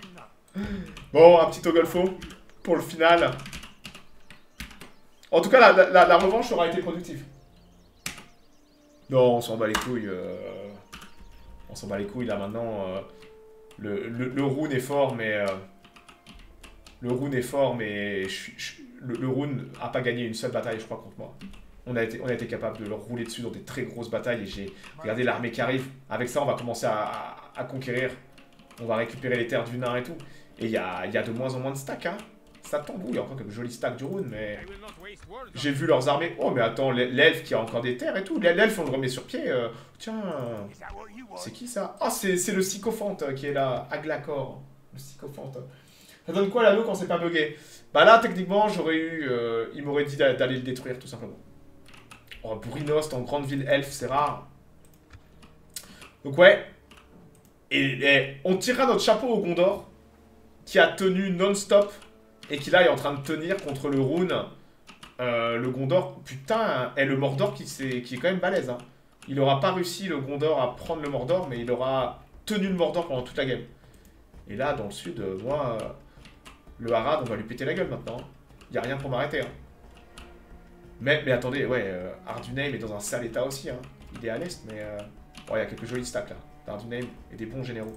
A: Bon, un petit Ogolfo pour le final. En tout cas, la revanche aura été productive. Non, on s'en bat les couilles. On s'en bat les couilles, là, maintenant. Le Rune est fort, mais... le Rune est fort, mais... Le Rune a pas gagné une seule bataille, je crois, contre moi. On a été capable de leur rouler dessus dans des très grosses batailles. Et j'ai regardé l'armée qui arrive. Avec ça, on va commencer à conquérir. On va récupérer les terres du nain et tout. Et il y a de moins en moins de stacks, hein. Ça tombe où? Il y a encore quelques jolis stacks du Rune, mais... J'ai vu leurs armées. Oh, mais attends, l'elfe qui a encore des terres et tout. L'elfe, on le remet sur pied. Tiens. C'est qui ça? Oh, c'est le sycophante qui est là. Aglacor. Le sycophante. Ça donne quoi l'anneau quand c'est pas bugué? Bah là, techniquement, j'aurais eu... il m'aurait dit d'aller le détruire, tout simplement. Oh, Burinost en grande ville elfe, c'est rare. Donc ouais. Et on tirera notre chapeau au Gondor, qui a tenu non-stop, et qui là est en train de tenir contre le Rune. Le Gondor, putain, et le Mordor qui est quand même balèze. Hein. Il aura pas réussi, le Gondor, à prendre le Mordor, mais il aura tenu le Mordor pendant toute la game. Et là, dans le sud, moi, le Harad, on va lui péter la gueule maintenant. Il n'y a rien pour m'arrêter. Hein. Mais attendez, ouais, Ardunheim est dans un sale état aussi. Hein. Il est à l'est, mais il y a quelques jolis stacks là. Ardunheim et des bons généraux.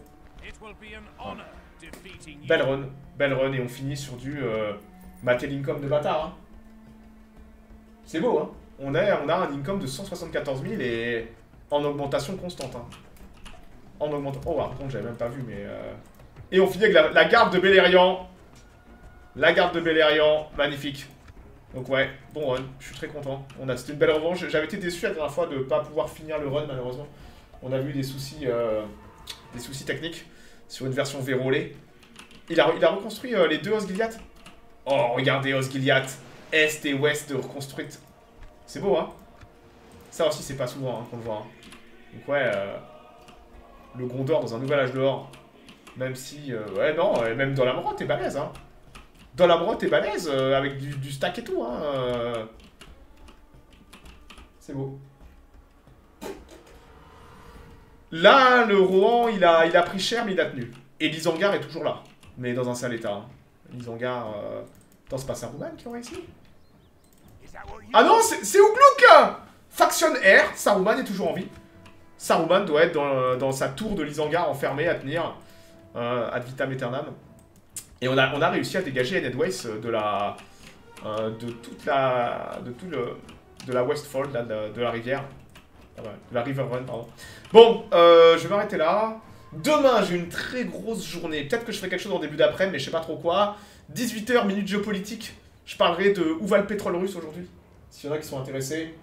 A: Ouais. Belle run, et on finit sur du maté l'income de bâtard. Hein. C'est beau, hein. On a un income de 174 000 et en augmentation constante. Hein. En augmentation. Oh, par contre, j'avais même pas vu, mais. Et on finit avec la garde de Beleriand. La garde de Beleriand, magnifique. Donc ouais, bon run, je suis très content. C'était une belle revanche. J'avais été déçu la dernière fois de ne pas pouvoir finir le run, malheureusement. On a eu des soucis techniques sur une version vérolée. Il a reconstruit les deux Osgiliath. Oh, regardez Osgiliath. Est et ouest reconstruites. C'est beau, hein. Ça aussi, c'est pas souvent hein, qu'on le voit. Hein. Donc ouais, le Gondor dans un nouvel âge d'or. Même si, ouais, non, même dans la Mrotte, t'es balèze, hein. Dans la Mrotte, t'es balèze, avec du stack et tout, hein. C'est beau. Là, le Rohan, il a pris cher, mais il a tenu. Et l'Isengard est toujours là, mais dans un sale état. Hein. L'Isengard... Attends, c'est pas Saruman qui aurait ici? Ah non, c'est Ugluk! Faction R, Saruman est toujours en vie. Saruman doit être dans sa tour de l'Isengard enfermée à tenir. Ad vitam aeternam. Et on a réussi à dégager Nedways de la Westfold, là, de la rivière. Ah ouais, de la River Run, pardon. Bon, je vais m'arrêter là. Demain, j'ai une très grosse journée. Peut-être que je ferai quelque chose en début d'après, mais je sais pas trop quoi. 18 h, minute géopolitique. Je parlerai de où va le pétrole russe aujourd'hui. S'il y en a qui sont intéressés.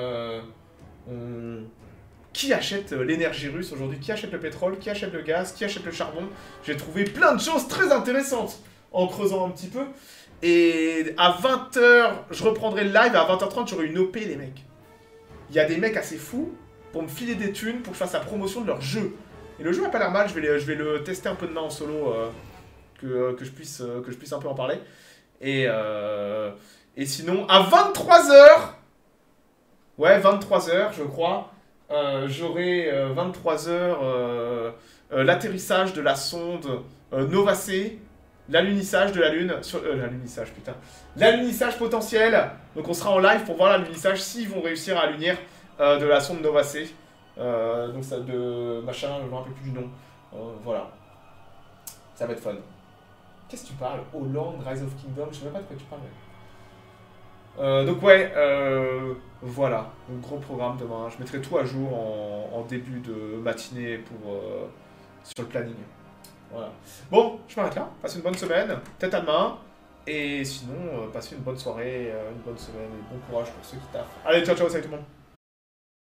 A: Qui achète l'énergie russe aujourd'hui? Qui achète le pétrole? Qui achète le gaz? Qui achète le charbon? J'ai trouvé plein de choses très intéressantes en creusant un petit peu. Et à 20 h, je reprendrai le live. À 20 h 30, j'aurai une OP, les mecs. il y a des mecs assez fous pour me filer des thunes pour que je fasse la promotion de leur jeu. Et le jeu a pas l'air mal, je vais le tester un peu demain en solo, que je puisse un peu en parler. Et sinon, à 23h, ouais, 23h, je crois, j'aurai 23h l'atterrissage de la sonde Nova C, l'alunissage de la Lune, l'alunissage, putain, l'alunissage potentiel. Donc on sera en live pour voir l'alunissage, s'ils vont réussir à alunir de la sonde Nova C. Donc ça de machin, je me rappelle plus du nom. Voilà. Ça va être fun. Qu'est-ce que tu parles? Hollande, Rise of Kingdom, je sais même pas de quoi tu parles. Donc ouais, voilà, un gros programme demain. Je mettrai tout à jour en début de matinée pour sur le planning. Voilà. Bon, je m'arrête là. Passez une bonne semaine, peut-être à demain. Et sinon, passez une bonne soirée, une bonne semaine, et bon courage pour ceux qui taffent. Allez, ciao ciao, salut tout le monde.